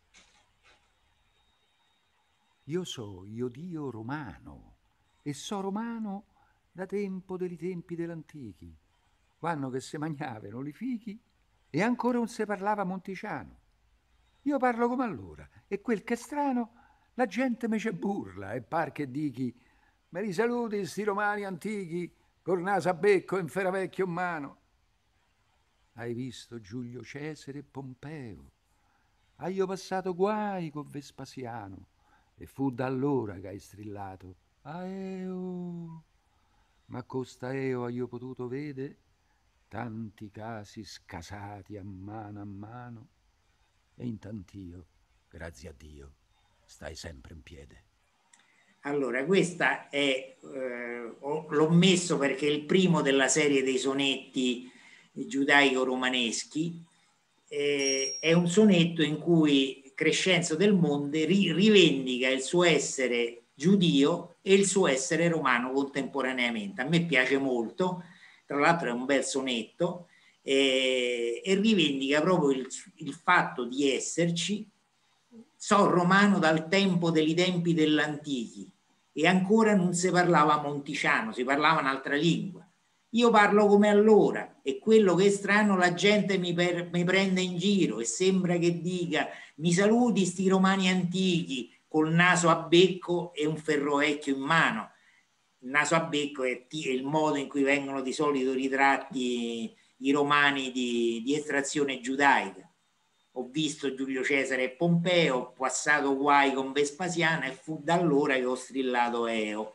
Io Dio romano, e so romano da tempo dei tempi dell'antichi, quando che se mangiavano li fichi e ancora non se parlava monticiano. Io parlo come allora, e quel che è strano, la gente me ce burla, e par che dichi, me li saluti sti romani antichi, col naso a becco e in feravecchio in mano. Hai visto Giulio Cesare e Pompeo? Hai io passato guai con Vespasiano, e fu da allora che hai strillato Aeo. Ma costa eo hai io potuto vedere tanti casi scasati a mano, e intant'io, grazie a Dio, stai sempre in piede. Allora, questa è, l'ho messo perché è il primo della serie dei sonetti giudaico-romaneschi. È un sonetto in cui Crescenzo del Monte rivendica il suo essere giudio e il suo essere romano contemporaneamente. A me piace molto, tra l'altro è un bel sonetto, e rivendica proprio il fatto di esserci. So romano dal tempo dei tempi dell'antichi, e ancora non si parlava monticiano, si parlava un'altra lingua. Io parlo come allora, e quello che è strano, la gente mi prende in giro e sembra che dica mi saluti sti romani antichi, col naso a becco e un ferrovecchio in mano. Il naso a becco è il modo in cui vengono di solito ritratti i romani di estrazione giudaica. Ho visto Giulio Cesare e Pompeo, ho passato guai con Vespasiano, e fu da allora che ho strillato Eo.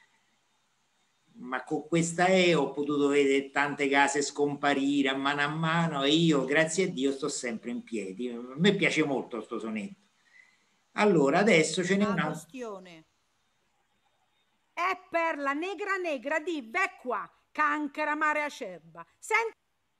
Ma con questa Eo ho potuto vedere tante case scomparire a mano, e io, grazie a Dio, sto sempre in piedi. A me piace molto questo sonetto. Allora, adesso ce n'è una questione. È per la negra di Becqua, cancara mare acerba. Senti.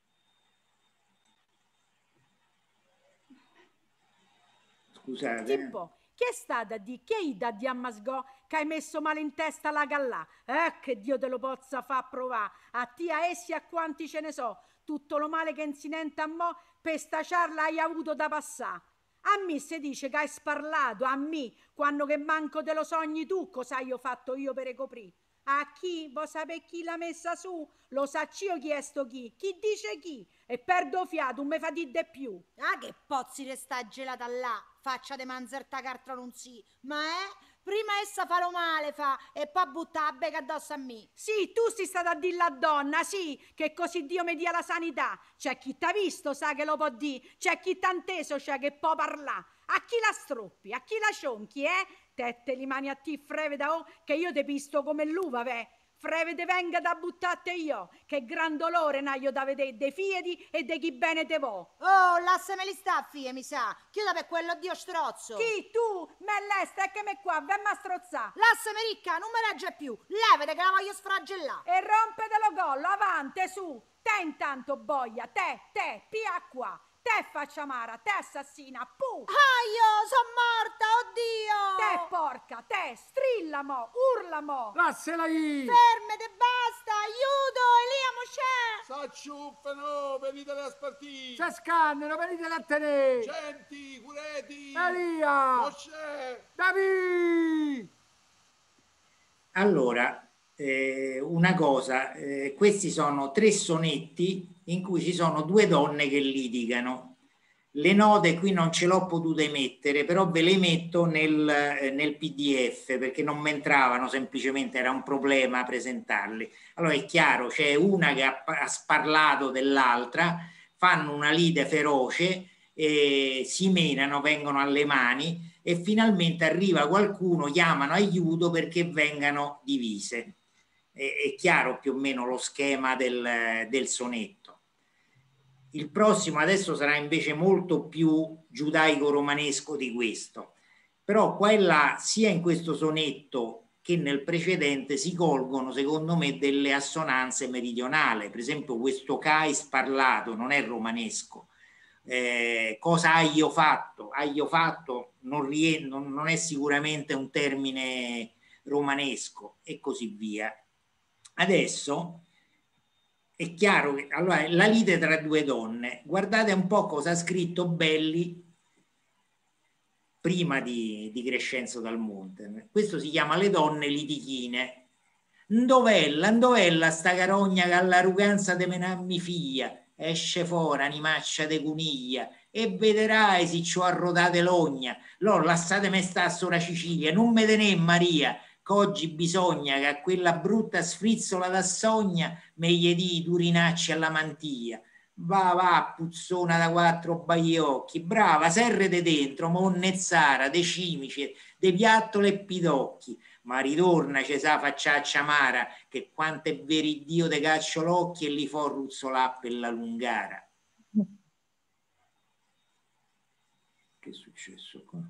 Scusate. Tipo, che è stata di che i da di ammasgò che hai messo male in testa la gallà? Che Dio te lo possa fa provare a ti, a essi, a quanti ce ne so, tutto lo male che insinenta a mo' per sta ciarla hai avuto da passare. A me si dice che hai sparlato, a me, quando che manco te lo sogni tu, cosa io fatto io per coprire? A chi? Vuoi sapere chi l'ha messa su? Lo saccio io chiesto chi dice chi, e perdo fiato, non mi fa di più. Ah, che pozzi resta gelata là, faccia de manzerta carta non si, ma prima essa fa lo male, fa, e poi butta la becca addosso a me. Sì, tu sei stata a dire la donna, sì, che così Dio mi dia la sanità. C'è chi t'ha visto, sa che lo può dire, c'è chi t'ha inteso, c'è che può parlare. A chi la stroppi, a chi la cionchi, Tette li mani a ti, freveda, oh, che io te pisto come l'uva, frevede venga da buttate io, che gran dolore n'aio da vedere dei fiedi e di chi bene te vo. Oh, lasciami li sta, figlia, mi sa, chiuda per quello Dio strozzo. Chi, tu? Me l'esta, e che me qua, venma a strozzà. Lasciami ricca, non me regge più, levete che la voglio sfragellare. E rompetelo collo, avante, su, te intanto boia, te, pia qua. Te facciamara, te assassina, pu! Io sono morta, oddio! Te porca, te strilla mo, urla mo! Lassela lì! Fermete, basta, aiuto, Elia Mosè! S'acciuffano, venitele a spartire! S'accannano, venitele a tenere! Genti, cureti! Elia! Mosè! Davi! Allora, una cosa, questi sono 3 sonetti in cui ci sono 2 donne che litigano. Le note qui non ce l'ho potute mettere, però ve le metto nel PDF perché non mi entravano, semplicemente era un problema presentarle. Allora è chiaro, c'è una che ha sparlato dell'altra, fanno una lite feroce, si menano, vengono alle mani e finalmente arriva qualcuno, chiamano aiuto perché vengano divise. È chiaro più o meno lo schema del sonetto. Il prossimo adesso sarà invece molto più giudaico-romanesco di questo, però qua e là, sia in questo sonetto che nel precedente, si colgono secondo me delle assonanze meridionali. Per esempio questo cais parlato non è romanesco. Cosa hai io fatto? Hai io fatto non è sicuramente un termine romanesco e così via. Adesso è chiaro che allora la lite tra due donne, guardate un po' cosa ha scritto Belli prima di Crescenzo dal Monte. Questo si chiama Le donne litichine. Ndovella sta carogna che all'arroganza de menammi figlia, esce fuori animaccia de cuniglia e vedrai se ci ho arrodate l'ogna, l'ho lasciate me sta sopra Sicilia, non me tenè Maria, oggi bisogna che a quella brutta sfrizzola da sogna me gli di durinacci alla mantia. Va, puzzona da 4 baiocchi, brava, serrete dentro, monnezzara, de cimice, de piattole e pidocchi, ma ritorna c'è sa facciaccia amara, che quanto è veri Dio te caccio l'occhi e li fo ruzzolà per la lungara. Che è successo qua?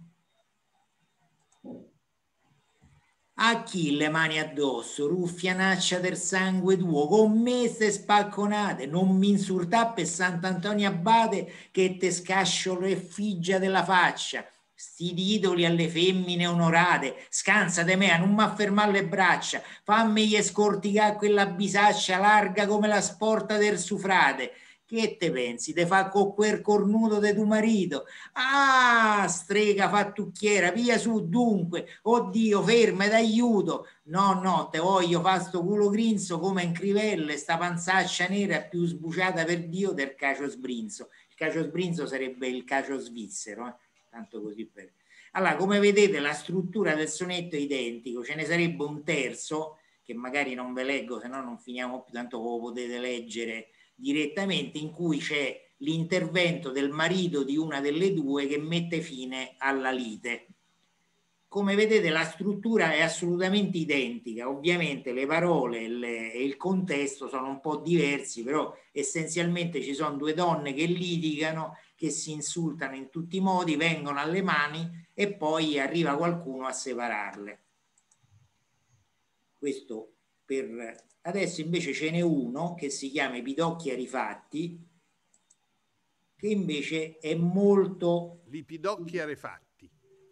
A chi le mani addosso, ruffianaccia del sangue tuo, con me ste spacconate, non mi insultà per Sant'Antonio Abate che te scascio le figlia della faccia, sti titoli alle femmine onorate, scansa de me, non m'affermare le braccia, fammi gli scorticare quella bisaccia larga come la sporta del sufrate. Che te pensi? Te fa con quel cornuto de tuo marito? Ah, strega fattucchiera, via su dunque. Oddio, ferma, d'aiuto. No, te voglio fa sto culo grinzo come in crivelle, sta panzaccia nera più sbuciata per Dio del cacio sbrinzo. Il cacio sbrinzo sarebbe il cacio svizzero, tanto così per... Allora, come vedete, la struttura del sonetto è identico, ce ne sarebbe un terzo, che magari non ve leggo, se no non finiamo più, tanto lo potete leggere direttamente, in cui c'è l'intervento del marito di una delle due che mette fine alla lite. Come vedete la struttura è assolutamente identica, ovviamente le parole e il contesto sono un po' diversi, però essenzialmente ci sono due donne che litigano, che si insultano in tutti i modi, vengono alle mani e poi arriva qualcuno a separarle. Questo per... Adesso invece ce n'è uno che si chiama I pidocchi arifatti, che invece è molto... Li pidocchi arefatti.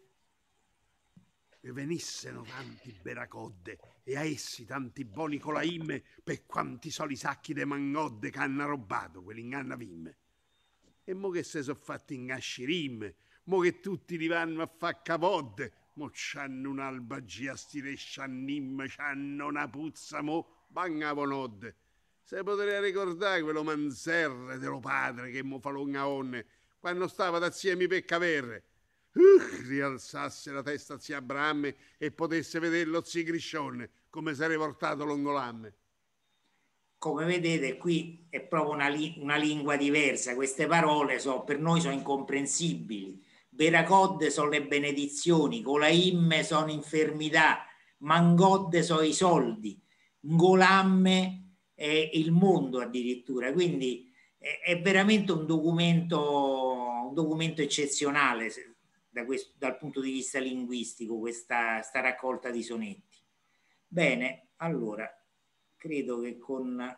E venissero tanti beracodde e a essi tanti boni colaimme per quanti soli sacchi de mangodde che hanno rubato quelli inganna vimme. E mo che se sono fatti ingascirimme, mo che tutti li vanno a fa cavodde, mo c'hanno un'albagia stile sciannimme, c'hanno una puzza mo... Bangavonodde, se potrei ricordare quello manzerre dello padre che mo fa longaonne quando stava da ziemi per caverre. Rialzasse la testa a zia Abramme e potesse vederlo zia Griscione come si era portato l'ongolamme. Come vedete qui è proprio una lingua diversa, queste parole per noi sono incomprensibili. Beracodde sono le benedizioni, colaimme sono infermità, mangodde sono i soldi, ngolamme è il mondo addirittura, quindi è veramente un documento eccezionale dal punto di vista linguistico, questa raccolta di sonetti. Bene, allora credo che con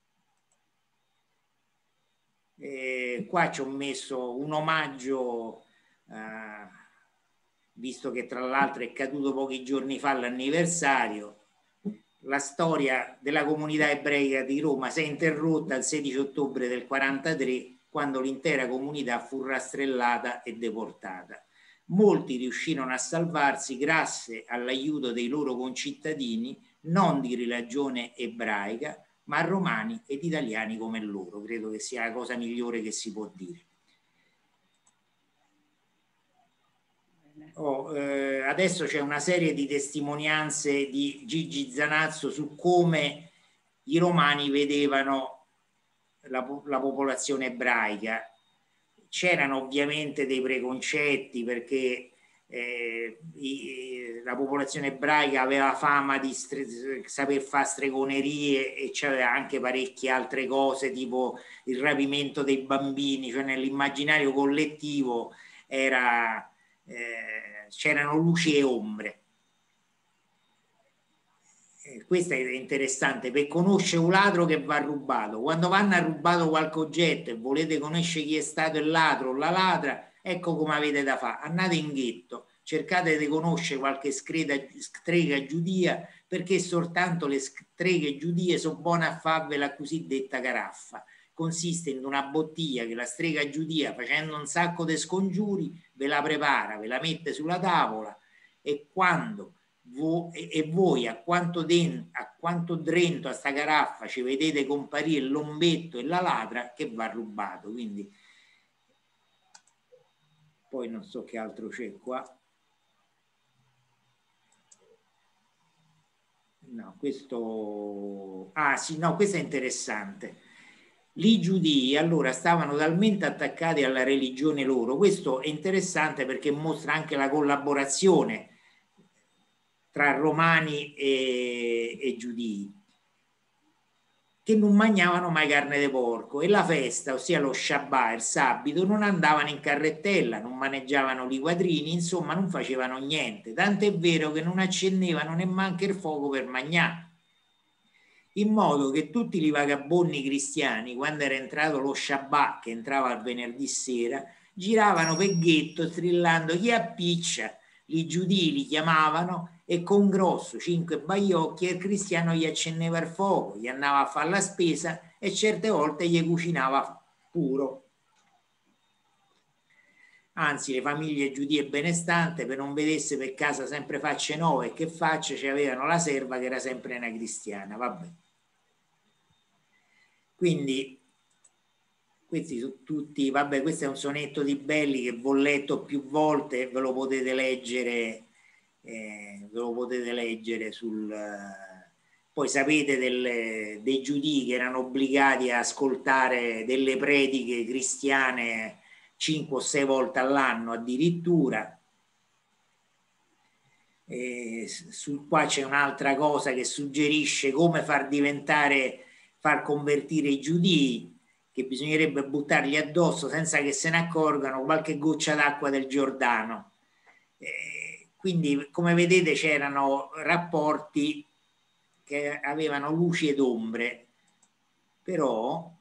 qua ci ho messo un omaggio, visto che tra l'altro è caduto pochi giorni fa l'anniversario. La storia della comunità ebraica di Roma si è interrotta il 16 ottobre del 1943, quando l'intera comunità fu rastrellata e deportata. Molti riuscirono a salvarsi grazie all'aiuto dei loro concittadini, non di religione ebraica, ma romani ed italiani come loro. Credo che sia la cosa migliore che si può dire. Adesso c'è una serie di testimonianze di Gigi Zanazzo su come i romani vedevano la popolazione ebraica. C'erano ovviamente dei preconcetti, perché la popolazione ebraica aveva fama di saper fare stregonerie, e c'aveva anche parecchie altre cose, tipo il rapimento dei bambini, cioè nell'immaginario collettivo c'erano luci e ombre. Questo è interessante, per conoscere un ladro che va rubato. Quando vanno a rubato qualche oggetto e volete conoscere chi è stato il ladro o la ladra, ecco come avete da fare: andate in ghetto, cercate di conoscere qualche strega giudia, perché soltanto le streghe giudie sono buone a farvi la cosiddetta caraffa. Consiste in una bottiglia che la strega giudia, facendo un sacco di scongiuri, ve la prepara, ve la mette sulla tavola, e quando voi a quanto drento a sta caraffa ci vedete comparire l'ombetto e la ladra, che va rubato. Quindi poi non so che altro c'è qua. No, questo... Ah sì, no, questo è interessante. I giudei allora stavano talmente attaccati alla religione loro, questo è interessante perché mostra anche la collaborazione tra romani e giudei, che non mangiavano mai carne di porco, e la festa, ossia lo Shabbat, il sabato, non andavano in carrettella, non maneggiavano i quadrini, insomma non facevano niente, tanto è vero che non accendevano neanche il fuoco per mangiare. In modo che tutti i vagabondi cristiani, quando era entrato lo Shabbat, che entrava il venerdì sera, giravano per ghetto strillando chi appiccia. I giudei li chiamavano e con grosso 5 baiocchi il cristiano gli accendeva il fuoco, gli andava a fare la spesa e certe volte gli cucinava puro. Anzi, le famiglie giudie benestanti, per non vedesse per casa sempre facce nuove, che facce, avevano la serva che era sempre una cristiana. Vabbè. Quindi questi sono tutti, vabbè, questo è un sonetto di Belli che ho letto più volte, ve lo potete leggere sul... Poi sapete dei giudei che erano obbligati a ascoltare delle prediche cristiane 5 o 6 volte all'anno addirittura. Qua c'è un'altra cosa che suggerisce come far convertire i giudei, che bisognerebbe buttargli addosso senza che se ne accorgano qualche goccia d'acqua del Giordano. Quindi, come vedete, c'erano rapporti che avevano luci ed ombre, però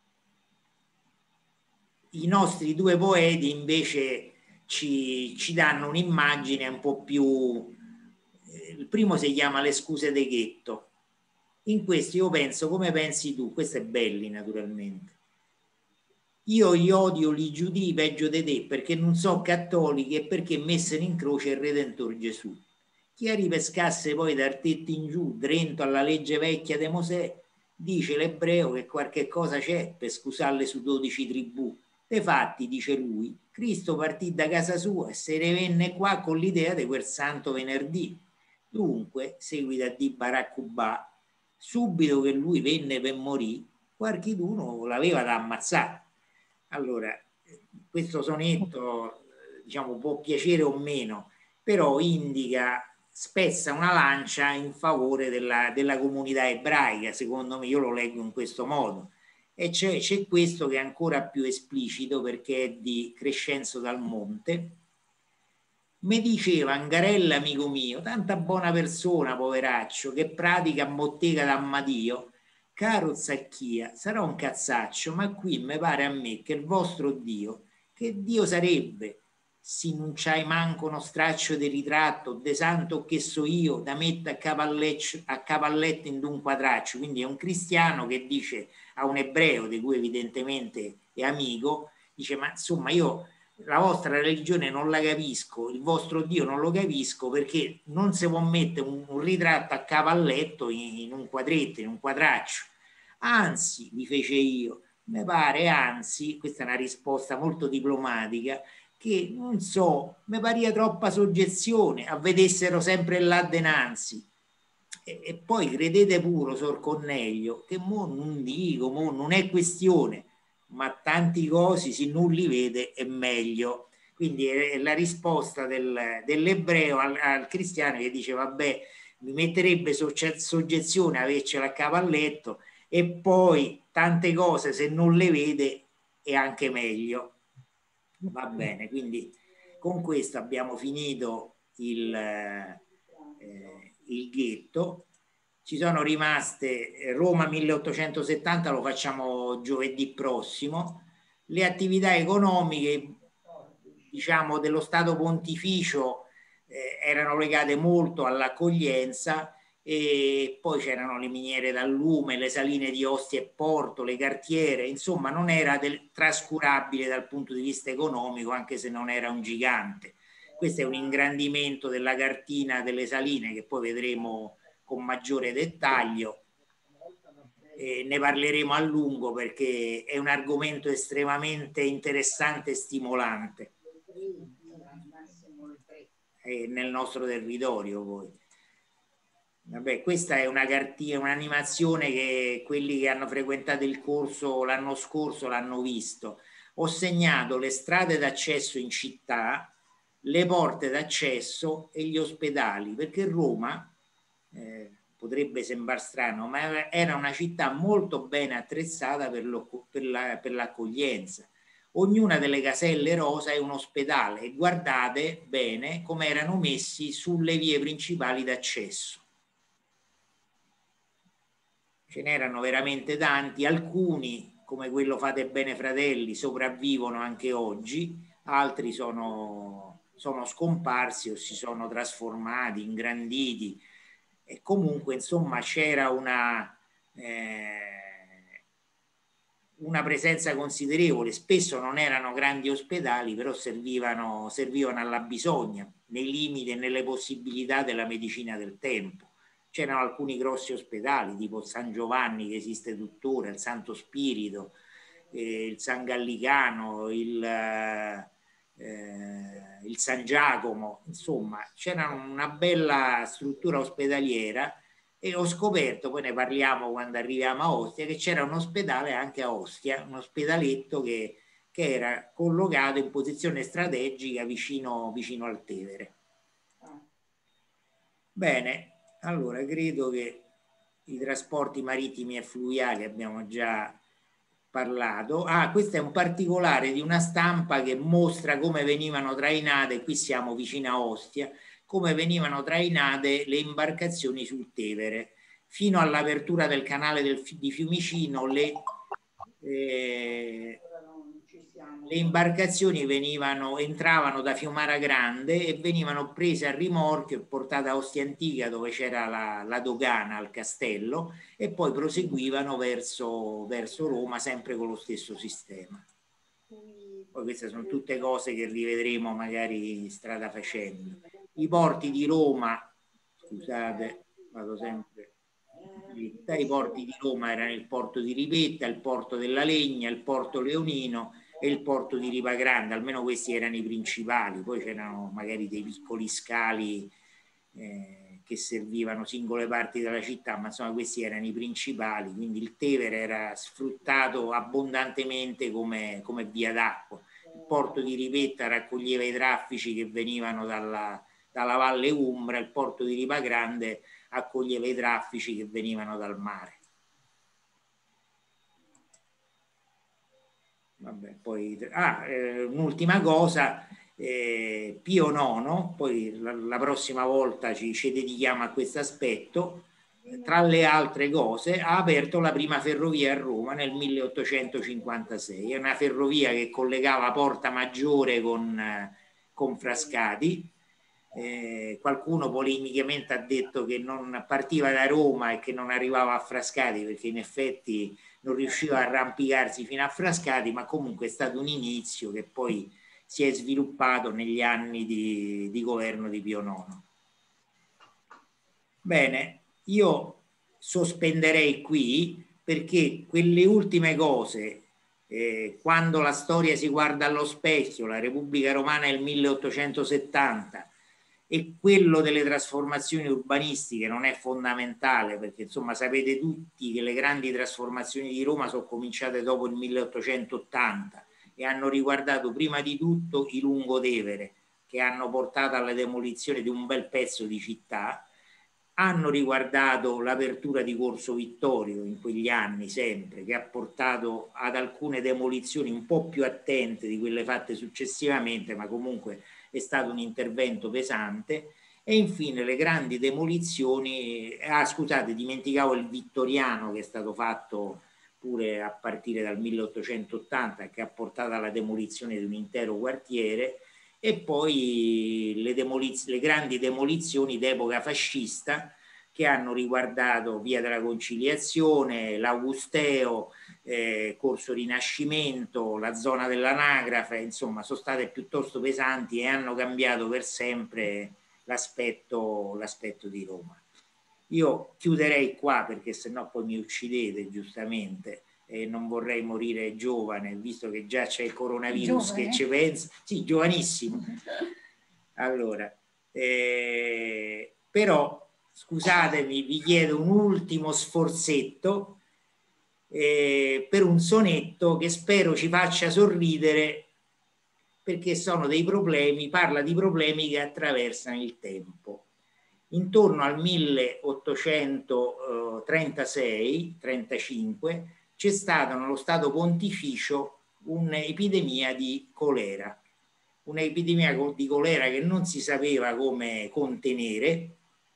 i nostri due poeti invece ci danno un'immagine un po' più... Il primo si chiama Le scuse de ghetto. In questo io penso come pensi tu, questo è Belli naturalmente. Io gli odio i giudei peggio di te, perché non so cattolici e perché messero in croce il Redentore Gesù. Chi ripescasse poi dal tetto in giù, drento alla legge vecchia di Mosè, dice l'ebreo che qualche cosa c'è per scusarle su 12 tribù. Difatti, dice lui, Cristo partì da casa sua e se ne venne qua con l'idea di quel santo venerdì. Dunque, seguita di Baraccubà, subito che lui venne per morire, qualcheduno l'aveva da ammazzare. Allora, questo sonetto, diciamo, può piacere o meno, però indica, spezza una lancia in favore della comunità ebraica, secondo me. Io lo leggo in questo modo. E c'è questo che è ancora più esplicito, perché è di Crescenzo dal Monte. Mi diceva Angarella, amico mio, tanta buona persona, poveraccio, che pratica a bottega d'Ammadio. Caro Zacchia, sarà un cazzaccio, ma qui mi pare a me che il vostro Dio, che Dio sarebbe, se non c'hai manco uno straccio di ritratto, de santo che so io, da mettere a cavalletto in un quadraccio. Quindi è un cristiano che dice a un ebreo, di cui evidentemente è amico, dice, ma insomma io la vostra religione non la capisco, il vostro Dio non lo capisco, perché non si può mettere un ritratto a cavalletto in un quadretto, in un quadraccio. Anzi, vi fece io, mi pare, anzi, questa è una risposta molto diplomatica, che non so, mi pare troppa soggezione, a vedessero sempre là denanzi. E poi credete pure, Sor Cornelio, che mo non dico, mo non è questione, ma tanti cosi se non li vede è meglio. Quindi è la risposta dell'ebreo al cristiano, che dice vabbè, mi metterebbe soggezione avercela a cavalletto, e poi tante cose se non le vede è anche meglio. Va bene, quindi con questo abbiamo finito il ghetto. Ci sono rimaste Roma 1870, lo facciamo giovedì prossimo. Le attività economiche, diciamo, dello Stato Pontificio erano legate molto all'accoglienza, e poi c'erano le miniere d'allume, le saline di Ostia e Porto, le cartiere, insomma non era trascurabile dal punto di vista economico, anche se non era un gigante. Questo è un ingrandimento della cartina delle saline che poi vedremo con maggiore dettaglio. Ne parleremo a lungo perché è un argomento estremamente interessante e stimolante nel nostro territorio. Poi vabbè, questa è una cartina, un'animazione che quelli che hanno frequentato il corso l'anno scorso l'hanno visto. Ho segnato le strade d'accesso in città, le porte d'accesso e gli ospedali, perché Roma potrebbe sembrare strano, ma era una città molto bene attrezzata per l'accoglienza. Ognuna delle caselle rosa è un ospedale, e guardate bene come erano messi sulle vie principali d'accesso. Ce n'erano veramente tanti, alcuni, come quello Fate Bene Fratelli, sopravvivono anche oggi, altri sono scomparsi o si sono trasformati, ingranditi. E comunque, insomma, c'era una presenza considerevole. Spesso non erano grandi ospedali, però servivano alla bisogna, nei limiti e nelle possibilità della medicina del tempo. C'erano alcuni grossi ospedali, tipo San Giovanni, che esiste tuttora, il Santo Spirito, il San Gallicano, il San Giacomo, insomma c'era una bella struttura ospedaliera. E ho scoperto, poi ne parliamo quando arriviamo a Ostia, che c'era un ospedale anche a Ostia, un ospedaletto che era collocato in posizione strategica vicino al Tevere. Bene, allora credo che i trasporti marittimi e fluviali abbiamo già parlato. Questo è un particolare di una stampa che mostra come venivano trainate, qui siamo vicino a Ostia, come venivano trainate le imbarcazioni sul Tevere. Fino all'apertura del canale di Fiumicino le imbarcazioni entravano da Fiumara Grande e venivano prese a rimorchio e portate a Ostia Antica, dove c'era la dogana al castello, e poi proseguivano verso Roma, sempre con lo stesso sistema. Poi queste sono tutte cose che rivedremo magari strada facendo. I porti di Roma, scusate, vado sempre, i porti di Roma erano il porto di Ripetta, il porto della Legna, il porto Leonino e il porto di Ripagrande, almeno questi erano i principali. Poi c'erano magari dei piccoli scali che servivano singole parti della città, ma insomma questi erano i principali. Quindi il Tevere era sfruttato abbondantemente come via d'acqua. Il porto di Ripetta raccoglieva i traffici che venivano dalla Valle Umbra, il porto di Ripagrande accoglieva i traffici che venivano dal mare. Vabbè, poi un'ultima cosa, Pio IX, poi la prossima volta ci dedichiamo a questo aspetto, tra le altre cose ha aperto la prima ferrovia a Roma nel 1856, è una ferrovia che collegava Porta Maggiore con Frascati. Qualcuno polemicamente ha detto che non partiva da Roma e che non arrivava a Frascati, perché in effetti non riusciva a arrampicarsi fino a Frascati, ma comunque è stato un inizio che poi si è sviluppato negli anni di governo di Pio IX. Bene, io sospenderei qui, perché quelle ultime cose Quando la storia si guarda allo specchio, la Repubblica Romana è il 1870 e quello delle trasformazioni urbanistiche non è fondamentale, perché insomma sapete tutti che le grandi trasformazioni di Roma sono cominciate dopo il 1880 e hanno riguardato prima di tutto i lungotevere, che hanno portato alla demolizione di un bel pezzo di città, hanno riguardato l'apertura di Corso Vittorio in quegli anni sempre, che ha portato ad alcune demolizioni un po' più attente di quelle fatte successivamente, ma comunque è stato un intervento pesante. E infine le grandi demolizioni, scusate, dimenticavo il vittoriano, che è stato fatto pure a partire dal 1880, che ha portato alla demolizione di un intero quartiere, e poi le grandi demolizioni d'epoca fascista, che hanno riguardato Via della Conciliazione, l'Augusteo, Corso Rinascimento, la zona dell'Anagrafe, insomma sono state piuttosto pesanti e hanno cambiato per sempre l'aspetto di Roma. Io chiuderei qua, perché sennò poi mi uccidete giustamente, e non vorrei morire giovane, visto che già c'è il coronavirus giovane, che ci pensa. Sì, giovanissimo. Allora, però scusatemi, vi chiedo un ultimo sforzetto per un sonetto che spero ci faccia sorridere, perché sono dei problemi, parla di problemi che attraversano il tempo. Intorno al 1836-35 c'è stata nello Stato Pontificio un'epidemia di colera, che non si sapeva come contenere,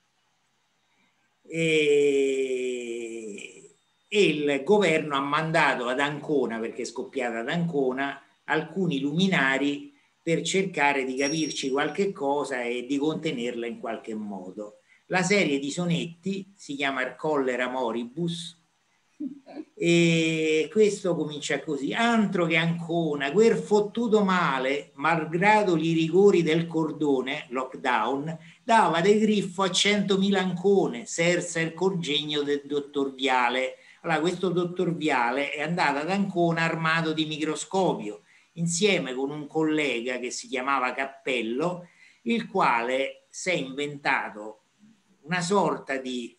e il governo ha mandato ad Ancona, perché è scoppiata ad Ancona, alcuni luminari per cercare di capirci qualche cosa e di contenerla in qualche modo. La serie di sonetti si chiama Collera Moribus, e questo comincia così: altro che Ancona, quel fottuto male, malgrado i rigori del cordone, lockdown, dava del griffo a 100.000 Ancone, serse il congegno del dottor Viale. Allora, questo dottor Viale è andato ad Ancona armato di microscopio, insieme con un collega che si chiamava Cappello, il quale si è inventato una sorta di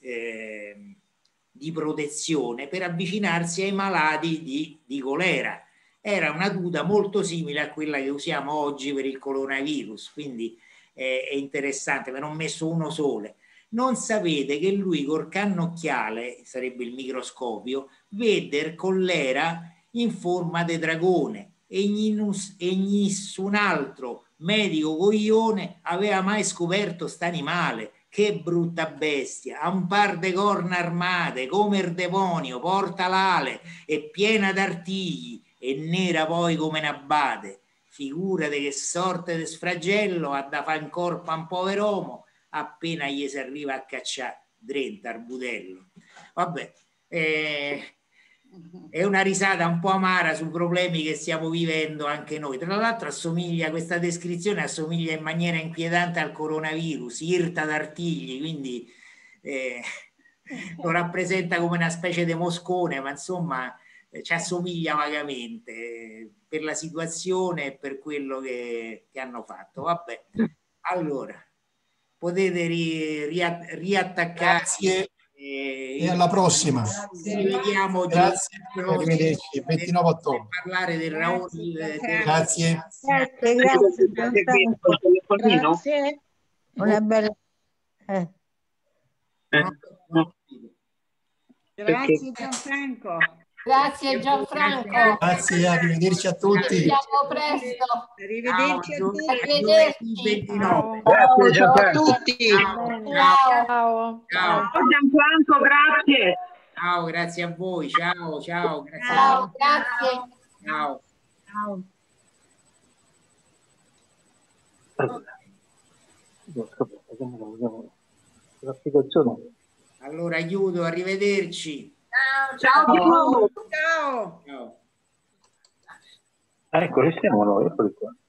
protezione per avvicinarsi ai malati di colera. Era una tuta molto simile a quella che usiamo oggi per il coronavirus, quindi è interessante, me ne ho messo uno solo. Non sapete che lui col cannocchiale, sarebbe il microscopio, vede il collera in forma di dragone, e nessun altro medico coglione aveva mai scoperto st'animale. Che brutta bestia, ha un par de corna armate come il demonio, porta l'ale, è piena d'artigli e nera poi come un abate. Figurate che sorte di sfragello ha da fare in corpo a un poveromo appena gli si arriva a cacciare drenta al budello. Vabbè, è una risata un po' amara sui problemi che stiamo vivendo anche noi. Tra l'altro questa descrizione assomiglia in maniera inquietante al coronavirus, irta d'artigli, quindi lo rappresenta come una specie di moscone, ma insomma ci assomiglia vagamente per la situazione e per quello che hanno fatto. Vabbè, allora potete riattaccare. Grazie. E alla prossima. Ci vediamo. Grazie. Arrivederci. 29 ottobre. Parlare del Raul. Grazie. Grazie. Una bella. Grazie Gianfranco. Grazie Gianfranco. Grazie, arrivederci a tutti. Ci vediamo presto. Arrivederci a tutti. Arrivederci. Ciao a tutti. Ciao. Ciao Gianfranco, grazie. Ciao, grazie a voi. Ciao, ciao. Grazie. Ciao, grazie. Ciao. Allora aiuto, arrivederci. Ciao. Ciao. Ecco, ci siamo noi, eccoli qua.